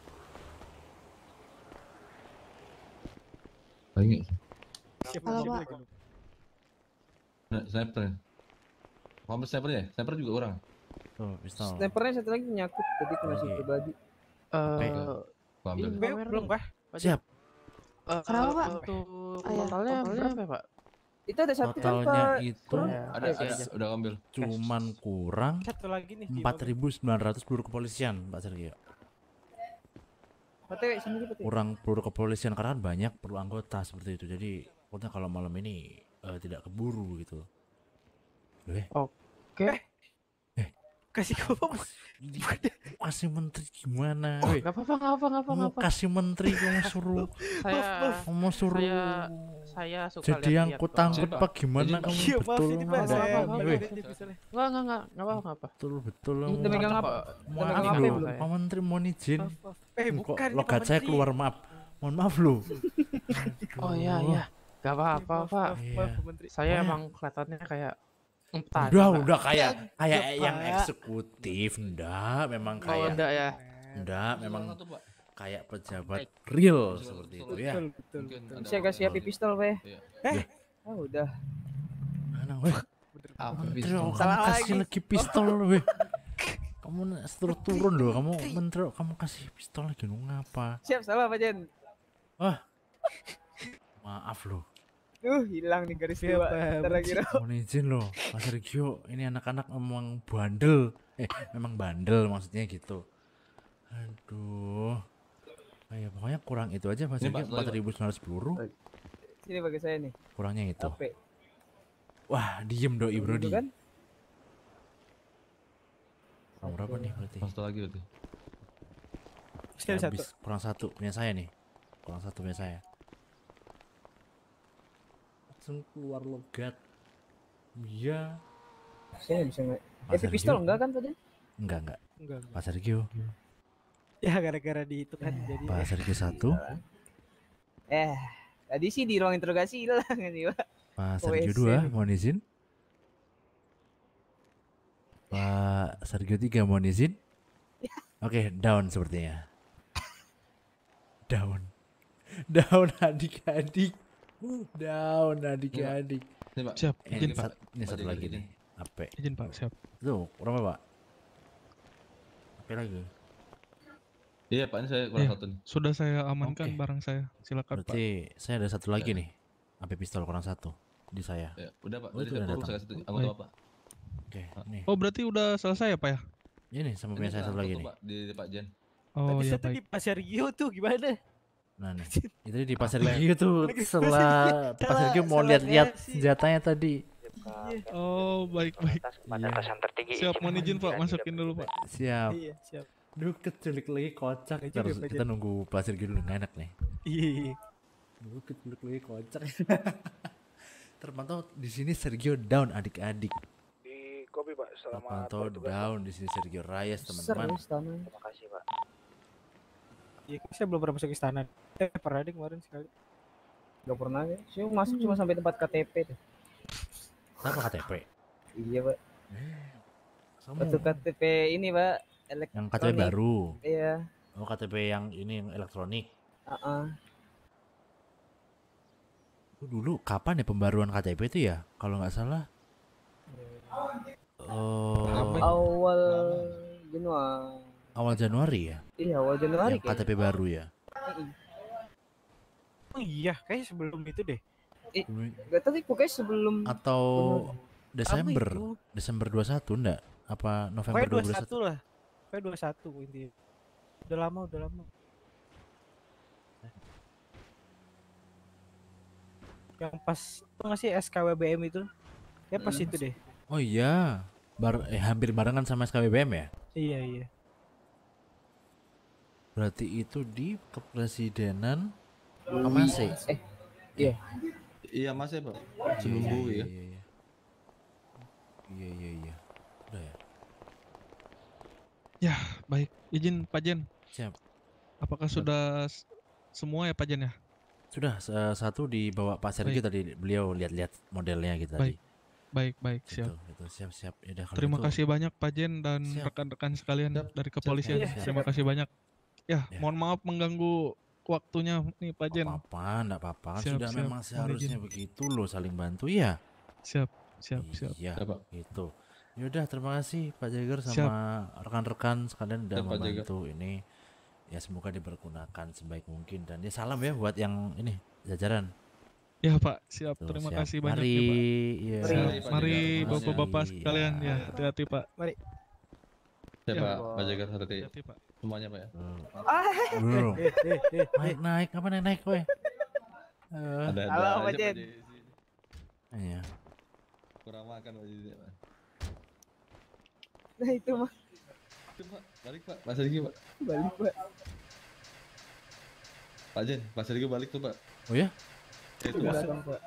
Lagi. Halo, Pak. Nah, sniper ya. Mau sniper ya? Sniper juga orang. Tuh, pistol. Snipernya satu lagi nyakut, jadi kena Oke. super body. Eh, Gua ambil. ini Be- Pak belum, Merlin. Pak. Siap. Eh, Kenapa, Pak? Untuk Ah, ya, totalnya totalnya berapa ya, Pak? Itu ada satu kan, Totalnya Pak. itu Kurang. Ya, Ada, kasih ada, aja. udah ambil. cuman kurang Satu lagi nih. di empat mobil. ribu sembilan ratus peluru kepolisian, Pak Sergio. P T W sini P T W. Kurang peluru kepolisian karena kan banyak perlu anggota seperti itu. Jadi pokoknya kalau malam ini eh, tidak keburu gitu. Loh, eh, Oke. Kasih gua. di- kasih menteri gimana? Oh, Weh, nggak apa-apa, nggak apa, nggak apa, mau nggak apa. kasih menteri kamu suruh, Saya, kamu suruh saya, saya suka jadi lihat-lihat angkut kok. angkut Pak. pak gimana Izin, Pak. kamu Iya, maaf betul ini Pak, nggak Apa, saya apa, ada? apa, Weh, dia- dia pistolet. Nggak, nggak, nggak, nggak apa, nggak apa. betul betul Udah kamu. megang apa? Apa? Udah Maaf megang H P loh, belum? Pak Menteri mohon izin. Maaf, maaf. Eh, Kok bukan ini Pak logat saya Menteri. keluar, maaf. Mohon maaf loh. Oh iya, iya. Nggak apa-apa, Maaf, Pak. maaf, Iya. maaf, Pak Menteri. Saya Pokoknya- emang kelihatannya kayak empat. Udah, Pak. udah kayak kayak Ya, yang Pak. eksekutif, enggak, memang Oh, kayak enggak ya. enggak, memang Satu, Pak. kayak pejabat real seperti itu ya. Betul, betul, Mungkin betul. ada- Saya kasih api pistol, Pak. Iya. Eh, Oh, udah. Mana weh? Apa Menteri, pistol? oh, kamu Salah kasih lagi. lagi pistol weh. Kamu terus turun loh, kamu menteri, kamu kasih pistol lagi lu ngapa? Siap, salah Pak Jen. Maaf loh. Duh, hilang nih garis Siap, dua. Pak. Ntar lagi Ro. Mohon izin loh, Mas Sergio, ini anak-anak memang bandel. Eh, memang bandel maksudnya gitu. Aduh. Ayo, pokoknya kurang itu aja Mas Ini, Sergio, Pak, empat ribu sembilan ratus peluru. Sini bagi saya nih. Kurangnya itu. H P. Wah, diem doi Gitu Brody. kan? Kurang berapa nih berarti? Satu lagi berarti. Sekali satu. Habis kurang satu punya saya nih. Kurang satu punya saya. Langsung keluar logat. Iya. Saya bisa nggak? Mas Api pistol Sergio. enggak kan Pak Jen? Enggak, enggak. Enggak, enggak. Pak Sergio. Ya gara-gara di itu kan jadi. Pak Sergio satu. Eh, tadi sih di ruang interogasi hilang ini, Pak. Pak O Sergio S C. dua, mohon izin. Pak Sergio tiga, mohon izin. Oke, down sepertinya. Down. Down adik-adik. Down adik-adik. Ini, Pak. Siap, Eh, izin ini, Pak. sat- ini satu Izin, lagi izin. nih. Ape. Izin Pak, siap. Tuh, berapa Pak? Ape lagi. Iya, Pak, ini saya kurang Iya, satu nih. sudah saya amankan Oke. barang saya. Silakan Pak. Berarti saya ada satu lagi Ya. nih. Ape pistol kurang satu di saya. Ya, udah, Pak. Oh, Tadi itu saya udah peluru datang. saya kasih satu anggota, Pak. Oke, nih. Oh, berarti udah selesai ya, Pak ya? Ini sama punya Ini saya satu kurang lagi satu, nih. Pak, di di Pak Jen. Oh, Tadi ya saya tuh baik. di Pasar Gio tuh gimana? Nah nih, itu di Pasar Gio tuh Lagi setelah Pasar Pasar Gio Gio, mau salah lihat-lihat kasih. senjatanya tadi. Oh, baik baik. Batasan tertinggi Siap, izin mohon izin Pak, tidak masukin dulu Pak. Siap. Iya, siap. Duh, keculik lagi kocak. Nggak Terus juga, Pak kita Jen. nunggu Pasar Gio dulu, nggak enak nih. Iya. Duh, keculik lagi kocak. Terpantau di sini Sergio down adik-adik. Di kopi Pak, selamat Terpantau bertugas. down di sini Sergio Reyes teman-teman. Serius tanah. Terima kasih Pak. Iya, saya belum pernah masuk istana. Eh, pernah deh kemarin sekali. Gak pernah ya. Saya masuk cuma sampai tempat K T P tuh. Apa K T P? Iya, Pak. Kamu Waktu K T P ini, Pak. Elektronik. yang K T P baru. Iya. Oh, K T P yang ini yang elektronik. Heeh. Oh, dulu kapan ya pembaruan K T P itu ya? Kalau nggak salah. Oh, Awal Januari. awal Januari ya? Iya, awal Januari. Yang K T P baru ya? kayaknya. Oh iya, kayaknya sebelum itu deh. Eh, gak tahu sih, pokoknya sebelum Atau Desember, itu? Desember dua puluh satu enggak? Apa November Pokoknya dua dua puluh puluh satu? satu lah. Pokoknya dua puluh satu intinya. Udah lama, udah lama. Yang pas itu nggak sih S K W B M itu? Ya pas Hmm. itu deh. Oh iya, bar eh hampir barengan sama S K W B M ya? Iya iya. Berarti itu di kepresidenan Kamase. Eh, iya. Iya Mas ya Pak. Iya, Sebelum iya, Bowie iya, ya. iya, iya. Iya iya iya. Udah ya. Ya, baik. Izin Pak Jen. Siap. Apakah sudah s- semua ya Pak Jen ya? Sudah s- satu dibawa Pak Sergio Baik. tadi, beliau lihat-lihat modelnya gitu tadi. Baik. Baik, baik, siap. Gitu, gitu. Siap siap. Yaudah, kalau Terima gitu, kasih banyak Pak Jen dan Siap. rekan-rekan sekalian dari kepolisian. siap, siap. Terima kasih banyak. Ya, Ya. mohon maaf mengganggu waktunya nih Pak Jen. apa enggak apa-apa kan Siap, sudah siap. memang Mohon seharusnya izin. begitu loh, saling bantu ya. Siap, siap, siap. Iya, Siap, Pak. gitu. Yaudah, terima kasih Pak Jagger Siap. sama rekan-rekan sekalian udah Siap, Pak Jagger. membantu ini. Ya semoga dipergunakan sebaik mungkin dan ya salam ya buat yang ini jajaran. Ya Pak, siap. Tuh, Terima siap. kasih banyak Mari, ya Pak. iya. Siap. Mari, Pak Mari Jagger. bapak-bapak Mari, sekalian ya. ya, hati-hati Pak. Mari. Siap Ya. Pak, Pak Jagar hati-hati. Hati-hati Pak. Semuanya Pak ya. Bro, naik naik apa naik naik weh? Eh, Ada Halo, ada Pak aja Jen. Pak Jen. iya. Kurang makan Pak Jen. Pak. Nah itu mah Itu Pak, balik Pak. Pak Sergio Pak. balik pak. Pak Jen, Pak Sergio balik tuh Pak. Oh ya? Ya, itu Di Pak. belakang pak.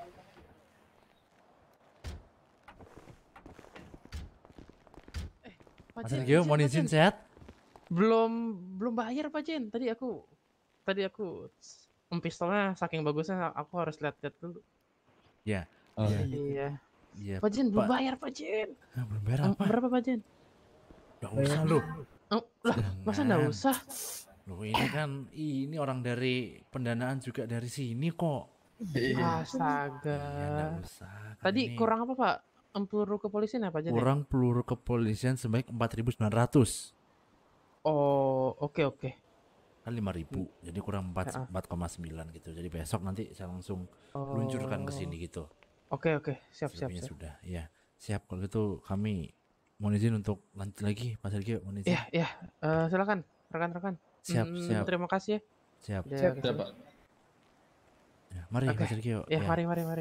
Pak Mas Jen, Sergio izin, mau Pak izin Jen. sehat? Belum belum bayar Pak Jen. Tadi aku tadi aku em pistolnya saking bagusnya aku harus lihat-lihat dulu. Ya. Oh, Iya. Iya. Iya. Pak Jen belum Pak. bayar Pak Jen. Ah, belum bayar Em, apa? Berapa Pak Jen? Gak usah lu. Oh, lah, masa enggak Jangan. usah? Loh ini kan ini orang dari pendanaan juga dari sini kok. Astaga. Iya, nggak usah. Kan Tadi ini kurang apa Pak? Em peluru kepolisian ya Pak Jen? ya? kurang peluru kepolisian sebanyak empat ribu sembilan ratus. Oh, oke oke. Kan lima ribu. Jadi kurang Ya. empat koma sembilan gitu. Jadi besok nanti saya langsung luncurkan ke sini gitu. Oke oke, siap siap Selebihnya siap. sudah. Iya. Siap kalau gitu kami mohon izin untuk lanjut lagi Pak Sergio, mohon izin. Iya, iya. Eh, silakan rekan-rekan. Siap, Hmm, siap. Terima kasih ya. Siap. Udah Siap, kesini. siap Pak. Ya, mari Oke. Pak Sergio. Ya, mari mari mari.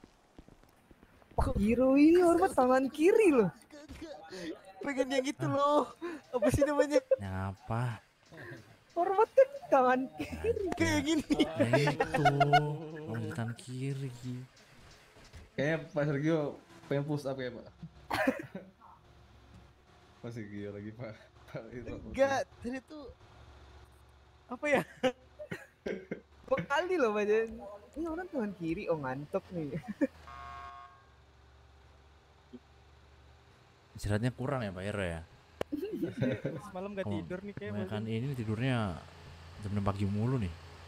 Hero ini hormat tangan kiri loh. Pengen yang itu loh. Apa sih namanya? Nyapa? Hormat kan tangan kiri. Kayak gini. Nah itu tangan kiri. Kayaknya Pak Sergio pengen push up ya Pak. Pak Sergio lagi Pak. Pak itu. Enggak, tadi tuh apa ya? Dua kali loh Pak Jen. Ini orang tangan kiri, oh ngantuk nih. Istirahatnya kurang ya Pak Hero ya? Semalam gak Oh, tidur nih kayak kebanyakan ini tidurnya jam enam pagi mulu nih.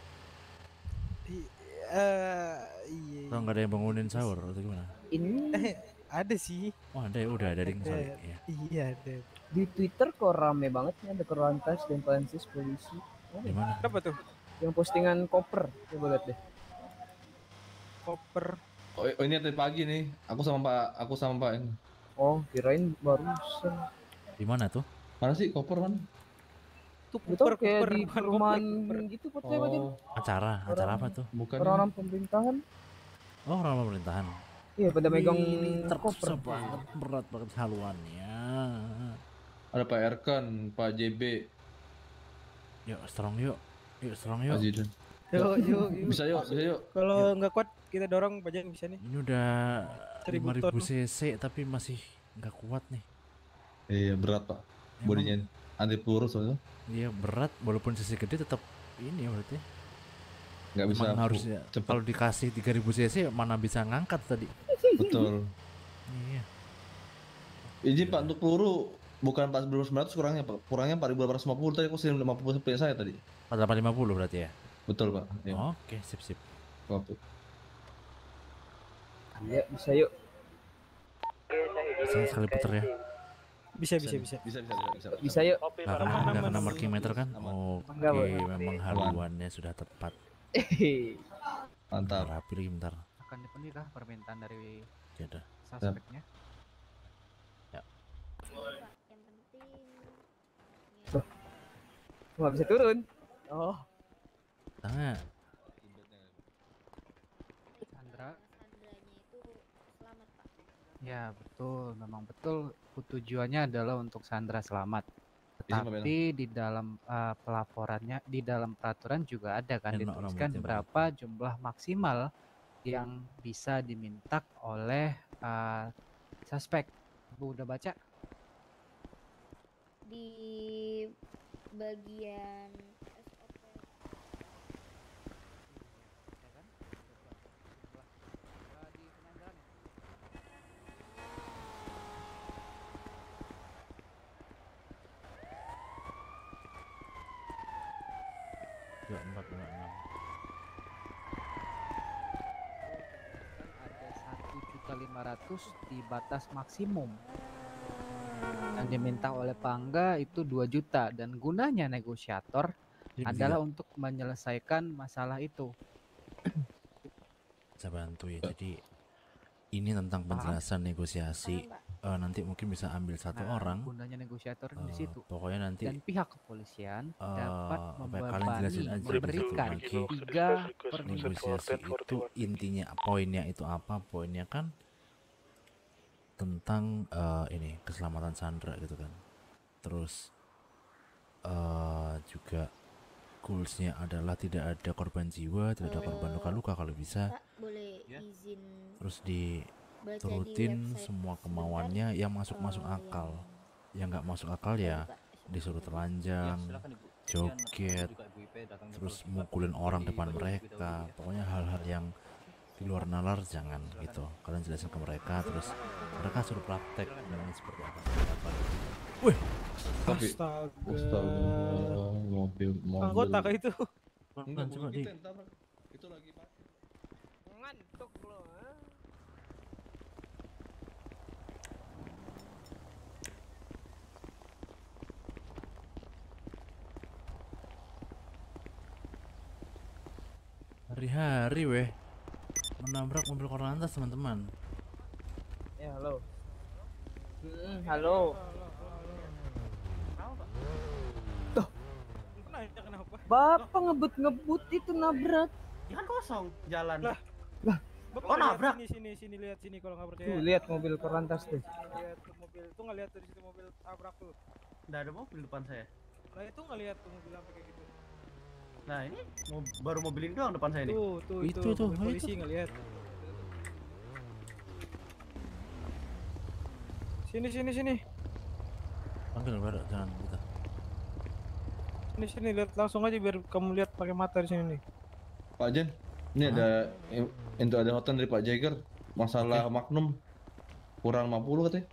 Eh, iya. Kalau nggak ada yang bangunin sahur atau gimana? Ini Eh, ada sih. Oh ada ya, udah ada ring sorry. Ada. Ya. Iya, ada. di Twitter kok rame banget nih, ada Korlantas dan Pansus polisi. Oh, Di mana? Kenapa tuh? yang postingan koper, coba lihat deh. Koper. Oh, oh ini tadi pagi nih. Aku sama Pak, aku sama Pak ini. Oh, kirain barusan. Di mana tuh? Mana sih koper man? Tuh Itu koper, kayak koper, di bukan perumahan koper. gitu fotonya Pak Jen. Oh, Acara, acara apa tuh? bukan. Orang-orang pemerintahan. Oh orang pemerintahan. Iya, pada megang Ini koper. terpaksa banget, berat banget haluannya. Ada Pak Erkan, Pak J B, Yuk strong yuk, yuk strong yuk. Pak Zidan. Yuk, yuk, yuk. Bisa yuk, bisa yuk. Kalau nggak kuat kita dorong Pak Jen bisa nih. Ini udah Seribu lima ribu ton. cc tapi masih nggak kuat nih. Iya berat Pak. Bodinya anti peluru soalnya. Iya berat, walaupun cc gede tetap ini ya berarti. Nggak bisa Emang harusnya cepet. kalau dikasih tiga ribu cc mana bisa ngangkat tadi. Betul. Iya. Izin Pak untuk peluru bukan empat ribu sembilan ratus kurangnya Pak. Kurangnya empat ribu delapan ratus lima puluh tadi aku sih lima puluh punya saya tadi. empat ribu delapan ratus lima puluh berarti ya. Betul Pak. Iya. Oke, sip sip. Waktu. Iya, bisa yuk. Bisa sekali puter ya. Bisa, bisa, bisa. Bisa bisa bisa. bisa. Bisa yuk. Nggak kena, nggak kena marking meter kan? Oke, Enggak, Pak. memang haluannya sudah tepat. Eh, Mantap. Rapi lagi bentar. Akan dipenuhi kah permintaan dari Ya udah. suspeknya? nggak bisa turun. Oh, Tengah. Sandra, Ya betul, memang betul tujuannya adalah untuk Sandra selamat. Izin, Pak Beno. Tapi di dalam uh, pelaporannya, di dalam peraturan juga ada kan Enak dituliskan rambutnya, Pak. berapa jumlah maksimal yang bisa diminta oleh uh, suspek. Bu udah baca? Di bagian S O P. Dua empat dua enam. Ada satu juta lima ratus di batas maksimum. Yang diminta oleh Pangga itu dua juta dan gunanya negosiator Jadi adalah begini, untuk menyelesaikan masalah itu. saya bantu ya. Jadi ini tentang penjelasan negosiasi. Eh, nanti mungkin bisa ambil satu Nah, orang. gunanya negosiator di Eh, situ. pokoknya nanti Dan pihak kepolisian eh, dapat apa ya, kalian jelasin membebani aja memberikan gitu lagi. tiga per minggu. Negosiasi itu intinya poinnya itu apa? Poinnya kan tentang eh, ini keselamatan Sandra gitu kan. Terus eh, juga goalsnya adalah tidak ada korban jiwa, tidak ada korban luka-luka kalau bisa. Pak, boleh izin Terus baca di diturutin website semua kemauannya yang masuk-masuk akal. Yang nggak masuk akal ya disuruh telanjang, joget, terus mukulin orang depan mereka. Pokoknya hal-hal yang di luar nalar jangan gitu. Kalian jelasin ke mereka, terus mereka suruh praktek ini seperti apa. seperti apa. Wih, Tapi Astaga. astaga, mobil mobil. Anggota kayak itu. Pelan coba di. Itu lagi Pak. Ngantuk lo. Hari-hari weh menabrak mobil korlantas teman-teman. Ya, halo. Hmm, halo. Bapak ngebut-ngebut itu nabrak. Ya kan kosong jalan. Lah. Lah. Bapak Oh, lihat nabrak. Sini sini sini lihat sini kalau nggak percaya. Tuh, lihat mobil korlantas tuh. Lihat tuh mobil tuh nggak lihat dari situ mobil tabrak tuh. Nggak ada mobil depan saya. Lah itu nggak lihat tuh mobil sampai kayak gitu. Nah ini mo- baru mobil ini doang depan saya nih. Tuh tuh itu, Itu tuh, mobil oh, polisi itu. nggak lihat. Sini sini sini. Panggil baru jangan kita. Sini sini lihat langsung aja biar kamu lihat pakai mata di sini nih. Pak Jen, ini ada untuk ada hotel dari Pak Jagger masalah Magnum kurang lima puluh katanya.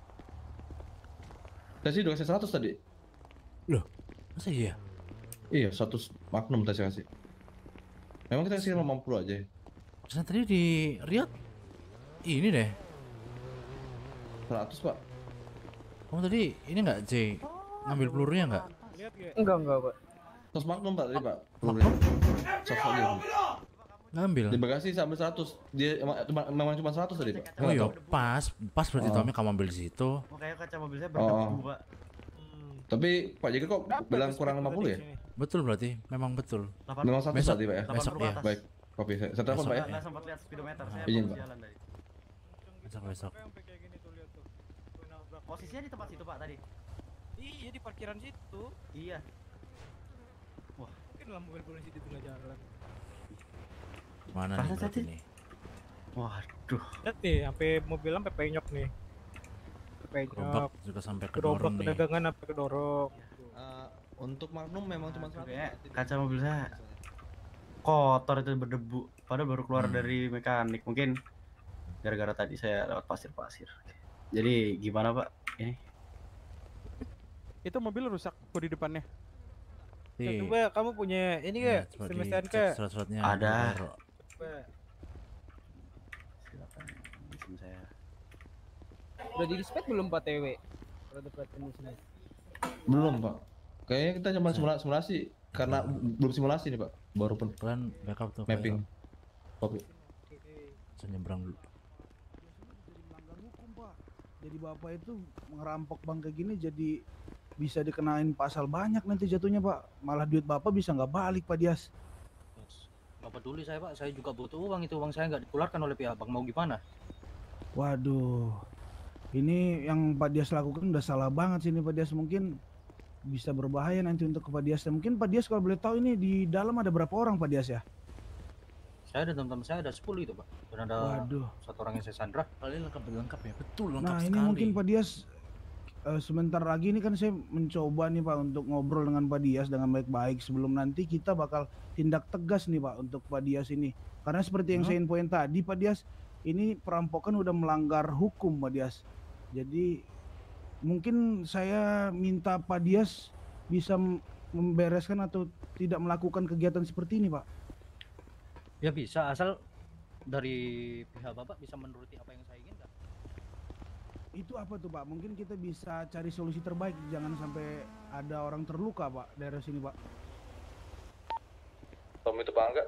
Saya sih udah kasih seratus tadi. Loh, masa iya? Iya, seratus Magnum tadi saya kasih. Memang kita kasih lima puluh aja. Pesan tadi di Riyadh ini deh. seratus Pak. Kamu tadi ini nggak J ngambil pelurunya nggak? Lihat gak? Enggak, enggak, Pak. seratus Magnum Pak tadi Pak. Pelurunya. seratus aja. Ngambil. Di bagasi sampai seratus. Dia emang cuma memang cuma seratus tadi Pak. Oh iya, pas, pas berarti Oh. Tommy kamu ambil di situ. Makanya kaca mobil saya Oh. berdebu, Pak. Tapi Pak Jagger kok bilang kurang lima puluh ya? Betul berarti, memang betul. Memang seratus Besok, tadi Pak ya? besok ya. Baik, kopi saya. Saya telepon Besok Pak ya. ya. Nggak sempat lihat speedometer, saya Izin fokus Pak. jalan tadi. Besok besok. Sampai kayak gini tuh lihat tuh. Tuh nabrak. Posisinya di tempat situ Pak tadi. Iya di parkiran situ. Iya. Wah, Mungkin lah mobil polisi di tengah jalan. Mana Pas nih berarti tadi. nih? waduh. Lihat nih, sampai mobil sampai penyok nih. Sampai Gerobak penyok. juga sampai Gerobak kedorong nih. pedagangan sampai kedorong. Eh, untuk Magnum memang cuma seratus. Kayak kaca mobil saya kotor itu berdebu. Padahal baru keluar Hmm. dari mekanik. Mungkin gara-gara tadi saya lewat pasir-pasir. Jadi gimana Pak? Ini Itu mobil rusak kok di depannya. Iya. Coba kamu punya ini Iya, gak? coba S M S T N K? dicek surat-suratnya. Ada. Bro. Coba. silakan izin saya. Udah di dispatch belum Pak T W? Udah dapat di sini. Belum Pak. Kayaknya kita cuma simula- simulasi karena belum simulasi nih Pak. Baru pun Kalian backup tuh. mapping. Kopi. Saya nyebrang dulu. Jadi bapak itu ngerampok bank kayak gini jadi bisa dikenain pasal banyak nanti jatuhnya Pak. Malah duit bapak bisa nggak balik Pak Dias. Nggak peduli saya Pak, saya juga butuh uang, itu uang saya nggak dikeluarkan oleh pihak bank, mau gimana? Waduh, ini yang Pak Dias lakukan udah salah banget sih ini Pak Dias, mungkin bisa berbahaya nanti untuk Pak Dias. Mungkin Pak Dias kalau boleh tahu ini di dalam ada berapa orang Pak Dias ya? Saya dan teman-teman saya ada sepuluh itu, Pak. Dan ada Waduh. satu orang yang saya sandra. Kalian lengkap lengkap ya, betul lengkap Nah sekali. ini mungkin Pak Dias eh, sebentar lagi ini kan saya mencoba nih Pak untuk ngobrol dengan Pak Dias dengan baik-baik sebelum nanti kita bakal tindak tegas nih Pak untuk Pak Dias ini. Karena seperti yang Hmm? saya infoin tadi Pak Dias, ini perampokan udah melanggar hukum Pak Dias. Jadi mungkin saya minta Pak Dias bisa m- membereskan atau tidak melakukan kegiatan seperti ini Pak. Ya bisa, asal dari pihak Bapak bisa menuruti apa yang saya inginkan. Itu apa tuh Pak? Mungkin kita bisa cari solusi terbaik, jangan sampai ada orang terluka Pak daerah sini Pak. Tom itu Pak Angga.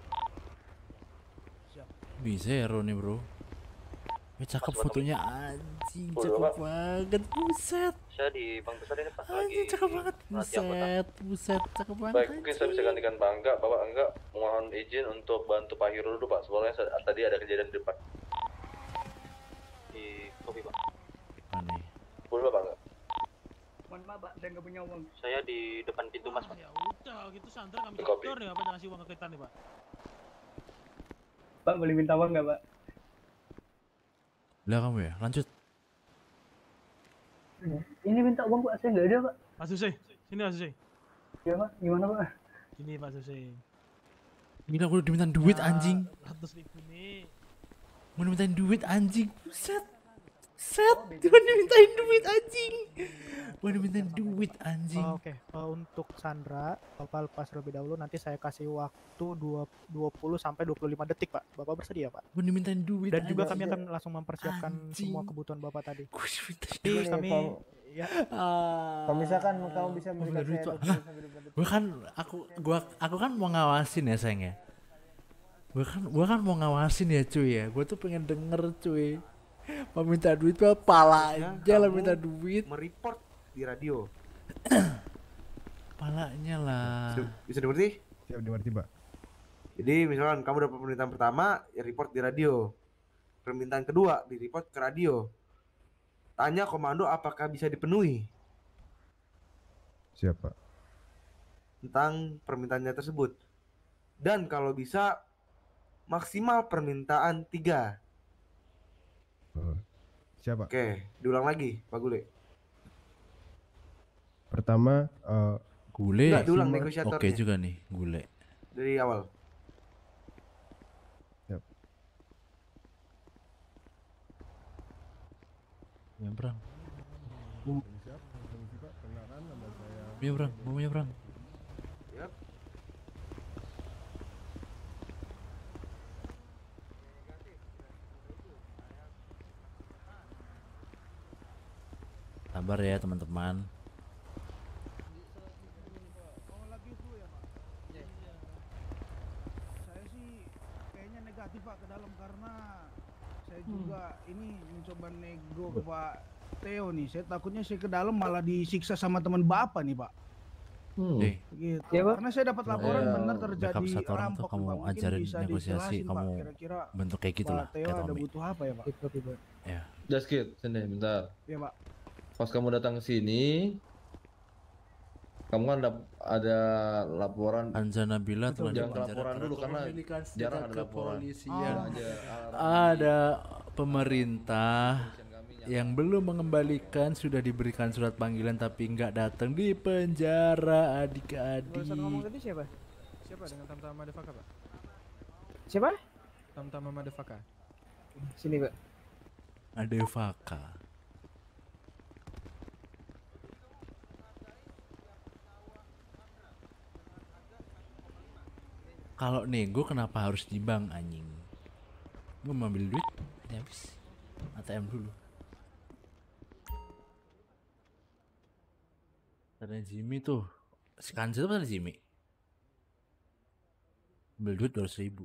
Bisa ya Roni bro. Eh cakep fotonya anjing, Boleh, cakep Pak. banget, buset. Saya di Bang Besar ini Pak lagi. Anjing cakep banget, melatih anggota. buset, buset, cakep banget. Baik, mungkin saya bisa gantikan Pak Angga. Bapak Angga mohon izin untuk bantu Pak Hiro dulu Pak. Soalnya saya- tadi ada kejadian di depan. Di kopi Pak. Aneh. Boleh Pak Angga? Mohon maaf, Pak, saya nggak punya uang. Saya di depan pintu Mas Pak. Ya udah gitu Sandra ngambil Di kopi. motor ya apa jangan kasih uang ke kita nih Pak. Pak, boleh minta uang nggak, Pak? Lah kamu ya, lanjut. Ini minta uang, Pak. Saya nggak ada, Pak. Pak Susi, sini Pak Susi. Ya, Pak. Gimana, Pak? Sini Pak Susi. Gila gue udah dimintain duit anjing. Ratus ribu nih. Mau dimintain duit anjing, buset. Set, gue dimintain duit anjing. Gue dimintain duit anjing. Oh, Oke, eh, untuk Sandra, Bapak lepas terlebih dahulu. Nanti saya kasih waktu dua- 20 sampai dua puluh lima detik, Pak. Bapak bersedia, Pak? Gue dimintain duit. Dan juga anjing. kami akan langsung mempersiapkan Anjing. semua kebutuhan Bapak tadi. Jadi Jadi kami kalau- ya Kalau misalkan kamu bisa Oh, memberikan duit, saya Pak. dua puluh Hah? sampai dua puluh detik. Gue kan aku gua aku kan mau ngawasin ya sayang ya. Gue kan gua kan mau ngawasin ya cuy ya. Gue tuh pengen denger cuy. Mau minta duit apa pala aja lah minta duit. Mereport di radio. Palanya lah. Bisa dimengerti? Siap dimengerti, Pak. Jadi misalkan kamu dapat permintaan pertama, ya report di radio. Permintaan kedua, di report ke radio. Tanya komando apakah bisa dipenuhi Siap, Pak. tentang permintaannya tersebut. Dan kalau bisa maksimal permintaan tiga. Siap, Pak. Oke, diulang lagi, Pak Gule. Pertama, eh Gule. Enggak, diulang Maksimal. negosiatornya. Oke juga nih, gule. Dari awal. Siap. Nyebrang. Siap, permisi, Pak. Perkenalkan nama saya. Nyebrang, mau nyebrang. Yap. Sabar ya teman-teman. Saya sih kayaknya negatif Pak ke dalam karena saya juga ini mencoba nego ke Pak Theo nih. Saya takutnya saya ke dalam malah disiksa sama teman Bapak nih Pak. Hmm. Gitu. Ya, Pak. Karena saya dapat laporan Saya benar backup terjadi satu orang tuh rampok kamu nih, Pak. Mungkin ajarin bisa negosiasi, dijelasin, Pak. kamu Kira-kira bentuk kayak gitu lah, Pak Theo kayak ada Tommy. butuh apa ya Pak? Ya. Just kid, sini bentar. Iya Pak. Pas kamu datang ke sini, kamu kan ada, ada laporan. Anjana Bila telah Jangan diwawancara laporan karena dulu karena kepemilikan senjata jarang ada laporan. kepolisian. Bilang aja, Ada pemerintah yang belum mengembalikan sudah diberikan surat panggilan tapi nggak datang di penjara adik-adik. Barusan ngomong tadi siapa? Siapa dengan Tamtama Madafaka, Pak? Siapa? Tamtama Madafaka. Sini, Pak. Ada Faka. Kalau nego kenapa harus di bank anjing? Gue mau ambil duit, ini habis. A T M dulu. Ada Jimmy tuh. Skanse itu apa ada Jimmy? Ambil duit dua ratus ribu.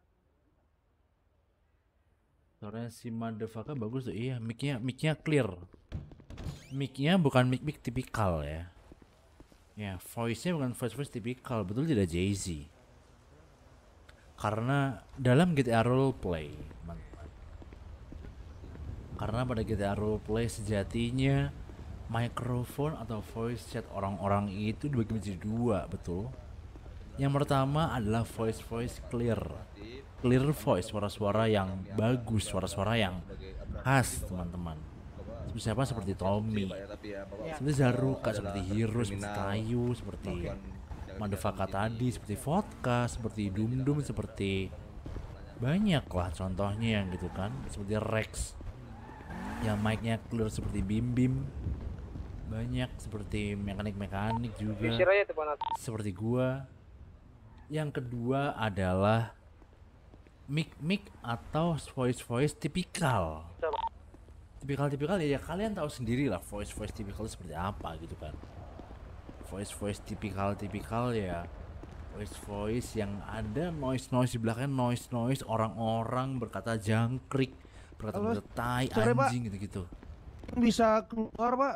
Suaranya si Madafaka bagus tuh. Iya, mic-nya mic-nya clear. Mic-nya bukan mic-mic tipikal ya. Ya, voice-nya bukan voice-voice tipikal, betul tidak Jay-Z. Karena dalam G T A roleplay, Karena pada G T A Roleplay sejatinya microphone atau voice chat orang-orang itu dibagi menjadi dua, betul. Yang pertama adalah voice-voice clear. Clear voice, suara-suara yang bagus, suara-suara yang khas, teman-teman. Seperti siapa? Seperti Tommy, seperti Zaruka, seperti Hero, seperti Kayu, seperti Madefaka tadi, seperti Vodka, seperti Dum Dum, seperti banyak lah contohnya yang gitu kan. Seperti Rex yang mic-nya clear, seperti Bim Bim, banyak seperti mekanik-mekanik juga, seperti gua. Yang kedua adalah mic-mic atau voice-voice tipikal. Tipikal-tipikal ya, ya kalian tahu sendiri lah voice-voice tipikal itu seperti apa gitu kan. Voice-voice tipikal-tipikal ya voice-voice yang ada noise-noise di belakang, noise-noise orang-orang berkata jangkrik, berkata tai, anjing gitu-gitu. Bisa keluar, Pak?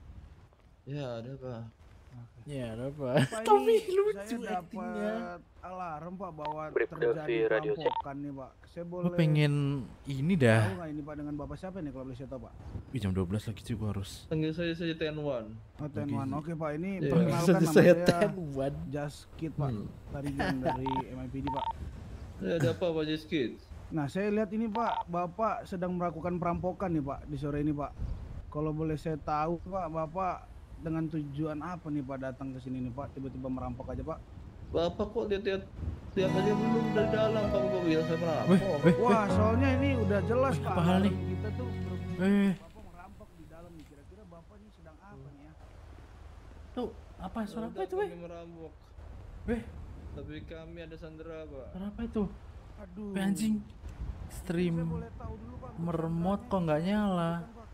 Ya, ada, Pak. Ya, ada apa? Pak, Tommy ini lucu saya actingnya. dapat alarm, Pak, bahwa Brip terjadi Delphi radio check. perampokan nih, Pak. Saya Gue boleh pengen ini dah. tahu nggak ini, Pak, dengan Bapak siapa nih kalau boleh saya tahu, Pak? Ih, jam dua belas lagi sih gua harus. Panggil saya saja Ten One. Oh, Ten One. Oke, Pak, ini Iya. perkenalkan Panggil nama saya saya Ten One. Just Kid, Pak. Hmm. Dari geng dari M I P D, Pak. Ya, ada apa, Pak Jeskid? Nah, saya lihat ini, Pak, Bapak sedang melakukan perampokan nih, Pak, di sore ini, Pak. Kalau boleh saya tahu, Pak, Bapak dengan tujuan apa nih, Pak, datang ke sini nih, Pak? Tiba-tiba merampok aja, Pak. Bapak kok lihat-lihat lihat aja belum dari dalam, kamu kok bilang saya merampok? Wah, soalnya ini udah jelas, Pak. apa hal nih? alarm Kita tuh ber- Eh. Bapak merampok di dalam nih. Kira-kira Bapak ini sedang apa nih ya? Tuh, apa suara apa Ada itu, weh? kami merampok. Weh, Tapi kami ada sandera, Pak. suara apa itu? Aduh. Weh, anjing. Stream meremot kok nggak nyala.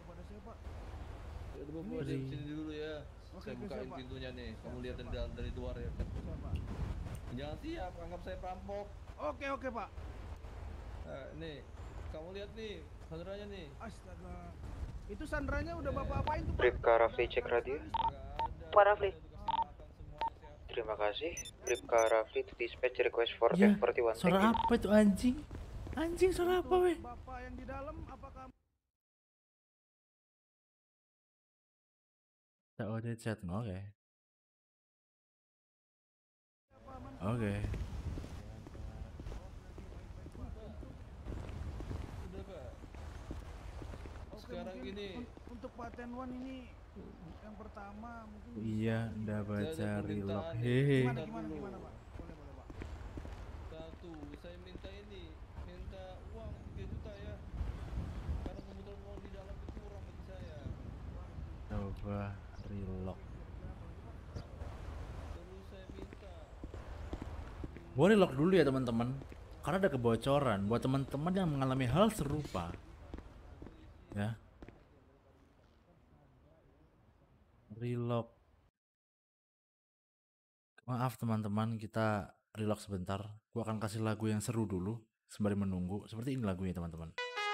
Ya, udah, Bapak, di sini dulu ya. Saya bukain pintunya nih. Kamu lihat dari dalam, dari luar ya. Jangan siap, anggap saya perampok. Oke, oke, Pak. Nah, nih, kamu lihat nih, sandranya nih. Astaga. Itu sandranya udah Bapak apain tuh, Pak? Bribka Rafli cek radio. Pak Rafli. Terima kasih. Bribka Rafli to dispatch request for Ya, F empat puluh satu. suara apa itu, anjing? Anjing, suara apa, weh? Bapak yang di dalam apakah Tak ada chat, oke. Oke. Udah, Pak. Sekarang mungkin gini. un- untuk Pak Ten One ini yang pertama mungkin Iya, udah baca Saya ada relock. permintaan nih. Hehe. gimana Bentar gimana dulu. gimana, Pak? Boleh, boleh, Pak. Satu, saya minta ini, minta uang tiga juta ya. Karena kebetulan uang di dalam itu kurang bagi saya. Coba relock. Terus saya minta. Gua relock dulu ya, teman-teman. Karena ada kebocoran buat teman-teman yang mengalami hal serupa. Ya. Relock. Maaf teman-teman, kita relock sebentar. Gua akan kasih lagu yang seru dulu sembari menunggu. Seperti ini lagunya, teman-teman.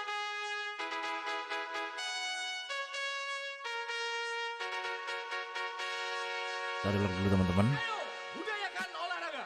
Kita relock dulu, teman-teman. Budayakan olahraga.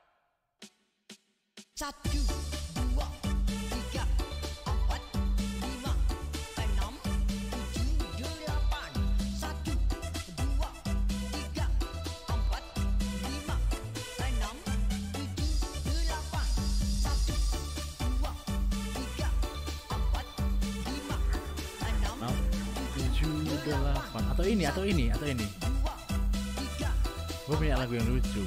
Satu, dua, tiga, empat, lima, enam, tujuh, delapan. Satu, dua, tiga, empat, lima, enam, tujuh, delapan. Satu, dua, tiga, empat, lima, enam, Nah, tujuh, delapan. Atau ini, atau ini, atau ini. Gue punya lagu yang lucu.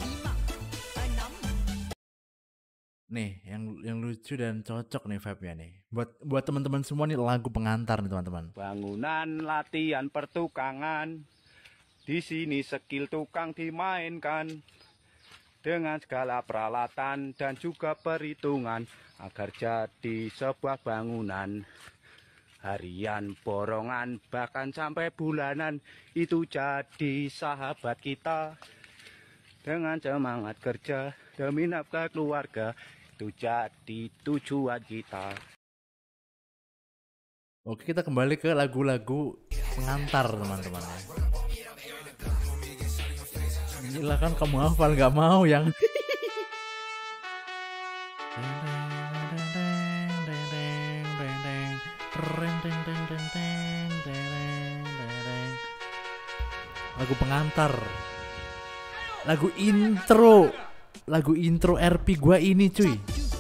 Nih, yang yang lucu dan cocok nih vibe-nya nih. Buat buat teman-teman semua nih lagu pengantar nih, teman-teman. Bangunan latihan pertukangan. Di sini skill tukang dimainkan dengan segala peralatan dan juga perhitungan agar jadi sebuah bangunan. Harian, borongan, bahkan sampai bulanan itu jadi sahabat kita. Dengan semangat kerja demi nafkah keluarga itu jadi tujuan kita. Oke, kita kembali ke lagu-lagu pengantar, teman-teman. Gila kan kamu hafal, nggak mau yang Reng teng teng teng teng tereng tereng. Lagu pengantar, lagu intro, lagu intro R P gua ini cuy.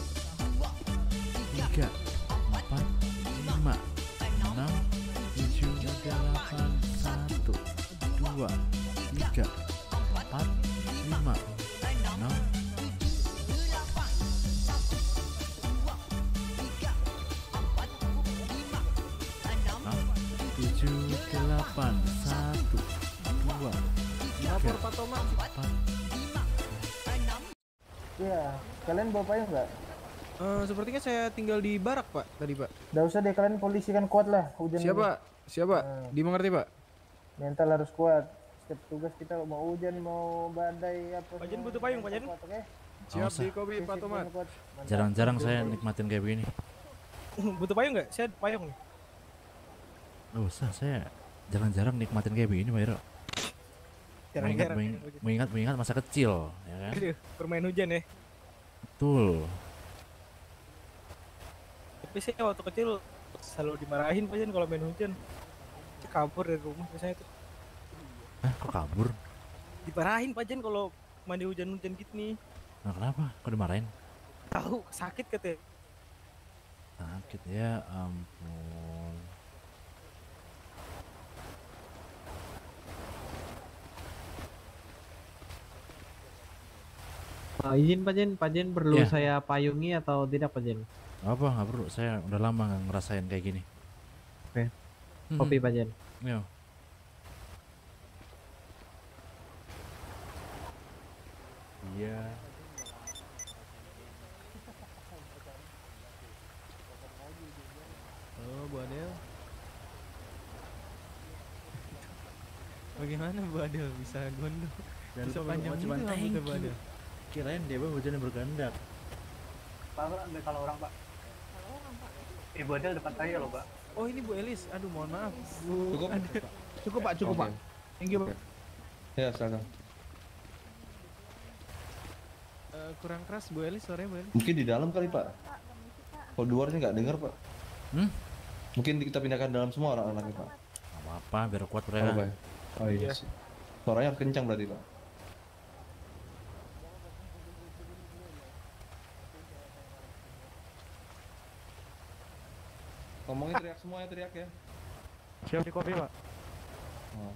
Tiga, empat, lima, enam, tujuh, delapan, satu, dua, tiga, empat, lima, enam. tujuh, delapan, satu, dua, tiga, empat. Iya, kalian bawa payung nggak? Eh, sepertinya saya tinggal di barak pak tadi pak. Nggak usah deh, kalian polisi kan kuat lah hujan. Siapa? Siapa? Nah. Dimengerti pak? Mental harus kuat. Setiap tugas kita mau hujan mau badai apa. Pak Jen butuh payung, Pak Jen. Oke. Siap usah. di kopi Pak Tomat. Jarang-jarang saya nikmatin kayak begini. Butuh payung nggak? Saya payung nih. Gak usah, saya jarang-jarang nikmatin kayak begini Pak Iro. Mengingat, Jarang-jarang. mengingat, mengingat, mengingat masa kecil, ya kan? Aduh, bermain hujan ya. Betul. Tapi saya waktu kecil selalu dimarahin Pak Jen kalau main hujan. Saya kabur dari rumah biasanya tuh. Hah, kok kabur? Dimarahin Pak Jen kalau mandi hujan-hujan gitu nih. Nah, kenapa? Kok dimarahin? Tahu sakit katanya. Sakit ya ampun. Uh, izin Pak Jen, Pak Jen perlu Ya. saya payungi atau tidak Pak Jen? Gak apa, gak perlu. Saya udah lama gak ngerasain kayak gini. Oke. Mhm. Kopi Pak Jen. Yo. Iya. Oh, Bu Adel. Bagaimana Bu Adel bisa gondok? Dan Bisa lupa panjang bawa gitu cuman rambutnya thank Bu you. Adel. Kirain dia bang hujannya bergandak. Pak, ambil kalau orang pak. Ibu Adel depan saya loh pak. Oh ini Bu Elis, aduh mohon maaf Bu. Cukup? Adel. Cukup Pak, cukup Oke. Pak. Thank you Pak. Ya, silakan. Eh, kurang keras Bu Elis, suaranya Bu Elis. Mungkin di dalam kali Pak. Kalau di luar sih nggak dengar Pak. Hmm? Mungkin kita pindahkan dalam semua anak-anaknya Pak. Gak apa-apa, biar kuat Oh, mereka. Pak. Oh iya. sih. Suaranya harus kencang berarti Pak. Ngomongin teriak semuanya teriak ya. Siap di kopi Pak. Oh.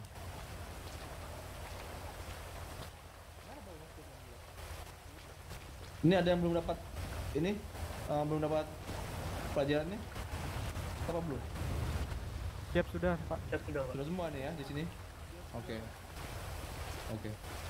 Ini ada yang belum dapat ini eh, belum dapat pelajarannya? Apa belum? Siap sudah Pak. Siap sudah pak. Sudah semua nih ya di sini. Oke. Oke.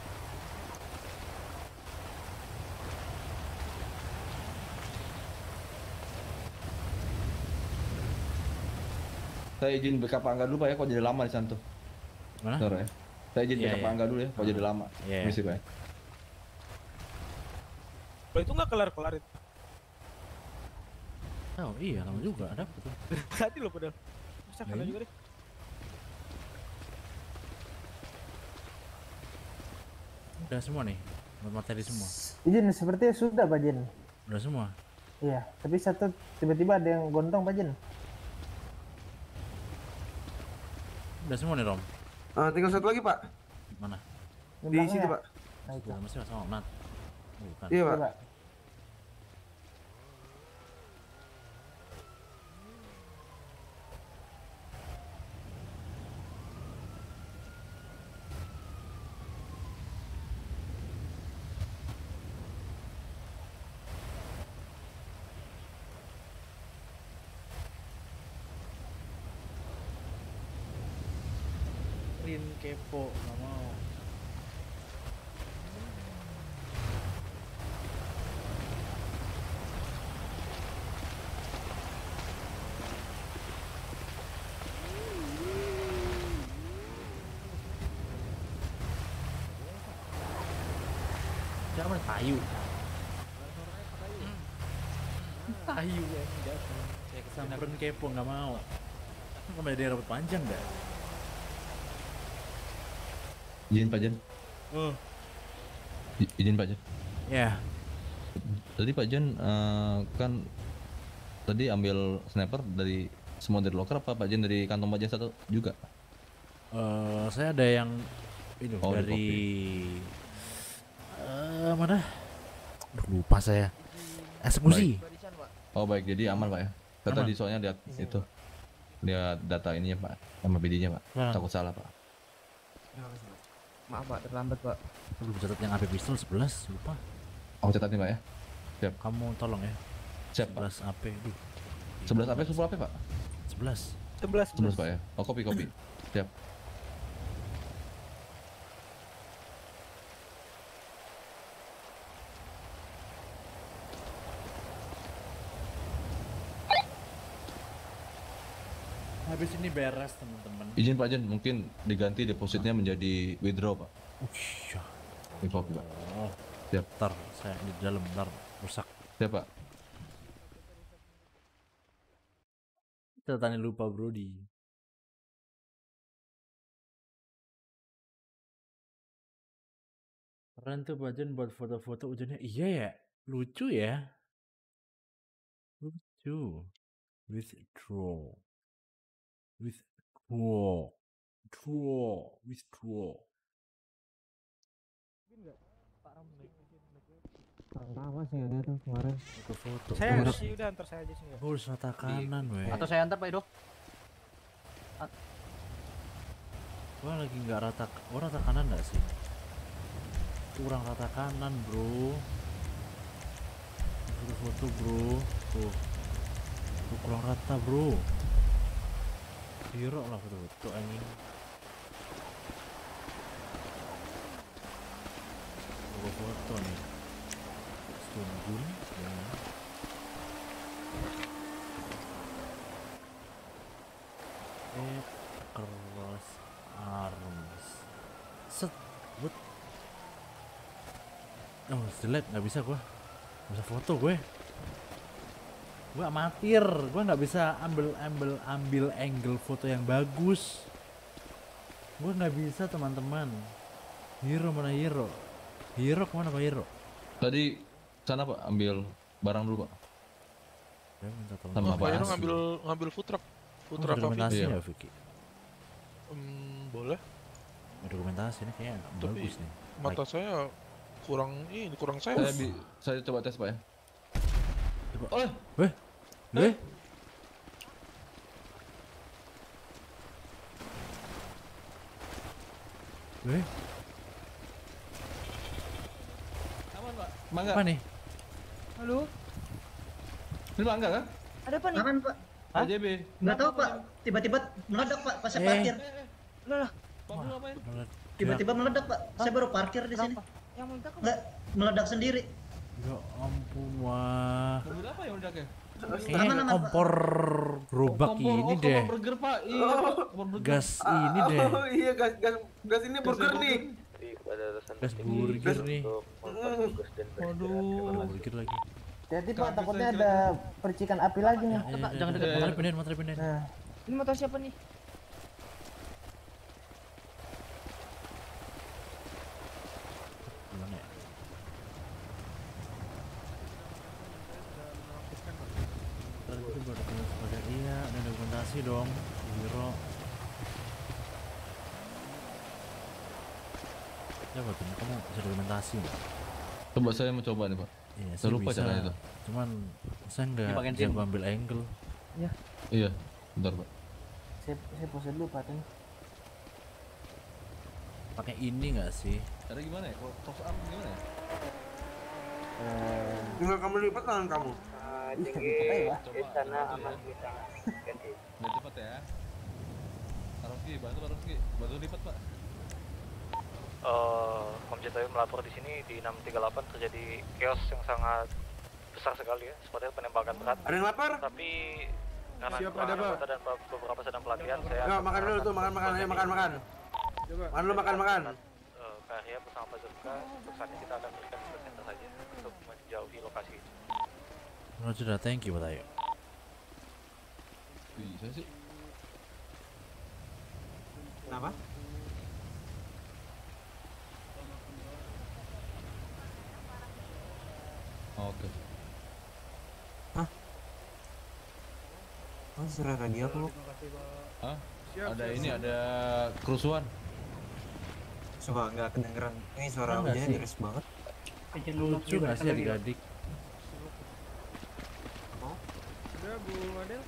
Saya izin backup Angga dulu Pak ya, kok jadi lama di sana tuh. Mana? Bentar ya. Saya izin Iya, backup iya. Angga dulu ya, kok jadi lama. Iya. Permisi Pak ya. Kalau itu nggak kelar-kelar itu. Oh iya, lama juga ada betul. Tadi loh padahal. Bisa kena Iya. juga deh. Udah semua nih, materi semua. Izin sepertinya sudah Pak Jen. Udah semua. Iya, tapi satu tiba-tiba ada yang gontong Pak Jen. Udah semua nih Rom. Ah, tinggal satu lagi Pak. Mana? Di situ Pak. Nah, itu. Udah mesti sama Nat. Bukan. Iya Pak. Coba. Rin kepo, nggak mau. Jangan tayu. Tayu ya, enggak. Saya kesamperin kepo nggak mau. Kamu ada rambut panjang dah. Izin Pak Jen. Oh. I- Izin Pak Jen. Ya. Tadi Pak Jen eh, kan tadi ambil sniper dari semua dari loker apa Pak Jen dari kantong Pak Jen satu juga? Eh, saya ada yang ini Oh, dari dari eh mana? Aduh, lupa saya. Eksekusi. Baik. Oh baik, jadi aman Pak ya. Saya Aman. tadi soalnya lihat itu, lihat data ininya Pak, sama B D-nya Pak. Nah. Takut salah Pak. Maaf Pak, terlambat Pak. Belum catat yang A P pistol sebelas, lupa. Aku catat nih Pak ya. Siap. Kamu tolong ya. Siap Pak. sebelas A P. Duh. sebelas A P, sepuluh A P Pak? sebelas. sebelas. sebelas Pak ya. Oh kopi kopi. Siap. Habis ini beres teman-teman. Izin Pak Jen, mungkin diganti depositnya menjadi withdraw Pak. Oh iya. Ini kopi Pak. Oh. Siap. Ntar saya di dalam ntar rusak. Siap Pak. Catatannya lupa Brody. Keren tuh Bajan buat foto-foto hujannya. Iya ya, lucu ya. Lucu. Withdraw. Withdraw. Draw. Withdraw. Apa sih ada tuh kemarin? Foto-foto. Saya Gua harus- sih udah antar saya aja sini. gua harus rata kanan weh. Atau saya antar Pak Ido? Gua lagi nggak rata, gua rata kanan nggak sih? Kurang rata kanan bro. Foto-foto bro. Tuh. Tuh kurang rata bro. Hero lah foto-foto anjing. Foto-foto nih. Stungun ya. Eh, cross arms. Set, but. Oh, jelek, nggak bisa gua. Nggak bisa foto gue. Gua amatir, gua nggak bisa ambil ambil ambil angle foto yang bagus. Gua nggak bisa teman-teman. Hero mana hero? Hero kemana Pak Hero? Tadi sana Pak, ambil barang dulu Pak. Saya minta tolong. Sama Oh, Pak Iro Pak. ngambil ngambil food truck. Food Oh, truck ada dokumentasi Avi. Iya. ya Vicky? Hmm, boleh. Ada dokumentasi ini kayaknya Tapi bagus nih. mata Like. saya kurang ini kurang saya. Saya, bi- saya coba tes Pak ya. Oh, weh, weh. Weh, Aman Pak. Mangga. apa nih? Halo, Ini mangga kan? ada apa nih? Aman Pak. K J B. Nggak tahu Pak. Tiba-tiba meledak Pak pas saya Eh. parkir. Loh, lah, Pak Bro ngapain? Tiba-tiba meledak Pak. Saya baru parkir di sini. yang meledak apa? Nggak meledak sendiri. Ya ampun wah. Mobil apa yang meledaknya? Kayaknya Aman, aman, Pak. kompor gerobak Kompor- ini oh, deh. kompor burger Pak. Iya, Pak. Kompor burger. Gas ini deh. Oh iya gas gas gas ini burger nih. Jadi pada alasan Gas burger nih. untuk melakukan tugas dan Waduh. Burger lagi. Jadi Pak takutnya ada percikan api lagi nih. Ya, Pak, ya, jangan ya, dekat. ya. Motor pindahin, motor pindahin. Nah, Ini motor siapa nih? Gimana ya? Ntar itu baru dokumentasi pada iya, ada dokumentasi dong. Hero. Ya betul, kamu bisa dokumentasi nggak? Coba saya mau coba nih Pak. Iya, Saya lupa caranya itu. Cuman saya nggak Dipakein jago SIM. ambil angle. ya, Iya, bentar Pak. saya saya pose dulu Pak ini. Pakai ini nggak sih? Cara gimana ya? Kalau cross arm gimana ya? Eh, Tinggal kamu lipat tangan kamu. Iya, di sana aman di sana. Ganti. Biar cepat ya. Pak Roski, bantu Pak Roski. Bantu lipat Pak. Eh, Komjen Tayo melapor di sini di enam tiga delapan terjadi chaos yang sangat besar sekali ya, sepertinya penembakan berat. Ada yang lapar? Tapi karena Siap, kekurangan ada, Pak. anggota dan be- beberapa sedang pelatihan, saya Nggak, akan makan dulu tuh, makan makan, ayo makan makan. Makan dulu makan makan. eh, Karya bersama Pak Zurka. Untuk saat ini kita akan berikan ke center saja untuk menjauhi lokasi. Roger, dah, thank you Pak Tayo. Bisa sih. Kenapa? Oke. Oh, suara radio aku. Hah? Ada ini, ada kerusuhan. Coba nggak kedengeran. Ini suara Enggak hujannya sih. deras banget. Lucu gak sih adik-adik? Udah Bu Adel.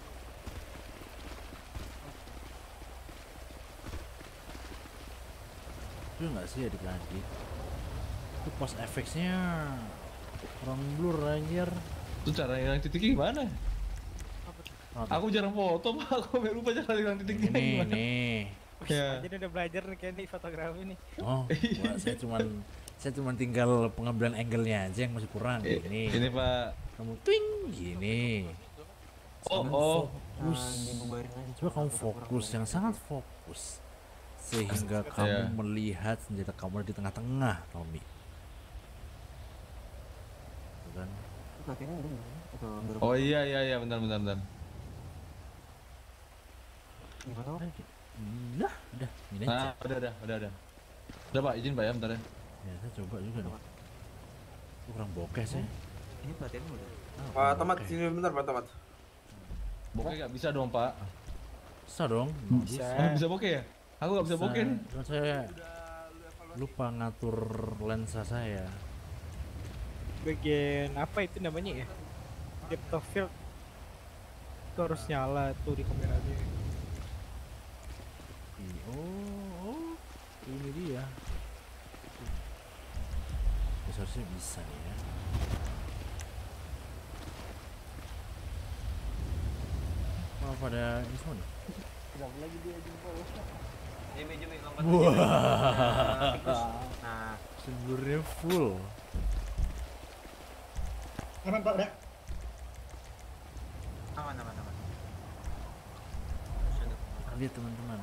Lucu gak sih adik-adik? Itu pas efeknya kurang blur anjir. Itu cara hilang titiknya gimana? Apa? Aku jarang foto, Pak. Aku sampai lupa cara hilang titiknya Ini gimana. nih. Ya. Jadi udah belajar nih kayak nih fotografi nih. Oh, gua- saya cuman saya cuman tinggal pengambilan angle-nya aja yang masih kurang. Eh, Gini. ini, Pak. Kamu twing gini. Oh, Kamu oh. fokus. Nah, dibubarin aja. Coba kamu fokus, yang sangat fokus. Sehingga kamu Ya. melihat senjata kamu ada di tengah-tengah, Tommy. Tuh kan? Pakainya udah nggak? Atau baru? Oh iya iya iya bentar bentar bentar. Gimana? Om? Nah, udah, ini Nah, aja. udah udah udah udah. Udah Pak, izin Pak ya bentar ya. Ya, saya coba juga dong. Itu kurang bokeh sih. Ini pelatihannya udah. Ah, Pak kurang Tomat, bokeh. sini bentar Pak Tomat. Bokeh nggak bisa dong Pak. Bisa dong. Bisa. Oh, bisa bokeh ya? Aku nggak bisa bokeh nih. Cuma saya lupa ngatur lensa saya. Bagian apa itu namanya ya? Depth of field itu harus nyala tuh di kameranya. Ih, Oh, oh, ini dia. Ya, seharusnya bisa nih ya. Malah pada ini semua nih. Kenapa lagi dia jumpa Jimmy, Jimmy, Wah, Nah, sumbernya full. aman Pak, udah. Aman, aman, aman. Lihat teman-teman.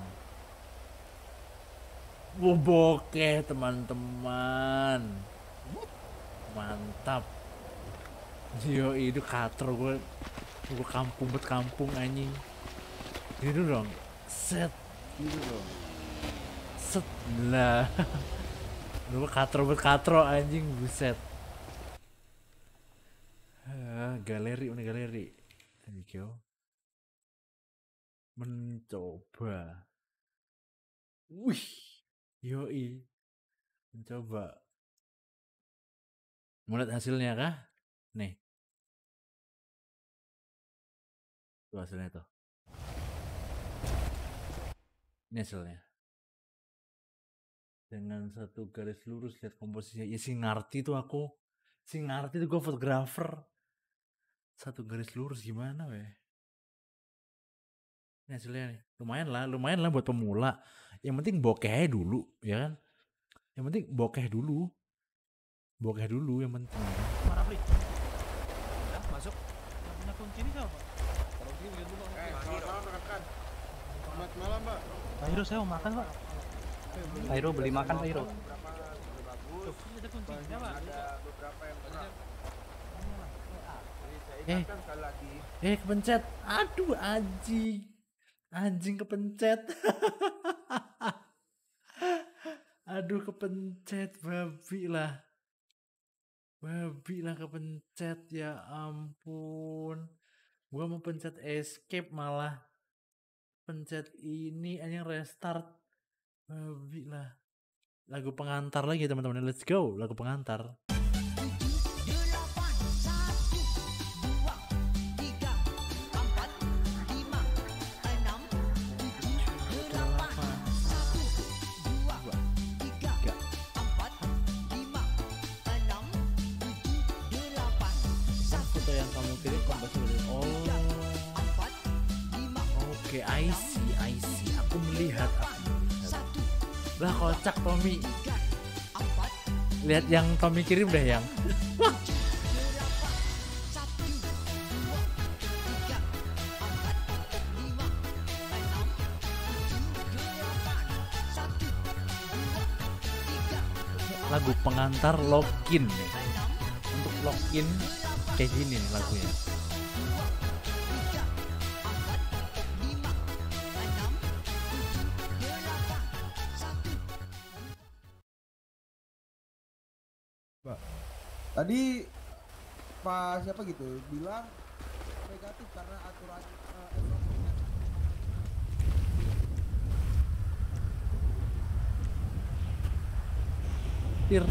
Wah, bokeh teman-teman. Mantap. Yo, itu katro gue. Gue kampung buat kampung anjing. Ini dulu dong. Set. Gitu dong. Set lah. Gue katro buat katro anjing, buset. Ah, galeri, mana galeri? Thank you. Mencoba. Wih, yoi. Mencoba. Mau lihat hasilnya kah? Nih. Tuh hasilnya tuh. Ini hasilnya. Dengan satu garis lurus lihat komposisinya. Ya si ngerti tuh aku. Si ngerti tuh gue fotografer. Satu garis lurus gimana weh? Ini hasilnya nih. Lumayan lah, lumayan lah buat pemula. Yang penting bokeh dulu, ya kan? Yang penting bokeh dulu. Bokeh dulu yang penting. Mana beli? Udah masuk. Yang punya kunci ini siapa? Kalau dia lihat dulu. Eh, selamat malam rekan. Selamat malam, Pak. Pak Hiro, saya mau makan Pak. Pak Hiro beli makan Pak Hiro. Tuh, ini ada kuncinya Pak. Ada beberapa yang kurang. Eh, eh kepencet. Aduh anjing. Anjing kepencet. Aduh kepencet, babi lah. Babi lah kepencet, ya ampun. Gua mau pencet escape malah pencet ini anjing restart. Babi lah. Lagu pengantar lagi teman-teman. Let's go, lagu pengantar. Foto yang kamu kirim kompos dulu. Oh, oke, I see, I see. Aku melihat, aku melihat. Lah kocak Tommy. Lihat yang Tommy kirim deh yang. Lagu pengantar login nih. Untuk login kayak gini nih lagunya. Pak, tadi Pak siapa gitu bilang negatif karena aturan uh, nyetir.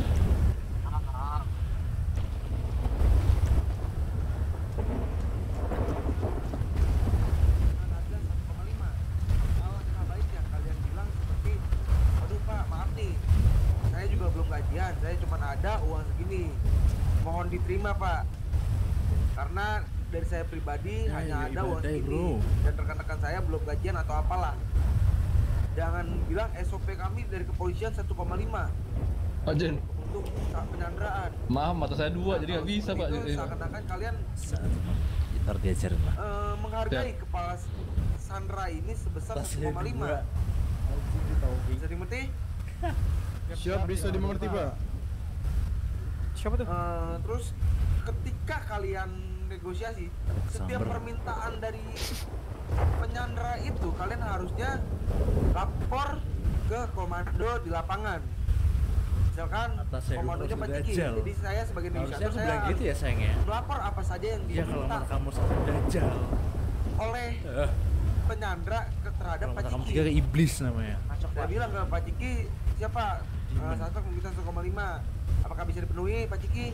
Saya juga belum gajian, saya cuma ada uang segini. Mohon diterima Pak. Karena dari saya pribadi Ya, hanya ya, ada uang ibadah, segini bro. dan rekan-rekan saya belum gajian atau apalah. Jangan bilang S O P kami dari kepolisian satu koma lima Pak Jen, untuk penyanderaan. maaf mata saya dua jadi nggak bisa Pak. Itu seakan-akan kalian Ntar diajarin lah. eh, menghargai kepala Sandra ini sebesar Tas satu koma lima. dua. Bisa dimengerti? Siap, bisa dimengerti, Pak. Siapa tuh? Eh, terus ketika kalian negosiasi, setiap Samber. permintaan dari penyandera itu kalian harusnya lapor ke komando di lapangan. Misalkan Atas saya komandonya dulu Pak sudah Ciki. dajal. Jadi saya sebagai Harusnya negosiator aku saya bilang gitu ya, sayang ya? melapor apa saja yang Iya kalau diminta mana kamu sama dajal. oleh Eh. penyandera ke terhadap Kalau Pak mana kamu Ciki. tiga iblis namanya. Saya bilang ke Pak Ciki, siapa? Uh, Satu meminta satu koma lima. Apakah bisa dipenuhi Pak Ciki?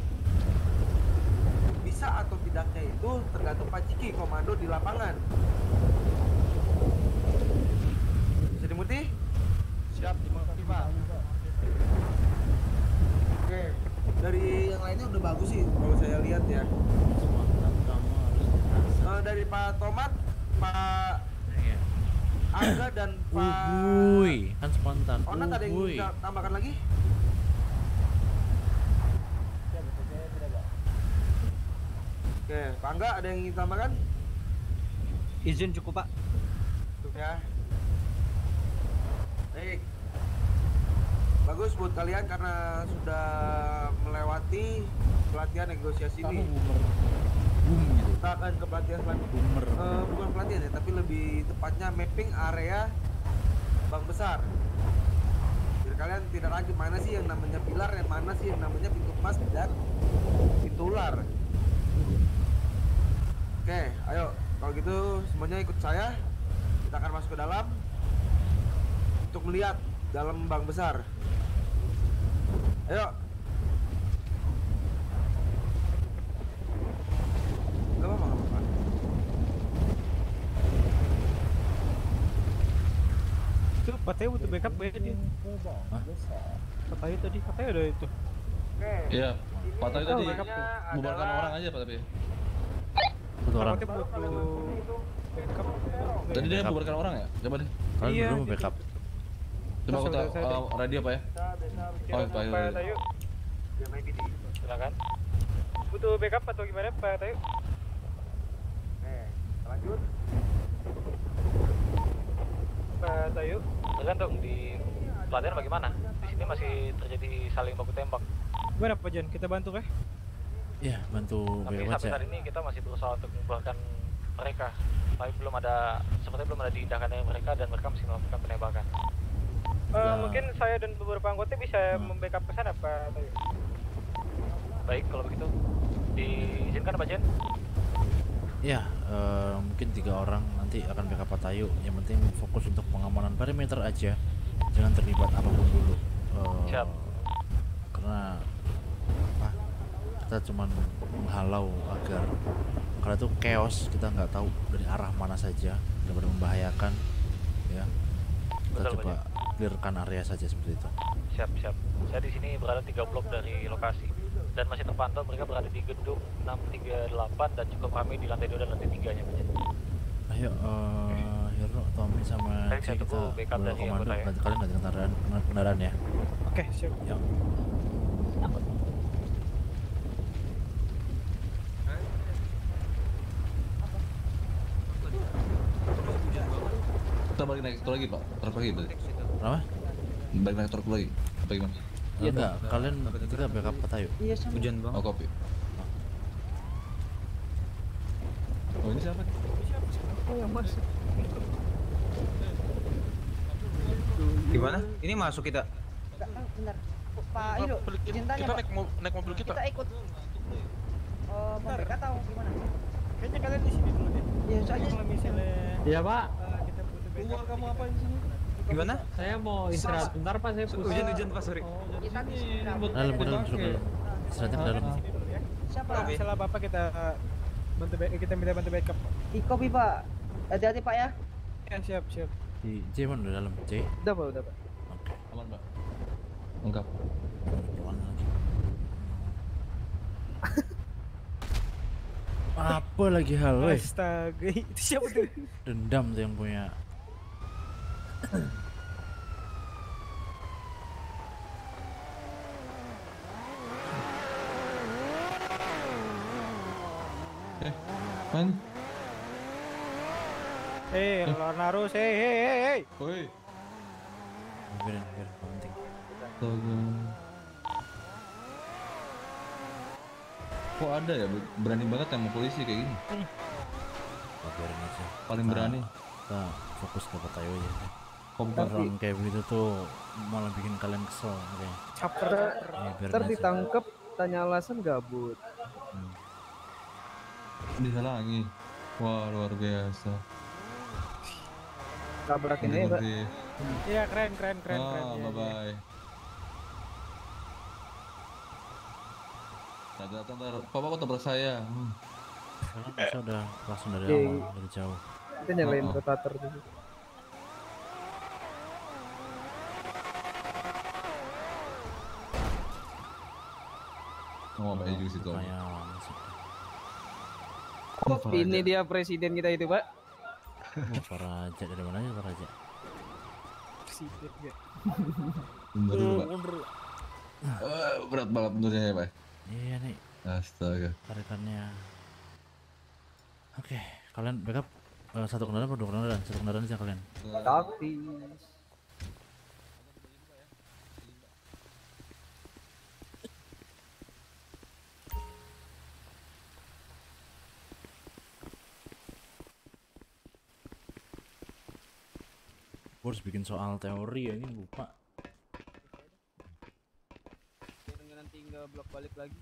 Bisa atau tidaknya itu tergantung Pak Ciki, komando di lapangan. Bisa dimengerti? Siap, dimengerti Pak. Oke, dari yang lainnya udah bagus sih kalau saya lihat ya. Uh, dari Pak Tomat, Pak Angga dan Pak Uhuy, kan spontan. Onat ada yang Uhuy. bisa tambahkan lagi? Oke, Pak Angga ada yang ingin tambahkan? Izin cukup Pak. Cukup ya. Baik. Bagus buat kalian karena sudah melewati pelatihan negosiasi ini. Kita akan ke pelatihan selanjutnya. Eh, bukan pelatihan ya, tapi lebih tepatnya mapping area bank besar. Jadi kalian tidak lagi mana sih yang namanya pilar, yang mana sih yang namanya pintu emas dan pintu ular. Oke, ayo. Kalau gitu semuanya ikut saya. Kita akan masuk ke dalam untuk melihat dalam bank besar. Ayo. Gak apa-apa, gak apa-apa. Itu katanya butuh backup ya dia. Katanya tadi, katanya ada itu. Iya, Pak Tayu tadi backup tuh. bubarkan orang aja Pak tapi. Satu orang. Katanya butuh backup. Tadi dia bubarkan orang ya? Coba deh. Kalian Iya, berdua mau backup. Coba kita Saya- saya- uh, radio Pak ya. Oh, Pak Tayu. Silakan. Butuh backup atau gimana Pak Tayu? Lanjut. Pak Tayu. Tergantung di pelatihan bagaimana. Di sini masih terjadi saling baku tembak. Gimana Pak Jan? Kita bantu kah? Iya, bantu Tapi backup sampai aja. saat ini kita masih berusaha untuk membubarkan mereka. Tapi belum ada, sepertinya belum ada diindahkan dari mereka dan mereka masih melakukan penembakan. Eh, mungkin saya dan beberapa anggota bisa membackup ke sana Pak Tayu. Baik, kalau begitu diizinkan Pak Jen? Ya, eh, mungkin tiga orang nanti akan backup Pak Tayu. Yang penting fokus untuk pengamanan perimeter aja. Jangan terlibat apapun dulu. Eh, Siap. Karena apa? Kita cuman menghalau agar karena itu chaos, kita nggak tahu dari arah mana saja, daripada membahayakan. Ya, kita Betul, coba clearkan area saja seperti itu. Siap, siap. Saya di sini berada tiga blok dari lokasi dan masih terpantau mereka berada di gedung enam tiga delapan dan cukup ramai di lantai dua dan lantai tiga nya Pak Jen. Ayo, uh, Hero, Tommy sama Baik, saya Cik, kita tunggu backup bawa dari komando. anggota ya. Nanti kalian ganti kendaraan, kendaraan ya. Oke, siap. Ya. Kita balik naik truk lagi Pak, truk lagi berarti. Apa? Balik naik truk lagi. Apa gimana? Iya enggak, kalian kita backup Pak Tayu. Iya sama. Hujan bang. Oh kopi. Oh ini siapa? Oh yang masuk. Gimana? Ini masuk kita. Enggak, Bang, benar. Pak Ido, izin tanya Kita Pak. naik, mo- naik mobil kita. Kita ikut. Oh, mau backup atau gimana? Kayaknya kalian di sini dulu deh. Iya, soalnya Kalau misalnya Iya Pak. eh, kita butuh backup. Keluar kamu apa di sini? Gimana? Saya mau istirahat bentar Pak, saya pusing. Hujan-hujan Pak, sorry. Kita di sini Dalam, ke dalam, suruh ke dalam. Istirahatnya ke dalam. Siapa? Misalnya Bapak kita bantu back- kita minta bantu backup. Ikopi Pak. Hati-hati Pak ya. Ya siap siap. Si J mana di dalam? J. Udah Pak, udah Pak. Aman, Pak. Lengkap. Apa lagi hal, weh? Astaga, itu siapa tuh? Dendam tuh yang punya. Eh, man. Eh, lawan harus, hei hei hei hei. Woi. Biarin, biarin, nggak penting. Astaga. Kok ada ya berani banget sama polisi kayak gini? Oh, biarin aja. Paling Kita- berani. Kita fokus ke Patayo aja. Kompak. Orang kayak begitu tuh malah bikin kalian kesel. Oke. Caper. Ya, biarin Ntar aja. ditangkep, tanya alasan gabut. Dihalangi. Wah, luar biasa. Tabrakin aja Pak. Ngerti. Iya keren keren keren Ah, keren. Iya, bye iya. bye. Nah, datang ntar, Papa kok tabrak saya. Hmm. Sekarang bisa udah langsung dari Iya, awal, iya. dari jauh. Kita nyalain Oh, oh. rotator dulu. Oh, Pak juga situ. Kayak masuk. Oh, ini dia presiden kita itu Pak. Oh, Pak Raja dari mana aja Pak Raja? Presiden ya. Bentar dulu, Pak. Eh, berat banget benturnya ya, Pak. Iya nih. Astaga. Tarikannya. Oke, kalian backup eh, satu kendaraan atau dua kendaraan? Satu kendaraan aja kalian. Taktis. Gue harus bikin soal teori ya, ini lupa. Biar nanti nggak blok balik lagi.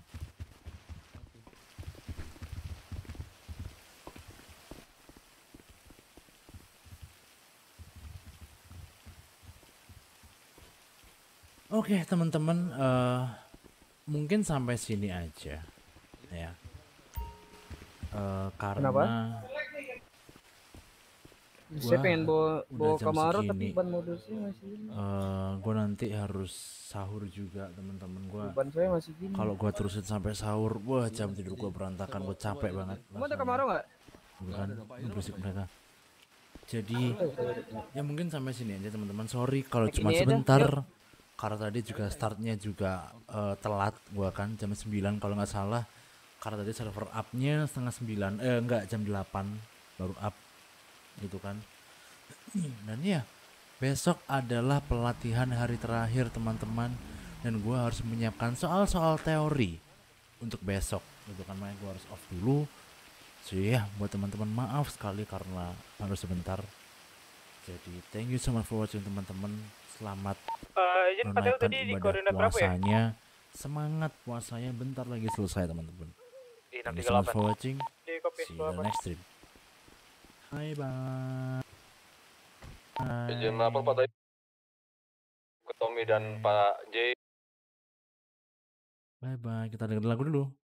Oke teman-teman, eh, mungkin sampai sini aja ya. Eh, karena Kenapa? Saya gua pengen bawa udah bawa jam Camaro tapi segini. ban modusnya masih ini. Eh, gue nanti harus sahur juga teman-teman. Gue Ban saya masih gini. kalau gue terusin sampai sahur, wah jam tidur gue berantakan, gue capek banget. Kamu ada Camaro nggak? Bukan, berisik mereka. Jadi ya mungkin sampai sini aja teman-teman. Sorry kalau Kayak cuma gini aja, sebentar. yuk. Karena tadi juga startnya juga eh, telat, gua kan jam sembilan kalau nggak salah. Karena tadi server up-nya setengah sembilan, eh enggak jam delapan baru up, gitu kan. Dan ya besok adalah pelatihan hari terakhir teman-teman, dan gua harus menyiapkan soal-soal teori untuk besok, gitu kan. Makanya gua harus off dulu. So ya, buat teman-teman maaf sekali karena harus sebentar. Jadi thank you so much for watching teman-teman. Selamat Eh, izin Pak Teo menunaikan tadi di ibadah koordinat berapa ya? puasanya. Semangat puasanya, bentar lagi selesai teman-teman. Di Thank you so much for watching. Di kopi See you in the next stream. Bye bye. Izin lapor Pak tadi ke Tommy dan Pak J. Bye bye. Kita dengerin lagu dulu.